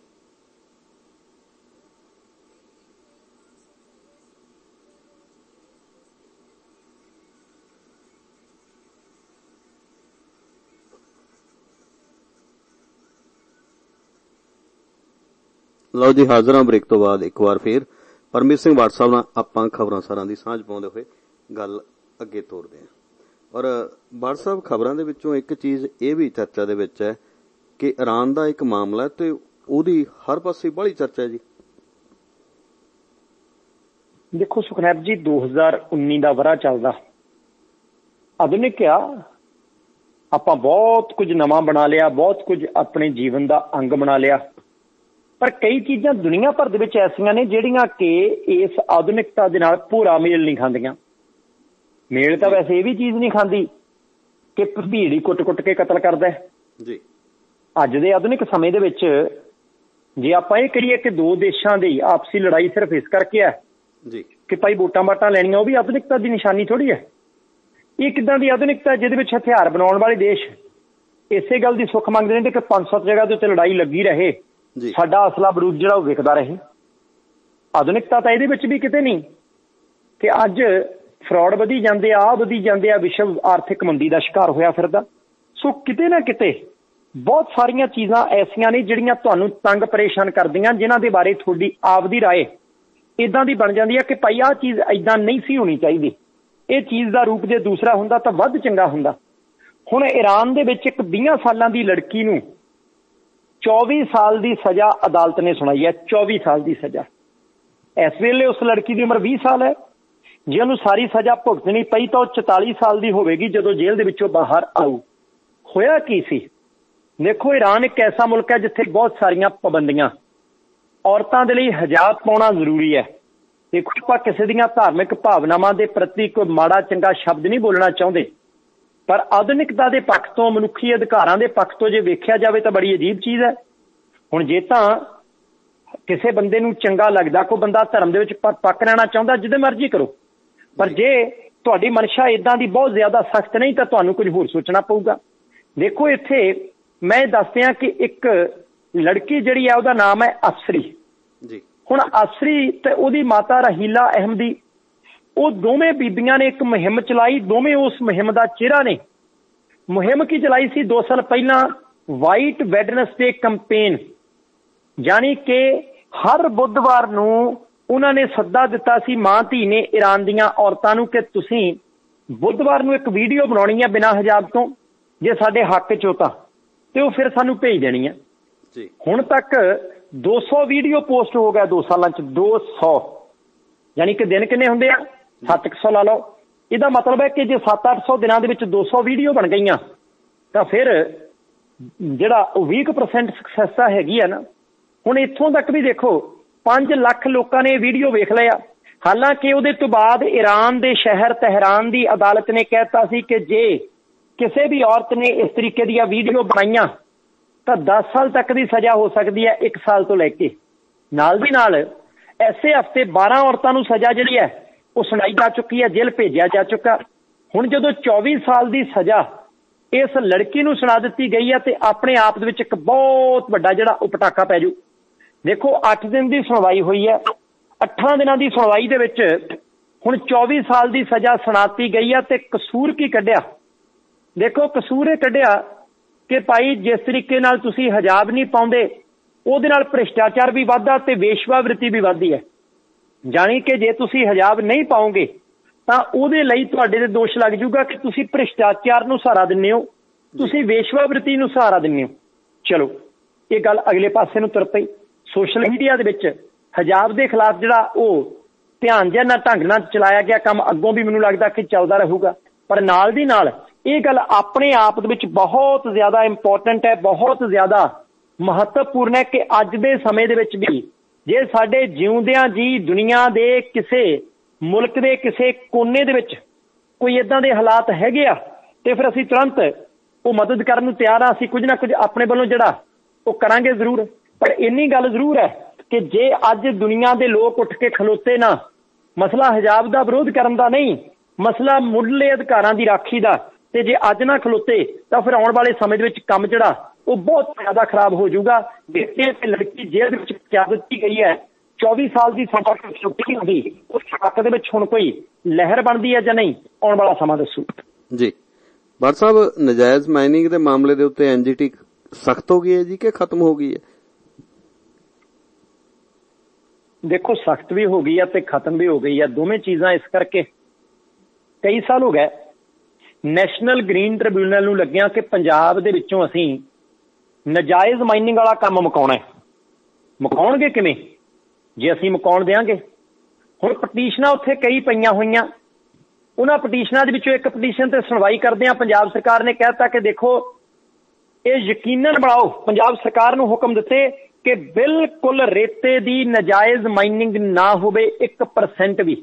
S1: ਲਓ ਜੀ, ਹਾਜ਼ਰ ਹਾਂ ਬ੍ਰੇਕ ਤੋਂ ਬਾਅਦ ਇੱਕ ਵਾਰ ਫੇਰ ਪਰਮੀਤ ਸਿੰਘ ਬਾੜ ਸਾਹਿਬ ਨਾਲ ਆਪਾਂ ਖਬਰਾਂ ਸਾਰਾਂ ਦੀ ਸਾਂਝ ਪਾਉਂਦੇ ਹੋਏ ਗੱਲ ਅੱਗੇ ਤੋਰਦੇ ਹਾਂ। ਔਰ ਬਾੜ ਸਾਹਿਬ, ਖਬਰਾਂ ਦੇ ਵਿੱਚੋਂ ਇੱਕ ਚੀਜ਼ ਇਹ ਵੀ ਚਰਚਾ ਦੇ ਵਿੱਚ ਹੈ ਕਿ ਈਰਾਨ ਦਾ ਇੱਕ ਮਾਮਲਾ ਤੇ ਉਹਦੀ ਹਰ ਪਾਸੇ ਬੜੀ ਚਰਚਾ ਹੈ ਜੀ।
S2: ਦੇਖੋ ਸੁਖਨੈਬ ਜੀ, 2019 ਦਾ ਵਰ੍ਹਾ ਚੱਲਦਾ, ਆਧੁਨਿਕ ਆ, ਆਪਾਂ ਬਹੁਤ ਕੁਝ ਨਵਾਂ ਬਣਾ ਲਿਆ, ਬਹੁਤ ਕੁਝ ਆਪਣੇ ਜੀਵਨ ਦਾ ਅੰਗ ਬਣਾ ਲਿਆ, ਪਰ ਕਈ ਚੀਜ਼ਾਂ ਦੁਨੀਆ ਭਰ ਦੇ ਵਿੱਚ ਐਸੀਆਂ ਨੇ ਜਿਹੜੀਆਂ ਕਿ ਇਸ ਆਧੁਨਿਕਤਾ ਦੇ ਨਾਲ ਪੂਰਾ ਮੇਲ ਨਹੀਂ ਖਾਂਦੀਆਂ। ਮੇਲ ਤਾਂ ਵੈਸੇ ਇਹ ਵੀ ਚੀਜ਼ ਨਹੀਂ ਖਾਂਦੀ ਕਿ ਭੀੜੀ ਕੁੱਟ-ਕੁੱਟ ਕੇ ਕਤਲ ਕਰਦਾ ਜੀ। ਅੱਜ ਦੇ ਆਧੁਨਿਕ ਸਮੇਂ ਦੇ ਵਿੱਚ ਜੇ ਆਪਾਂ ਇਹ ਕਰੀਏ ਕਿ ਦੋ ਦੇਸ਼ਾਂ ਦੀ ਆਪਸੀ ਲੜਾਈ ਸਿਰਫ ਇਸ ਕਰਕੇ ਹੈ ਜੀ ਕਿ ਭਾਈ ਵੋਟਾਂ ਲੈਣੀਆਂ, ਉਹ ਵੀ ਆਧੁਨਿਕਤਾ ਦੀ ਨਿਸ਼ਾਨੀ ਥੋੜ੍ਹੀ ਹੈ। ਇਹ ਕਿੱਦਾਂ ਦੀ ਆਧੁਨਿਕਤਾ ਜਿਹਦੇ ਵਿੱਚ ਹਥਿਆਰ ਬਣਾਉਣ ਵਾਲੇ ਦੇਸ਼ ਇਸੇ ਗੱਲ ਦੀ ਸੁੱਖ ਮੰਗਦੇ ਨੇ ਕਿ 500 ਜਗ੍ਹਾ ਦੇ ਉੱਤੇ ਲੜਾਈ ਲੱਗੀ ਰਹੇ, ਸਾਡਾ ਅਸਲਾ ਬਰੂਦ ਜਿਹੜਾ ਉਹ ਵਿਕਦਾ ਰਹੇ। ਆਧੁਨਿਕਤਾ ਤਾਂ ਇਹਦੇ ਵਿੱਚ ਵੀ ਕਿਤੇ ਨਹੀਂ ਕਿ ਅੱਜ ਫਰਾਡ ਵਧੀ ਜਾਂਦੇ ਆ, ਵਧੀ ਜਾਂਦੇ ਆ, ਵਿਸ਼ਵ ਆਰਥਿਕ ਮੰਦੀ ਦਾ ਸ਼ਿਕਾਰ ਹੋਇਆ ਫਿਰਦਾ। ਸੋ ਕਿਤੇ ਨਾ ਕਿਤੇ ਬਹੁਤ ਸਾਰੀਆਂ ਚੀਜ਼ਾਂ ਐਸੀਆਂ ਨੇ ਜਿਹੜੀਆਂ ਤੁਹਾਨੂੰ ਤੰਗ ਪਰੇਸ਼ਾਨ ਕਰਦੀਆਂ, ਜਿਨ੍ਹਾਂ ਦੇ ਬਾਰੇ ਤੁਹਾਡੀ ਆਪਦੀ ਰਾਏ ਇੱਦਾਂ ਦੀ ਬਣ ਜਾਂਦੀ ਹੈ ਕਿ ਭਾਈ ਆਹ ਚੀਜ਼ ਇੱਦਾਂ ਨਹੀਂ ਸੀ ਹੋਣੀ ਚਾਹੀਦੀ, ਇਹ ਚੀਜ਼ ਦਾ ਰੂਪ ਜੇ ਦੂਸਰਾ ਹੁੰਦਾ ਤਾਂ ਵੱਧ ਚੰਗਾ ਹੁੰਦਾ। ਹੁਣ ਈਰਾਨ ਦੇ ਵਿੱਚ ਇੱਕ 20 ਸਾਲਾਂ ਦੀ ਲੜਕੀ ਨੂੰ 24 ਸਾਲ ਦੀ ਸਜ਼ਾ ਅਦਾਲਤ ਨੇ ਸੁਣਾਈ ਹੈ। 24 ਸਾਲ ਦੀ ਸਜ਼ਾ। ਇਸ ਵੇਲੇ ਉਸ ਲੜਕੀ ਦੀ ਉਮਰ 20 ਸਾਲ ਹੈ। ਜੇ ਉਹਨੂੰ ਸਾਰੀ ਸਜ਼ਾ ਭੁਗਤਣੀ ਪਈ ਤਾਂ ਉਹ 44 ਸਾਲ ਦੀ ਹੋਵੇਗੀ ਜਦੋਂ ਜੇਲ੍ਹ ਦੇ ਵਿੱਚੋਂ ਬਾਹਰ ਆਊ। ਹੋਇਆ ਕੀ ਸੀ? ਦੇਖੋ, ਈਰਾਨ ਇੱਕ ਐਸਾ ਮੁਲਕ ਹੈ ਜਿੱਥੇ ਬਹੁਤ ਸਾਰੀਆਂ ਪਾਬੰਦੀਆਂ, ਔਰਤਾਂ ਦੇ ਲਈ ਹਿਜਾਬ ਪਾਉਣਾ ਜ਼ਰੂਰੀ ਹੈ। ਦੇਖੋ, ਆਪਾਂ ਕਿਸੇ ਦੀਆਂ ਧਾਰਮਿਕ ਭਾਵਨਾਵਾਂ ਦੇ ਪ੍ਰਤੀ ਕੋਈ ਮਾੜਾ ਚੰਗਾ ਸ਼ਬਦ ਨਹੀਂ ਬੋਲਣਾ ਚਾਹੁੰਦੇ, ਪਰ ਆਧੁਨਿਕਤਾ ਦੇ ਪੱਖ ਤੋਂ, ਮਨੁੱਖੀ ਅਧਿਕਾਰਾਂ ਦੇ ਪੱਖ ਤੋਂ ਜੇ ਵੇਖਿਆ ਜਾਵੇ ਤਾਂ ਬੜੀ ਅਜੀਬ ਚੀਜ਼ ਹੈ। ਹੁਣ ਜੇ ਤਾਂ ਕਿਸੇ ਬੰਦੇ ਨੂੰ ਚੰਗਾ ਲੱਗਦਾ, ਕੋਈ ਬੰਦਾ ਧਰਮ ਦੇ ਵਿੱਚ ਪੱਕ ਰਹਿਣਾ ਚਾਹੁੰਦਾ, ਜਿਹਦੇ ਮਰਜ਼ੀ ਕਰੋ, ਪਰ ਜੇ ਤੁਹਾਡੀ ਮਨਸ਼ਾ ਇੱਦਾਂ ਦੀ ਬਹੁਤ ਜ਼ਿਆਦਾ ਸਖਤ ਨਹੀਂ ਤਾਂ ਤੁਹਾਨੂੰ ਕੁਝ ਹੋਰ ਸੋਚਣਾ ਪਊਗਾ। ਦੇਖੋ, ਇੱਥੇ ਮੈਂ ਦੱਸਦਿਆਂ ਕਿ ਇੱਕ ਲੜਕੀ ਜਿਹੜੀ ਹੈ ਉਹਦਾ ਨਾਮ ਹੈ ਅਸਰੀ ਜੀ। ਹੁਣ ਅਸਰੀ ਤੇ ਉਹਦੀ ਮਾਤਾ ਰਹੀਲਾ ਅਹਿਮਦੀ, ਉਹ ਦੋਵੇਂ ਬੀਬੀਆਂ ਨੇ ਇੱਕ ਮੁਹਿੰਮ ਚਲਾਈ, ਦੋਵੇਂ ਉਸ ਮੁਹਿੰਮ ਦਾ ਚਿਹਰਾ ਨੇ। ਮੁਹਿੰਮ ਕੀ ਚਲਾਈ ਸੀ 2 ਸਾਲ ਪਹਿਲਾਂ? ਵਾਈਟ ਵੈਡਨਸਡੇ ਕੰਪੇਨ, ਜਾਣੀ ਕਿ ਹਰ ਬੁੱਧਵਾਰ ਨੂੰ ਉਹਨਾਂ ਨੇ ਸੱਦਾ ਦਿੱਤਾ ਸੀ, ਮਾਂ ਧੀ ਨੇ, ਈਰਾਨ ਦੀਆਂ ਔਰਤਾਂ ਨੂੰ ਕਿ ਤੁਸੀਂ ਬੁੱਧਵਾਰ ਨੂੰ ਇੱਕ ਵੀਡੀਓ ਬਣਾਉਣੀ ਹੈ ਬਿਨਾਂ ਹਿਜਾਬ ਤੋਂ, ਜੇ ਸਾਡੇ ਹੱਕ 'ਚ ਹੋ ਤਾਂ, ਤੇ ਉਹ ਫਿਰ ਸਾਨੂੰ ਭੇਜ ਦੇਣੀ ਹੈ ਜੀ। ਹੁਣ ਤੱਕ 200 ਵੀਡੀਓ ਪੋਸਟ ਹੋ ਗਿਆ 2 ਸਾਲਾਂ 'ਚ। 200, ਯਾਨੀ ਕਿ ਦਿਨ ਕਿੰਨੇ ਹੁੰਦੇ ਆ? 700 ਲਾ ਲਓ। ਇਹਦਾ ਮਤਲਬ ਹੈ ਕਿ ਜੇ 700-800 ਦਿਨਾਂ ਦੇ ਵਿੱਚ 200 ਵੀਡੀਓ ਬਣ ਗਈਆਂ ਤਾਂ ਫਿਰ ਜਿਹੜਾ ਉਹ 20% ਸਕਸੈਸ ਤਾਂ ਹੈਗੀ ਆ ਨਾ। ਹੁਣ ਇੱਥੋਂ ਤੱਕ ਵੀ ਦੇਖੋ, 5 ਲੱਖ ਲੋਕਾਂ ਨੇ ਇਹ ਵੀਡੀਓ ਵੇਖ ਲਿਆ। ਹਾਲਾਂਕਿ ਉਹਦੇ ਤੋਂ ਬਾਅਦ ਈਰਾਨ ਦੇ ਸ਼ਹਿਰ ਤਹਿਰਾਨ ਦੀ ਅਦਾਲਤ ਨੇ ਕਹਿਤਾ ਸੀ ਕਿ ਜੇ ਕਿਸੇ ਵੀ ਔਰਤ ਨੇ ਇਸ ਤਰੀਕੇ ਦੀਆਂ ਵੀਡੀਓ ਬਣਾਈਆਂ ਤਾਂ 10 ਸਾਲ ਤੱਕ ਦੀ ਸਜ਼ਾ ਹੋ ਸਕਦੀ ਹੈ, 1 ਸਾਲ ਤੋਂ ਲੈ ਕੇ। ਨਾਲ ਦੀ ਨਾਲ ਐਸੇ ਹਫ਼ਤੇ 12 ਔਰਤਾਂ ਨੂੰ ਸਜ਼ਾ ਜਿਹੜੀ ਹੈ ਉਹ ਸੁਣਾਈ ਜਾ ਚੁੱਕੀ ਹੈ, ਜੇਲ੍ਹ ਭੇਜਿਆ ਜਾ ਚੁੱਕਾ। ਹੁਣ ਜਦੋਂ 24 ਸਾਲ ਦੀ ਸਜ਼ਾ ਇਸ ਲੜਕੀ ਨੂੰ ਸੁਣਾ ਦਿੱਤੀ ਗਈ ਹੈ ਤੇ ਆਪਣੇ ਆਪ ਦੇ ਵਿੱਚ ਇੱਕ ਬਹੁਤ ਵੱਡਾ ਜਿਹੜਾ ਉਹ ਪਟਾਕਾ ਪੈ ਜੂ। ਦੇਖੋ, 8 ਦਿਨ ਦੀ ਸੁਣਵਾਈ ਹੋਈ ਹੈ। 8 ਦਿਨਾਂ ਦੀ ਸੁਣਵਾਈ ਦੇ ਵਿੱਚ ਹੁਣ 24 ਸਾਲ ਦੀ ਸਜ਼ਾ ਸੁਣਾਤੀ ਗਈ ਹੈ ਤੇ ਕਸੂਰ ਕੀ ਕੱਢਿਆ? ਦੇਖੋ, ਕਸੂਰ ਇਹ ਕੱਢਿਆ ਕਿ ਭਾਈ ਜਿਸ ਤਰੀਕੇ ਨਾਲ ਤੁਸੀਂ ਹਿਜਾਬ ਨਹੀਂ ਪਾਉਂਦੇ, ਉਹਦੇ ਨਾਲ ਭ੍ਰਿਸ਼ਟਾਚਾਰ ਵੀ ਵੱਧਦਾ ਤੇ ਵੇਸ਼ਵਾਵਿਰਤੀ ਵੀ ਵੱਧਦੀ ਹੈ। ਜਾਣੀ ਕਿ ਜੇ ਤੁਸੀਂ ਹਿਜਾਬ ਨਹੀਂ ਪਾਓਗੇ ਤਾਂ ਉਹਦੇ ਲਈ ਤੁਹਾਡੇ ਤੇ ਦੋਸ਼ ਲੱਗ ਜੂਗਾ ਕਿ ਤੁਸੀਂ ਭ੍ਰਿਸ਼ਟਾਚਾਰ ਨੂੰ ਸਹਾਰਾ ਦਿੰਦੇ ਹੋ, ਤੁਸੀਂ ਵੇਸ਼ਵਾਵਿਰਤੀ ਨੂੰ ਸਹਾਰਾ ਦਿੰਦੇ ਹੋ। ਚਲੋ ਇਹ ਗੱਲ ਅਗਲੇ ਪਾਸੇ ਨੂੰ ਤੁਰ ਪਈ। ਸੋਸ਼ਲ ਮੀਡੀਆ ਦੇ ਵਿੱਚ ਹਿਜਾਬ ਦੇ ਖਿਲਾਫ ਜਿਹੜਾ ਉਹ ਧਿਆਨ ਜਿਹਾ ਨਾਲ ਢੰਗ ਨਾਲ ਚਲਾਇਆ ਗਿਆ ਕੰਮ ਅੱਗੋਂ ਵੀ ਮੈਨੂੰ ਲੱਗਦਾ ਕਿ ਚੱਲਦਾ ਰਹੂਗਾ। ਪਰ ਨਾਲ ਦੀ ਨਾਲ ਇਹ ਗੱਲ ਆਪਣੇ ਆਪ ਦੇ ਵਿੱਚ ਬਹੁਤ ਜ਼ਿਆਦਾ ਇੰਪੋਰਟੈਂਟ ਹੈ, ਬਹੁਤ ਜ਼ਿਆਦਾ ਮਹੱਤਵਪੂਰਨ ਹੈ ਕਿ ਅੱਜ ਦੇ ਸਮੇਂ ਦੇ ਵਿੱਚ ਵੀ ਜੇ ਸਾਡੇ ਜਿਉਂਦਿਆਂ ਜੀ ਦੁਨੀਆ ਦੇ ਕਿਸੇ ਮੁਲਕ ਦੇ ਕਿਸੇ ਕੋਨੇ ਦੇ ਵਿੱਚ ਕੋਈ ਇੱਦਾਂ ਦੇ ਹਾਲਾਤ ਹੈਗੇ ਆ ਤੇ ਫਿਰ ਅਸੀਂ ਤੁਰੰਤ ਉਹ ਮਦਦ ਕਰਨ ਨੂੰ ਤਿਆਰ ਆ। ਅਸੀਂ ਕੁਝ ਨਾ ਕੁਝ ਆਪਣੇ ਵੱਲੋਂ ਜਿਹੜਾ ਉਹ ਕਰਾਂਗੇ ਜ਼ਰੂਰ। ਪਰ ਇੰਨੀ ਗੱਲ ਜ਼ਰੂਰ ਹੈ ਕਿ ਜੇ ਅੱਜ ਦੁਨੀਆ ਦੇ ਲੋਕ ਉੱਠ ਕੇ ਖਲੋਤੇ ਨਾ, ਮਸਲਾ ਹਿਜਾਬ ਦਾ ਵਿਰੋਧ ਕਰਨ ਦਾ ਨਹੀਂ, ਮਸਲਾ ਮੁੱਢਲੇ ਅਧਿਕਾਰਾਂ ਦੀ ਰਾਖੀ ਦਾ, ਤੇ ਜੇ ਅੱਜ ਨਾ ਖਲੋਤੇ ਤਾਂ ਫਿਰ ਆਉਣ ਵਾਲੇ ਸਮੇਂ ਦੇ ਵਿੱਚ ਕੰਮ ਜਿਹੜਾ ਉਹ ਬਹੁਤ ਜ਼ਿਆਦਾ ਖਰਾਬ ਹੋ ਜਾਊਗਾ। ਬੇਟੇ ਤੇ ਲੜਕੀ ਜੇਲ੍ਹ ਦੇ ਵਿੱਚ ਪਹੁੰਚਾ ਦਿੱਤੀ ਗਈ ਹੈ, 24 ਸਾਲ ਦੀ ਸਜ਼ਾ ਛੁੱਟੀ ਹੁੰਦੀ, ਉਸ ਹੱਕ ਦੇ ਵਿੱਚ ਹੁਣ ਕੋਈ ਲਹਿਰ ਬਣਦੀ ਹੈ ਜਾਂ ਨਹੀਂ, ਆਉਣ ਵਾਲਾ ਸਮਾਂ ਦੱਸੂ
S1: ਜੀ। ਭੱਟ ਸਾਹਿਬ, ਨਜਾਇਜ਼ ਮਾਈਨਿੰਗ ਦੇ ਮਾਮਲੇ ਦੇ ਉੱਤੇ ਐਨਜੀਟੀ ਸਖਤ ਹੋ ਗਈ ਹੈ ਜੀ ਕਿ ਖਤਮ ਹੋ ਗਈ ਹੈ?
S2: ਦੇਖੋ, ਸਖਤ ਵੀ ਹੋ ਗਈ ਹੈ ਤੇ ਖਤਮ ਵੀ ਹੋ ਗਈ ਹੈ, ਦੋਵੇਂ ਚੀਜ਼ਾਂ। ਇਸ ਕਰਕੇ ਕਈ ਸਾਲ ਹੋ ਗਏ ਨੈਸ਼ਨਲ ਗ੍ਰੀਨ ਟ੍ਰਿਬਿਊਨਲ ਨੂੰ ਲੱਗਿਆ ਕਿ ਪੰਜਾਬ ਦੇ ਵਿੱਚੋਂ ਅਸੀਂ ਨਜਾਇਜ਼ ਮਾਈਨਿੰਗ ਵਾਲਾ ਕੰਮ ਮੁਕਾਉਣਾ ਹੈ। ਮੁਕਾਉਣਗੇ ਕਿਵੇਂ ਜੇ ਅਸੀਂ ਮੁਕਾਉਣ ਦਿਆਂਗੇ? ਹੁਣ ਪਟੀਸ਼ਨਾਂ ਉੱਥੇ ਕਈ ਪਈਆਂ ਹੋਈਆਂ, ਉਹਨਾਂ ਪਟੀਸ਼ਨਾਂ ਦੇ ਵਿੱਚੋਂ ਇੱਕ ਪਟੀਸ਼ਨ ਤੇ ਸੁਣਵਾਈ ਕਰਦਿਆਂ ਪੰਜਾਬ ਸਰਕਾਰ ਨੇ ਕਹਿ ਦਿੱਤਾ ਕਿ ਦੇਖੋ ਇਹ ਯਕੀਨਨ ਬਣਾਓ, ਪੰਜਾਬ ਸਰਕਾਰ ਨੂੰ ਹੁਕਮ ਦਿੱਤੇ ਕਿ ਬਿਲਕੁਲ ਰੇਤੇ ਦੀ ਨਜਾਇਜ਼ ਮਾਈਨਿੰਗ ਨਾ ਹੋਵੇ 1% ਵੀ।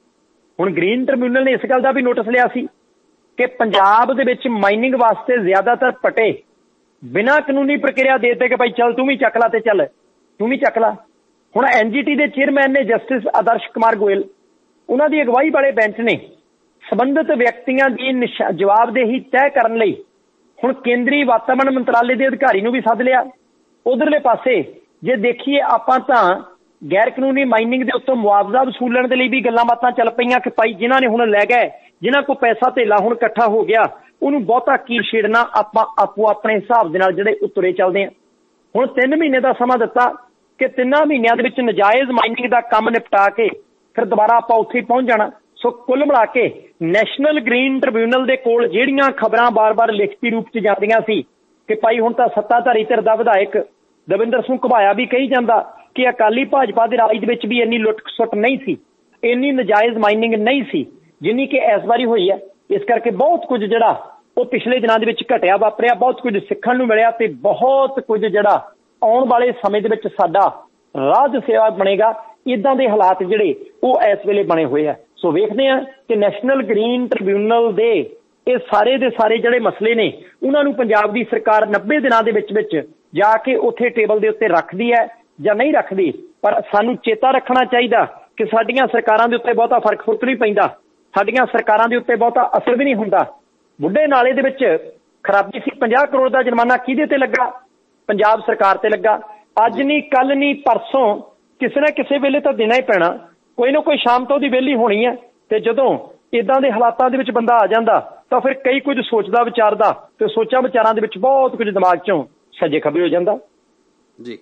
S2: ਹੁਣ ਗ੍ਰੀਨ ਟ੍ਰਿਬਿਊਨਲ ਨੇ ਇਸ ਗੱਲ ਦਾ ਵੀ ਨੋਟਿਸ ਲਿਆ ਸੀ ਕਿ ਪੰਜਾਬ ਦੇ ਵਿੱਚ ਮਾਈਨਿੰਗ ਵਾਸਤੇ ਜ਼ਿਆਦਾਤਰ ਪਟੇ ਬਿਨਾਂ ਕਾਨੂੰਨੀ ਪ੍ਰਕਿਰਿਆ ਦੇ ਦਿੱਤੇ ਕਿ ਭਾਈ ਚੱਲ ਤੂੰ ਵੀ ਚੱਕ ਲਾ ਤੇ ਚੱਲ ਤੂੰ ਵੀ ਚੱਕ ਲਾ। ਹੁਣ ਐਨਜੀਟੀ ਦੇ ਚੇਅਰਮੈਨ ਨੇ ਜਸਟਿਸ ਆਦਰਸ਼ ਕੁਮਾਰ ਗੋਇਲ, ਉਹਨਾਂ ਦੀ ਅਗਵਾਈ ਵਾਲੇ ਬੈਂਚ ਨੇ ਸੰਬੰਧਿਤ ਵਿਅਕਤੀਆਂ ਦੀ ਜਵਾਬਦੇਹੀ ਤੈਅ ਕਰਨ ਲਈ ਹੁਣ ਕੇਂਦਰੀ ਵਾਤਾਵਰਣ ਮੰਤਰਾਲੇ ਦੇ ਅਧਿਕਾਰੀ ਨੂੰ ਵੀ ਸੱਦ ਲਿਆ। ਉਧਰਲੇ ਪਾਸੇ ਜੇ ਦੇਖੀਏ ਆਪਾਂ ਤਾਂ ਗੈਰ ਕਾਨੂੰਨੀ ਮਾਈਨਿੰਗ ਦੇ ਉੱਤੋਂ ਮੁਆਵਜ਼ਾ ਵਸੂਲਣ ਦੇ ਲਈ ਵੀ ਗੱਲਾਂ ਬਾਤਾਂ ਚੱਲ ਪਈਆਂ ਕਿ ਭਾਈ ਜਿਨ੍ਹਾਂ ਨੇ ਹੁਣ ਲੈ ਗਏ, ਜਿਨ੍ਹਾਂ ਕੋਲ ਪੈਸਾ ਧੇਲਾ ਹੁਣ ਇਕੱਠਾ ਹੋ ਗਿਆ, ਉਹਨੂੰ ਬਹੁਤਾ ਕੀ ਛੇੜਨਾ, ਆਪਾਂ ਆਪੋ ਆਪਣੇ ਹਿਸਾਬ ਦੇ ਨਾਲ ਜਿਹੜੇ ਉਤਰੇ ਚੱਲਦੇ ਆ। ਹੁਣ 3 ਮਹੀਨੇ ਦਾ ਸਮਾਂ ਦਿੱਤਾ ਕਿ 3 ਮਹੀਨਿਆਂ ਦੇ ਵਿੱਚ ਨਜਾਇਜ਼ ਮਾਈਨਿੰਗ ਦਾ ਕੰਮ ਨਿਪਟਾ ਕੇ ਫਿਰ ਦੁਬਾਰਾ ਆਪਾਂ ਉੱਥੇ ਪਹੁੰਚ ਜਾਣਾ। ਸੋ ਕੁੱਲ ਮਿਲਾ ਕੇ ਨੈਸ਼ਨਲ ਗ੍ਰੀਨ ਟ੍ਰਿਬਿਊਨਲ ਦੇ ਕੋਲ ਜਿਹੜੀਆਂ ਖਬਰਾਂ ਬਾਰ-ਬਾਰ ਲਿਖਤੀ ਰੂਪ 'ਚ ਜਾਂਦੀਆਂ ਸੀ ਕਿ ਭਾਈ ਹੁਣ ਤਾਂ ਸੱਤਾਧਾਰੀ ਧਿਰ ਦਾ ਵਿਧਾਇਕ ਦਵਿੰਦਰ ਸਿੰਘ ਘੁਬਾਇਆ ਵੀ ਕਹੀ ਜਾਂਦਾ ਕਿ ਅਕਾਲੀ ਭਾਜਪਾ ਦੇ ਰਾਜ ਦੇ ਵਿੱਚ ਵੀ ਇੰਨੀ ਲੁੱਟ-ਖਸੁੱਟ ਨਹੀਂ ਸੀ, ਇੰਨੀ ਨਜਾਇਜ਼ ਮਾਈਨਿੰਗ ਨਹੀਂ ਸੀ ਜਿੰਨੀ ਕਿ ਇਸ ਵਾਰੀ ਹੋਈ ਹੈ। ਇਸ ਕਰਕੇ ਬਹੁਤ ਕੁਝ ਜਿਹੜਾ ਉਹ ਪਿਛਲੇ ਦਿਨਾਂ ਦੇ ਵਿੱਚ ਘਟਿਆ ਵਾਪਰਿਆ, ਬਹੁਤ ਕੁਝ ਸਿੱਖਣ ਨੂੰ ਮਿਲਿਆ ਤੇ ਬਹੁਤ ਕੁਝ ਜਿਹੜਾ ਆਉਣ ਵਾਲੇ ਸਮੇਂ ਦੇ ਵਿੱਚ ਸਾਡਾ ਰਾਜ ਸੇਵਾ ਬਣੇਗਾ। ਇੱਦਾਂ ਦੇ ਹਾਲਾਤ ਜਿਹੜੇ ਉਹ ਇਸ ਵੇਲੇ ਬਣੇ ਹੋਏ ਆ। ਸੋ ਵੇਖਦੇ ਹਾਂ ਕਿ ਨੈਸ਼ਨਲ ਗ੍ਰੀਨ ਟ੍ਰਿਬਿਊਨਲ ਦੇ ਇਹ ਸਾਰੇ ਦੇ ਸਾਰੇ ਜਿਹੜੇ ਮਸਲੇ ਨੇ ਉਹਨਾਂ ਨੂੰ ਪੰਜਾਬ ਦੀ ਸਰਕਾਰ 90 ਦਿਨਾਂ ਦੇ ਵਿੱਚ ਜਾ ਕੇ ਉੱਥੇ ਟੇਬਲ ਦੇ ਉੱਤੇ ਰੱਖਦੀ ਹੈ ਜਾਂ ਨਹੀਂ ਰੱਖਦੀ। ਪਰ ਸਾਨੂੰ ਚੇਤਾ ਰੱਖਣਾ ਚਾਹੀਦਾ ਕਿ ਸਾਡੀਆਂ ਸਰਕਾਰਾਂ ਦੇ ਉੱਤੇ ਬਹੁਤਾ ਫਰਕ ਨਹੀਂ ਪੈਂਦਾ, ਸਾਡੀਆਂ ਸਰਕਾਰਾਂ ਦੇ ਉੱਤੇ ਬਹੁਤਾ ਅਸਰ ਵੀ ਨਹੀਂ ਹੁੰਦਾ। ਬੁੱਢੇ ਨਾਲੇ ਦੇ ਵਿੱਚ ਖਰਾਬੀ ਸੀ, 50 ਕਰੋੜ ਦਾ ਜੁਰਮਾਨਾ ਕਿਹਦੇ ਤੇ ਲੱਗਾ? ਪੰਜਾਬ ਸਰਕਾਰ ਤੇ ਲੱਗਾ। ਅੱਜ ਨਹੀਂ, ਕੱਲ ਨਹੀਂ, ਪਰਸੋਂ ਕਿਸੇ ਨਾ ਕਿਸੇ ਵੇਲੇ ਤਾਂ ਦੇਣਾ ਹੀ ਪੈਣਾ। ਕੋਈ ਨਾ ਕੋਈ ਸ਼ਾਮ ਤੋਂ ਉਹਦੀ ਵਿਹਲੀ ਹੋਣੀ ਹੈ ਤੇ ਜਦੋਂ ਇਦਾਂ ਦੇ ਹਾਲਾਤਾਂ ਦੇ ਵਿੱਚ ਬੰਦਾ ਆ ਜਾਂਦਾ ਤਾਂ ਫਿਰ ਕਈ ਕੁਝ ਸੋਚਦਾ ਵਿਚਾਰਦਾ ਤੇ ਸੋਚਾਂ ਵਿਚਾਰਾਂ ਦੇ ਵਿੱਚ ਬਹੁਤ ਕੁਝ ਦਿਮਾਗ 'ਚੋਂ ਸੱਜੇ ਖੱਬੇ ਹੋ ਜਾਂਦਾ
S1: ਜੀ।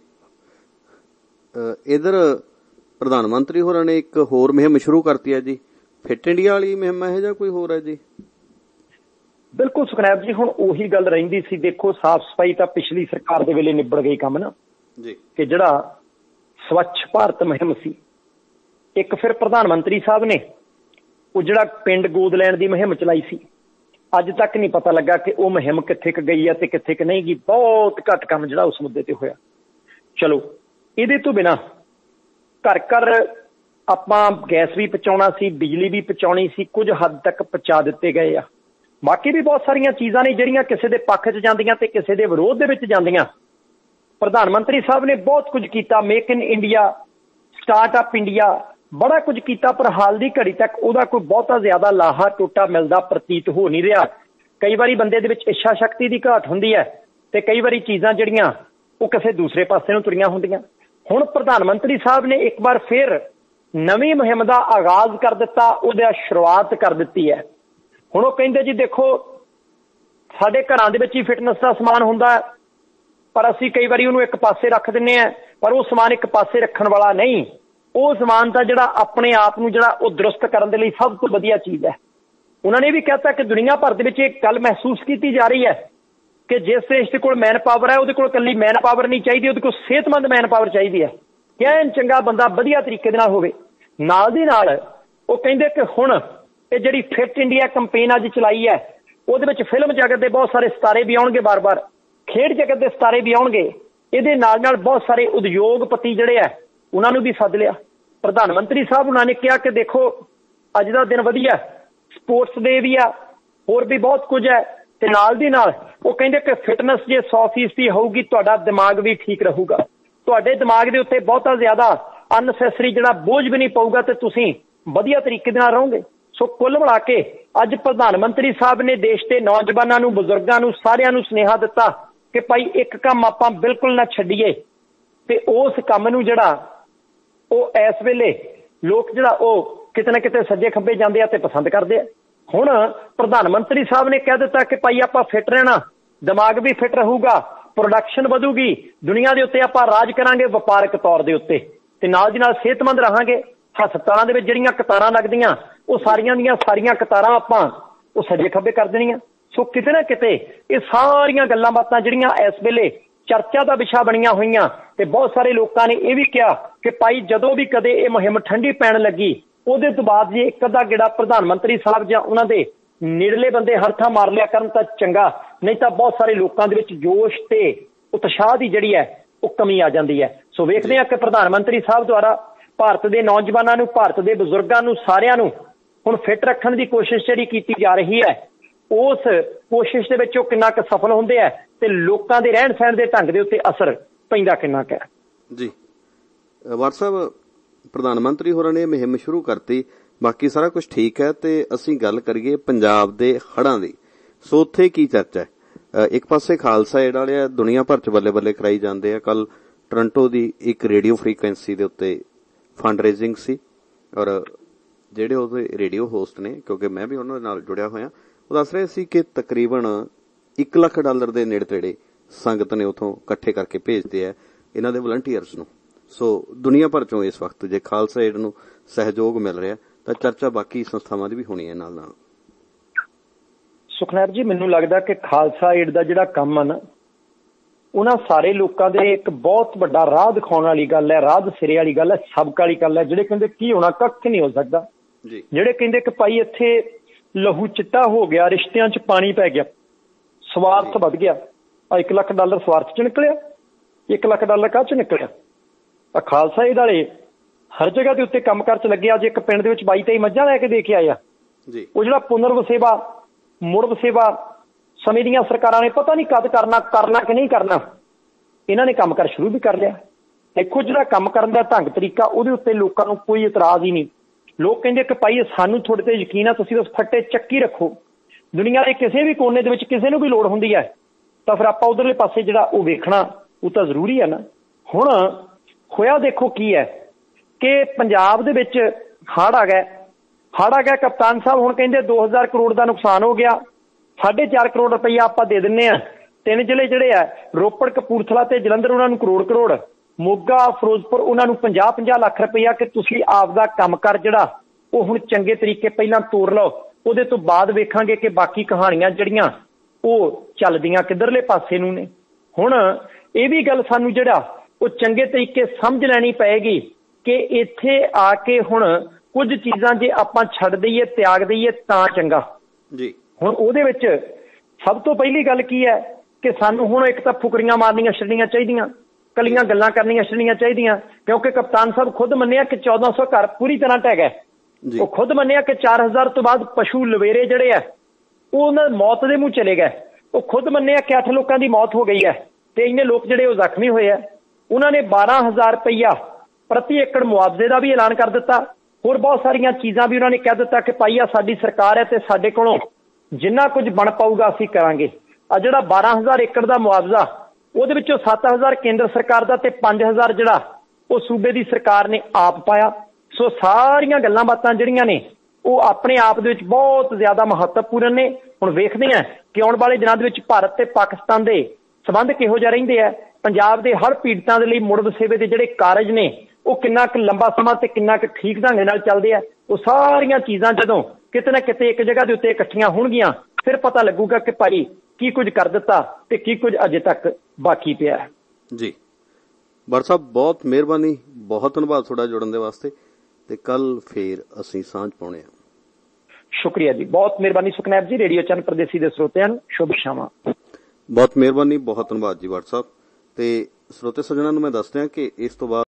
S1: ਇਧਰ ਪ੍ਰਧਾਨ ਮੰਤਰੀ ਹੋਰਾਂ ਨੇ ਇੱਕ ਹੋਰ ਮੁਹਿੰਮ ਸ਼ੁਰੂ ਕਰਤੀ ਹੈ ਜੀ, ਫਿੱਟ ਇੰਡੀਆ ਵਾਲੀ ਮੁਹਿੰਮ ਹੈ ਜਾਂ ਕੋਈ ਹੋਰ ਹੈ ਜੀ?
S2: ਬਿਲਕੁਲ ਸੁਖਨੈਬ ਜੀ, ਹੁਣ ਉਹੀ ਗੱਲ ਰਹਿੰਦੀ ਸੀ। ਦੇਖੋ, ਸਾਫ਼ ਸਫਾਈ ਤਾਂ ਪਿਛਲੀ ਸਰਕਾਰ ਦੇ ਵੇਲੇ ਨਿਬੜ ਗਈ ਕੰਮ ਨਾ ਜੀ, ਕਿ ਜਿਹੜਾ ਸਵੱਛ ਭਾਰਤ ਮੁਹਿੰਮ ਸੀ। ਇੱਕ ਫਿਰ ਪ੍ਰਧਾਨ ਮੰਤਰੀ ਸਾਹਿਬ ਨੇ ਉਹ ਜਿਹੜਾ ਪਿੰਡ ਗੋਦ ਲੈਣ ਦੀ ਮੁਹਿੰਮ ਚਲਾਈ ਸੀ, ਅੱਜ ਤੱਕ ਨਹੀਂ ਪਤਾ ਲੱਗਾ ਕਿ ਉਹ ਮੁਹਿੰਮ ਕਿੱਥੇ ਕੁ ਗਈ ਹੈ ਤੇ ਕਿੱਥੇ ਕੁ ਨਹੀਂ ਗਈ। ਬਹੁਤ ਘੱਟ ਕੰਮ ਜਿਹੜਾ ਉਸ ਮੁੱਦੇ ਤੇ ਹੋਇਆ। ਚਲੋ, ਇਹਦੇ ਤੋਂ ਬਿਨਾਂ ਘਰ ਘਰ ਆਪਾਂ ਗੈਸ ਵੀ ਪਹੁੰਚਾਉਣਾ ਸੀ, ਬਿਜਲੀ ਵੀ ਪਹੁੰਚਾਉਣੀ ਸੀ, ਕੁਝ ਹੱਦ ਤੱਕ ਪਹੁੰਚਾ ਦਿੱਤੇ ਗਏ ਆ। ਬਾਕੀ ਵੀ ਬਹੁਤ ਸਾਰੀਆਂ ਚੀਜ਼ਾਂ ਨੇ ਜਿਹੜੀਆਂ ਕਿਸੇ ਦੇ ਪੱਖ 'ਚ ਜਾਂਦੀਆਂ ਤੇ ਕਿਸੇ ਦੇ ਵਿਰੋਧ ਦੇ ਵਿੱਚ ਜਾਂਦੀਆਂ। ਪ੍ਰਧਾਨ ਮੰਤਰੀ ਸਾਹਿਬ ਨੇ ਬਹੁਤ ਕੁਝ ਕੀਤਾ, make in India, startup India, ਬੜਾ ਕੁਝ ਕੀਤਾ, ਪਰ ਹਾਲ ਦੀ ਘੜੀ ਤੱਕ ਉਹਦਾ ਕੋਈ ਬਹੁਤਾ ਜ਼ਿਆਦਾ ਲਾਹਾ ਟੋਟਾ ਮਿਲਦਾ ਪ੍ਰਤੀਤ ਹੋ ਨਹੀਂ ਰਿਹਾ। ਕਈ ਵਾਰੀ ਬੰਦੇ ਦੇ ਵਿੱਚ ਇੱਛਾ ਸ਼ਕਤੀ ਦੀ ਘਾਟ ਹੁੰਦੀ ਹੈ ਤੇ ਕਈ ਵਾਰੀ ਚੀਜ਼ਾਂ ਜਿਹੜੀਆਂ ਉਹ ਕਿਸੇ ਦੂਸਰੇ ਪਾਸੇ ਨੂੰ ਤੁਰੀਆਂ ਹੁੰਦੀਆਂ। ਹੁਣ ਪ੍ਰਧਾਨ ਮੰਤਰੀ ਸਾਹਿਬ ਨੇ ਇੱਕ ਵਾਰ ਫਿਰ ਨਵੀਂ ਮੁਹਿੰਮ ਦਾ ਆਗਾਜ਼ ਕਰ ਦਿੱਤਾ, ਉਹਦਾ ਸ਼ੁਰੂਆਤ ਕਰ ਦਿੱਤੀ ਹੈ। ਹੁਣ ਉਹ ਕਹਿੰਦੇ ਜੀ ਦੇਖੋ, ਸਾਡੇ ਘਰਾਂ ਦੇ ਵਿੱਚ ਹੀ ਫਿਟਨੈਸ ਦਾ ਸਮਾਨ ਹੁੰਦਾ ਪਰ ਅਸੀਂ ਕਈ ਵਾਰੀ ਉਹਨੂੰ ਇੱਕ ਪਾਸੇ ਰੱਖ ਦਿੰਦੇ ਹਾਂ, ਪਰ ਉਹ ਸਮਾਨ ਇੱਕ ਪਾਸੇ ਰੱਖਣ ਵਾਲਾ ਨਹੀਂ। ਉਹ ਸਮਾਨ ਤਾਂ ਜਿਹੜਾ ਆਪਣੇ ਆਪ ਨੂੰ ਜਿਹੜਾ ਉਹ ਦਰੁਸਤ ਕਰਨ ਦੇ ਲਈ ਸਭ ਤੋਂ ਵਧੀਆ ਚੀਜ਼ ਹੈ। ਉਹਨਾਂ ਨੇ ਵੀ ਕਹਿਤਾ ਕਿ ਦੁਨੀਆ ਭਰ ਦੇ ਵਿੱਚ ਇੱਕ ਗੱਲ ਮਹਿਸੂਸ ਕੀਤੀ ਜਾ ਰਹੀ ਹੈ ਕਿ ਜਿਸ ਦੇਸ਼ ਦੇ ਕੋਲ ਮੈਨ ਪਾਵਰ ਹੈ ਉਹਦੇ ਕੋਲ ਇਕੱਲੀ ਮੈਨ ਪਾਵਰ ਨਹੀਂ ਚਾਹੀਦੀ, ਉਹਦੇ ਕੋਲ ਸਿਹਤਮੰਦ ਮੈਨ ਪਾਵਰ ਚਾਹੀਦੀ ਹੈ ਕਿ ਐਨ ਚੰਗਾ ਬੰਦਾ ਵਧੀਆ ਤਰੀਕੇ ਦੇ ਨਾਲ ਹੋਵੇ। ਨਾਲ ਦੀ ਨਾਲ ਉਹ ਕਹਿੰਦੇ ਕਿ ਹੁਣ ਇਹ ਜਿਹੜੀ ਫਿਟ ਇੰਡੀਆ ਕੰਪੇਨ ਅੱਜ ਚਲਾਈ ਹੈ ਉਹਦੇ ਵਿੱਚ ਫਿਲਮ ਜਗਤ ਦੇ ਬਹੁਤ ਸਾਰੇ ਸਿਤਾਰੇ ਵੀ ਆਉਣਗੇ, ਬਾਰ-ਬਾਰ ਖੇਡ ਜਗਤ ਦੇ ਸਿਤਾਰੇ ਵੀ ਆਉਣਗੇ। ਇਹਦੇ ਨਾਲ ਨਾਲ ਬਹੁਤ ਸਾਰੇ ਉਦਯੋਗਪਤੀ ਜਿਹੜੇ ਹੈ ਉਹਨਾਂ ਨੂੰ ਵੀ ਸੱਦ ਲਿਆ। ਪ੍ਰਧਾਨ ਮੰਤਰੀ ਸਾਹਿਬ ਉਹਨਾਂ ਨੇ ਕਿਹਾ ਕਿ ਦੇਖੋ ਅੱਜ ਦਾ ਦਿਨ ਵਧੀਆ, ਸਪੋਰਟਸ ਡੇ ਵੀ ਆ, ਹੋਰ ਵੀ ਬਹੁਤ ਕੁਝ ਹੈ। ਤੇ ਨਾਲ ਦੀ ਨਾਲ ਉਹ ਕਹਿੰਦੇ ਕਿ ਫਿਟਨੈਸ ਜੇ 100% ਹੋਊਗੀ ਤੁਹਾਡਾ ਦਿਮਾਗ ਵੀ ਠੀਕ ਰਹੂਗਾ, ਤੁਹਾਡੇ ਦਿਮਾਗ ਦੇ ਉੱਤੇ ਬਹੁਤਾ ਜ਼ਿਆਦਾ ਅਨਨੈਸੈਸਰੀ ਜਿਹੜਾ ਬੋਝ ਵੀ ਨਹੀਂ ਪਊਗਾ ਤੇ ਤੁਸੀਂ ਵਧੀਆ ਤਰੀਕੇ ਦੇ ਨਾਲ ਰਹੋਗੇ। ਸੋ ਕੁੱਲ ਮਿਲਾ ਕੇ ਅੱਜ ਪ੍ਰਧਾਨ ਮੰਤਰੀ ਸਾਹਿਬ ਨੇ ਦੇਸ਼ ਦੇ ਨੌਜਵਾਨਾਂ ਨੂੰ, ਬਜ਼ੁਰਗਾਂ ਨੂੰ, ਸਾਰਿਆਂ ਨੂੰ ਸੁਨੇਹਾ ਦਿੱਤਾ ਕਿ ਭਾਈ ਇੱਕ ਕੰਮ ਆਪਾਂ ਬਿਲਕੁਲ ਨਾ ਛੱਡੀਏ ਤੇ ਉਸ ਕੰਮ ਨੂੰ ਜਿਹੜਾ ਉਹ ਇਸ ਵੇਲੇ ਲੋਕ ਜਿਹੜਾ ਉਹ ਕਿਤੇ ਨਾ ਕਿਤੇ ਸੱਜੇ ਖੱਬੇ ਜਾਂਦੇ ਆ ਤੇ ਪਸੰਦ ਕਰਦੇ ਆ। ਹੁਣ ਪ੍ਰਧਾਨ ਮੰਤਰੀ ਸਾਹਿਬ ਨੇ ਕਹਿ ਦਿੱਤਾ ਕਿ ਭਾਈ ਆਪਾਂ ਫਿੱਟ ਰਹਿਣਾ, ਦਿਮਾਗ ਵੀ ਫਿੱਟ ਰਹੂਗਾ, ਪ੍ਰੋਡਕਸ਼ਨ ਵਧੂਗੀ, ਦੁਨੀਆ ਦੇ ਉੱਤੇ ਆਪਾਂ ਰਾਜ ਕਰਾਂਗੇ ਵਪਾਰਕ ਤੌਰ ਦੇ ਉੱਤੇ, ਤੇ ਨਾਲ ਦੀ ਨਾਲ ਸਿਹਤਮੰਦ ਰਹਾਂਗੇ। ਹਸਪਤਾਲਾਂ ਦੇ ਵਿੱਚ ਜਿਹੜੀਆਂ ਕਤਾਰਾਂ ਲੱਗਦੀਆਂ ਉਹ ਸਾਰੀਆਂ ਦੀਆਂ ਸਾਰੀਆਂ ਕਤਾਰਾਂ ਆਪਾਂ ਉਹ ਸੱਜੇ ਖੱਬੇ ਕਰ ਦੇਣੀਆਂ। ਸੋ ਕਿਤੇ ਨਾ ਕਿਤੇ ਇਹ ਸਾਰੀਆਂ ਗੱਲਾਂ ਬਾਤਾਂ ਜਿਹੜੀਆਂ ਇਸ ਵੇਲੇ ਚਰਚਾ ਦਾ ਵਿਸ਼ਾ ਬਣੀਆਂ ਹੋਈਆਂ ਤੇ ਬਹੁਤ ਸਾਰੇ ਲੋਕਾਂ ਨੇ ਇਹ ਵੀ ਕਿਹਾ ਕਿ ਭਾਈ ਜਦੋਂ ਵੀ ਕਦੇ ਇਹ ਮੁਹਿੰਮ ਠੰਡੀ ਪੈਣ ਲੱਗੀ ਉਹਦੇ ਤੋਂ ਬਾਅਦ ਜੇ ਇੱਕ ਅੱਧਾ ਗੇੜਾ ਪ੍ਰਧਾਨ ਮੰਤਰੀ ਸਾਹਿਬ ਜਾਂ ਉਹਨਾਂ ਦੇ ਨੇੜਲੇ ਬੰਦੇ ਹਰ ਥਾਂ ਮਾਰ ਲਿਆ ਕਰਨ ਤਾਂ ਚੰਗਾ, ਨਹੀਂ ਤਾਂ ਬਹੁਤ ਸਾਰੇ ਲੋਕਾਂ ਦੇ ਵਿੱਚ ਜੋਸ਼ ਤੇ ਉਤਸ਼ਾਹ ਦੀ ਜਿਹੜੀ ਹੈ ਉਹ ਕਮੀ ਆ ਜਾਂਦੀ ਹੈ। ਸੋ ਵੇਖਦੇ ਹਾਂ ਕਿ ਪ੍ਰਧਾਨ ਮੰਤਰੀ ਸਾਹਿਬ ਦੁਆਰਾ ਭਾਰਤ ਦੇ ਨੌਜਵਾਨਾਂ ਨੂੰ, ਭਾਰਤ ਦੇ ਬਜ਼ੁਰਗਾਂ ਨੂੰ, ਸਾਰਿਆਂ ਨੂੰ ਹੁਣ ਫਿੱਟ ਰੱਖਣ ਦੀ ਕੋਸ਼ਿਸ਼ ਜਿਹੜੀ ਕੀਤੀ ਜਾ ਰਹੀ ਹੈ ਉਸ ਕੋਸ਼ਿਸ਼ ਦੇ ਵਿੱਚ ਉਹ ਕਿੰਨਾ ਕੁ ਸਫਲ ਹੁੰਦੇ ਹੈ ਤੇ ਲੋਕਾਂ ਦੇ ਰਹਿਣ ਸਹਿਣ ਦੇ ਢੰਗ ਦੇ ਉੱਤੇ ਅਸਰ ਪੈਂਦਾ ਕਿੰਨਾ ਕੁ ਹੈ।
S1: ਜੀ ਸਾਹਿਬ, ਪ੍ਰਧਾਨ ਮੰਤਰੀ ਹੋਰਾਂ ਨੇ ਮੁਹਿੰਮ ਸ਼ੁਰੂ ਕਰਤੀ, ਬਾਕੀ ਸਾਰਾ ਕੁਝ ਠੀਕ ਹੈ ਤੇ ਅਸੀਂ ਗੱਲ ਕਰੀਏ ਪੰਜਾਬ ਦੇ ਹੜ੍ਹਾਂ ਦੀ। ਸੋ ਉੱਥੇ ਕੀ ਚਰਚਾ ਹੈ? ਇੱਕ ਪਾਸੇ ਖਾਲਸਾ ਏਡ ਵਾਲੇ ਦੁਨੀਆ ਭਰ ਚ ਬੱਲੇ ਬੱਲੇ ਕਰਾਈ ਜਾਂਦੇ ਆ। ਕੱਲ ਟੋਰਾਂਟੋ ਦੀ ਇੱਕ ਰੇਡੀਓ ਫ੍ਰੀਕੁਐਂਸੀ ਦੇ ਉੱਤੇ ਫੰਡ ਰੇਜ਼ਿੰਗ ਸੀ ਔਰ ਜਿਹੜੇ ਉਹਦੇ ਰੇਡੀਓ ਹੋਸਟ ਨੇ, ਕਿਉਂਕਿ ਮੈਂ ਵੀ ਉਹਨਾਂ ਦੇ ਨਾਲ ਜੁੜਿਆ ਹੋਇਆ, ਉਹ ਦੱਸ ਰਹੇ ਸੀ ਕਿ ਤਕਰੀਬਨ $1 ਲੱਖ ਦੇ ਨੇੜੇ ਤੇੜੇ ਸੰਗਤ ਨੇ ਉਥੋਂ ਇਕੱਠੇ ਕਰਕੇ ਭੇਜਦੇ ਆ ਇਹਨਾਂ ਦੇ ਵਲੰਟੀਅਰਸ ਨੂੰ। ਸੋ ਦੁਨੀਆ ਭਰ ਚੋਂ ਇਸ ਵਕਤ ਜੇ ਖਾਲਸਾ ਏਡ ਨੂੰ ਸਹਿਯੋਗ ਮਿਲ ਰਿਹਾ ਤਾਂ ਚਰਚਾ ਬਾਕੀ ਸੰਸਥਾਵਾਂ ਦੀ ਵੀ ਹੋਣੀ ਹੈ ਨਾਲ ਨਾਲ।
S2: ਸੁਖਨੈਰ ਜੀ, ਮੈਨੂੰ ਲੱਗਦਾ ਕਿ ਖਾਲਸਾ ਏਡ ਦਾ ਜਿਹੜਾ ਕੰਮ ਹੈ ਨਾ, ਉਹਨਾਂ ਸਾਰੇ ਲੋਕਾਂ ਦੇ ਇੱਕ ਬਹੁਤ ਵੱਡਾ ਰਾਹ ਦਿਖਾਉਣ ਵਾਲੀ ਗੱਲ ਹੈ, ਰਾਹ ਸਿਰੇ ਵਾਲੀ ਗੱਲ ਹੈ, ਸਬਕ ਵਾਲੀ ਗੱਲ ਹੈ। ਜਿਹੜੇ ਕਹਿੰਦੇ ਕੀ ਹੋਣਾ, ਕੱਖ ਨਹੀਂ ਹੋ ਸਕਦਾ। ਜਿਹੜੇ ਕਹਿੰਦੇ ਕਿ ਭਾਈ ਇੱਥੇ ਲਹੂ ਚਿੱਟਾ ਹੋ ਗਿਆ, ਰਿਸ਼ਤਿਆਂ 'ਚ ਪਾਣੀ ਪੈ ਗਿਆ, ਸਵਾਰਥ ਵੱਧ ਗਿਆ। $1 ਲੱਖ ਸਵਾਰਥ 'ਚ ਨਿਕਲਿਆ, $1 ਲੱਖ ਕਾਹ 'ਚ ਨਿਕਲਿਆ? ਆ ਖਾਲਸਾ ਏਡ ਵਾਲੇ ਹਰ ਜਗ੍ਹਾ ਦੇ ਉੱਤੇ ਕੰਮ ਕਾਰ 'ਚ ਲੱਗੇ। ਅੱਜ ਇੱਕ ਪਿੰਡ ਦੇ ਵਿੱਚ 22-23 ਮੱਝਾਂ ਲੈ ਕੇ ਦੇ ਕੇ ਆਏ ਆ। ਉਹ ਜਿਹੜਾ ਪੁਨਰ ਵਸੇਵਾ, ਮੁੜ ਵਸੇਵਾ ਸਮੇਂ ਦੀਆਂ ਸਰਕਾਰਾਂ ਨੇ ਪਤਾ ਨਹੀਂ ਕਦ ਕਰਨਾ ਕਿ ਨਹੀਂ ਕਰਨਾ, ਇਹਨਾਂ ਨੇ ਕੰਮ ਕਾਰ ਸ਼ੁਰੂ ਵੀ ਕਰ ਲਿਆ। ਦੇਖੋ ਜਿਹੜਾ ਕੰਮ ਕਰਨ ਦਾ ਢੰਗ ਤਰੀਕਾ, ਉਹਦੇ ਉੱਤੇ ਲੋਕਾਂ ਨੂੰ ਕੋਈ ਇਤਰਾਜ਼ ਹੀ ਨਹੀਂ। ਲੋਕ ਕਹਿੰਦੇ ਕਿ ਭਾਈ ਸਾਨੂੰ ਤੁਹਾਡੇ ਤੇ ਯਕੀਨ ਆ, ਤੁਸੀਂ ਬਸ ਫੱਟੇ ਚੱਕੀ ਰੱਖੋ। ਦੁਨੀਆ ਦੇ ਕਿਸੇ ਵੀ ਕੋਨੇ ਦੇ ਵਿੱਚ ਕਿਸੇ ਨੂੰ ਵੀ ਲੋੜ ਹੁੰਦੀ ਹੈ ਤਾਂ ਫਿਰ ਆਪਾਂ ਉਧਰਲੇ ਪਾਸੇ ਜਿਹੜਾ ਉਹ ਵੇਖਣਾ ਉਹ ਤਾਂ ਜ਼ਰੂਰੀ ਹੈ ਨਾ। ਹੁਣ ਹੋਇਆ ਦੇਖੋ ਕੀ ਹੈ ਕਿ ਪੰਜਾਬ ਦੇ ਵਿੱਚ ਹੜ੍ਹ ਆ ਗਿਆ। ਕਪਤਾਨ ਸਾਹਿਬ ਹੁਣ ਕਹਿੰਦੇ 2000 ਕਰੋੜ ਦਾ ਨੁਕਸਾਨ ਹੋ ਗਿਆ, 4.5 ਕਰੋੜ ਰੁਪਈਆ ਆਪਾਂ ਦੇ ਦਿੰਦੇ ਹਾਂ। 3 ਜ਼ਿਲ੍ਹੇ ਜਿਹੜੇ ਆ ਰੋਪੜ, ਕਪੂਰਥਲਾ ਤੇ ਜਲੰਧਰ, ਉਹਨਾਂ ਨੂੰ ਕਰੋੜ, ਮੋਗਾ, ਫਿਰੋਜ਼ਪੁਰ ਉਹਨਾਂ ਨੂੰ 50-50 ਲੱਖ ਰੁਪਈਆ ਕਿ ਤੁਸੀਂ ਆਪਦਾ ਕੰਮ ਕਰ ਜਿਹੜਾ ਉਹ ਹੁਣ ਚੰਗੇ ਤਰੀਕੇ ਪਹਿਲਾਂ ਤੋਰ ਲਓ, ਉਹਦੇ ਤੋਂ ਬਾਅਦ ਵੇਖਾਂਗੇ ਕਿ ਬਾਕੀ ਕਹਾਣੀਆਂ ਜਿਹੜੀਆਂ ਉਹ ਚੱਲਦੀਆਂ ਕਿੱਧਰਲੇ ਪਾਸੇ ਨੂੰ ਨੇ। ਹੁਣ ਇਹ ਵੀ ਗੱਲ ਸਾਨੂੰ ਜਿਹੜਾ ਉਹ ਚੰਗੇ ਤਰੀਕੇ ਸਮਝ ਲੈਣੀ ਪਏਗੀ ਕਿ ਇੱਥੇ ਆ ਕੇ ਹੁਣ ਕੁਝ ਚੀਜ਼ਾਂ ਜੇ ਆਪਾਂ ਛੱਡ ਦਈਏ, ਤਿਆਗ ਦਈਏ ਤਾਂ ਚੰਗਾ ਜੀ। ਹੁਣ ਉਹਦੇ ਵਿੱਚ ਸਭ ਤੋਂ ਪਹਿਲੀ ਗੱਲ ਕੀ ਹੈ ਕਿ ਸਾਨੂੰ ਹੁਣ ਇੱਕ ਤਾਂ ਫੁਕਰੀਆਂ ਮਾਰਨੀਆਂ ਛੱਡਣੀਆਂ ਚਾਹੀਦੀਆਂ, ਕੱਲੀਆਂ ਗੱਲਾਂ ਕਰਨੀਆਂ ਛੱਡਣੀਆਂ ਚਾਹੀਦੀਆਂ। ਕਿਉਂਕਿ ਕਪਤਾਨ ਸਾਹਿਬ ਖੁਦ ਮੰਨਿਆ ਕਿ 1400 ਘਰ ਪੂਰੀ ਤਰ੍ਹਾਂ ਢਹਿ ਗਏ। ਉਹ ਖੁਦ ਮੰਨਿਆ ਕਿ 4000 ਤੋਂ ਬਾਅਦ ਪਸ਼ੂ ਲਵੇਰੇ ਜਿਹੜੇ ਆ ਉਹ ਉਹਨਾਂ ਮੌਤ ਦੇ ਮੂੰਹ ਚਲੇ ਗਏ। ਉਹ ਖੁਦ ਮੰਨਿਆ ਕਿ 8 ਲੋਕਾਂ ਦੀ ਮੌਤ ਹੋ ਗਈ ਹੈ ਤੇ ਇੰਨੇ ਲੋਕ ਜਿਹੜੇ ਉਹ ਜ਼ਖਮੀ ਹੋਏ ਆ। ਉਹਨਾਂ ਨੇ 12000 ਰੁਪਈਆ ਪ੍ਰਤੀ ਏਕੜ ਮੁਆਵਜ਼ੇ ਦਾ ਵੀ ਐਲਾਨ ਕਰ ਦਿੱਤਾ। ਹੋਰ ਬਹੁਤ ਸਾਰੀਆਂ ਚੀਜ਼ਾਂ ਵੀ ਉਹਨਾਂ ਨੇ ਕਹਿ ਦਿੱਤਾ ਕਿ ਭਾਈ ਆ ਸਾਡੀ ਸਰਕਾਰ ਹੈ ਤੇ ਸਾਡੇ ਕੋਲੋਂ ਜਿੰਨਾ ਕੁਝ ਬਣ ਪਾਊਗਾ ਅਸੀਂ ਕਰਾਂਗੇ। ਆ ਜਿਹੜਾ 12000 ਏਕੜ ਦਾ ਮੁਆਵਜ਼ਾ, ਉਹਦੇ ਵਿੱਚੋਂ 7000 ਕੇਂਦਰ ਸਰਕਾਰ ਦਾ ਤੇ 5000 ਜਿਹੜਾ ਉਹ ਸੂਬੇ ਦੀ ਸਰਕਾਰ ਨੇ ਆਪ ਪਾਇਆ। ਸੋ ਸਾਰੀਆਂ ਗੱਲਾਂ ਬਾਤਾਂ ਜਿਹੜੀਆਂ ਨੇ ਉਹ ਆਪਣੇ ਆਪ ਦੇ ਵਿੱਚ ਬਹੁਤ ਜ਼ਿਆਦਾ ਮਹੱਤਵਪੂਰਨ ਨੇ। ਹੁਣ ਵੇਖਦੇ ਹਾਂ ਕਿ ਆਉਣ ਵਾਲੇ ਦਿਨਾਂ ਦੇ ਵਿੱਚ ਭਾਰਤ ਤੇ ਪਾਕਿਸਤਾਨ ਦੇ ਸਬੰਧ ਕਿਹੋ ਜਿਹਾ ਰਹਿੰਦੇ ਆ। ਪੰਜਾਬ ਦੇ ਹੜ੍ਹ ਪੀੜਤਾਂ ਦੇ ਲਈ ਮੁੜ ਵਸੇਵੇ ਦੇ ਜਿਹੜੇ ਕਾਰਜ ਨੇ ਉਹ ਕਿੰਨਾ ਕੁ ਲੰਬਾ ਸਮਾਂ ਤੇ ਕਿੰਨਾ ਕੁ ਠੀਕ ਢੰਗ ਨਾਲ ਚੱਲਦੇ ਆ। ਉਹ ਸਾਰੀਆਂ ਚੀਜ਼ਾਂ ਜਦੋਂ ਕਿਤੇ ਨਾ ਕਿਤੇ ਇੱਕ ਜਗ੍ਹਾ ਦੇ ਉੱਤੇ ਇਕੱਠੀਆਂ ਹੋਣਗੀਆਂ ਫਿਰ ਪਤਾ ਲੱਗੂਗਾ ਕਿ ਭਾਈ ਕੀ ਕੁਝ ਕਰ ਦਿੱਤਾ ਤੇ ਕੀ ਕੁਝ ਅਜੇ ਤੱਕ ਬਾਕੀ ਪਿਆ ਹੈ।
S1: ਜੀ ਭੱਟ ਸਾਹਿਬ, ਬਹੁਤ ਮਿਹਰਬਾਨੀ, ਬਹੁਤ ਧੰਨਵਾਦ ਤੁਹਾਡਾ ਜੁੜਨ ਦੇ ਵਾਸਤੇ, ਤੇ ਕੱਲ ਫੇਰ ਅਸੀਂ ਸਾਂਝ ਪਾਉਣੇ ਆ।
S2: ਸ਼ੁਕਰੀਆ ਜੀ, ਬਹੁਤ ਮਿਹਰਬਾਨੀ ਸੁਖਨੈਬ ਜੀ। ਰੇਡੀਓ ਚੰਨ ਪ੍ਰਦੇਸੀ ਦੇ ਸਰੋਤਿਆਂ ਨੂੰ ਸ਼ੁਭ ਸ਼ਾਮਾਂ।
S1: ਬਹੁਤ ਮਿਹਰਬਾਨੀ, ਬਹੁਤ ਧੰਨਵਾਦ ਜੀ ਭੱਟ ਸਾਹਿਬ। ਤੇ ਸਰੋਤੇ ਸੱਜਣਾਂ ਨੂੰ ਮੈਂ ਦੱਸ ਰਿਹਾ ਕਿ ਇਸ ਤੋਂ ਬਾਅਦ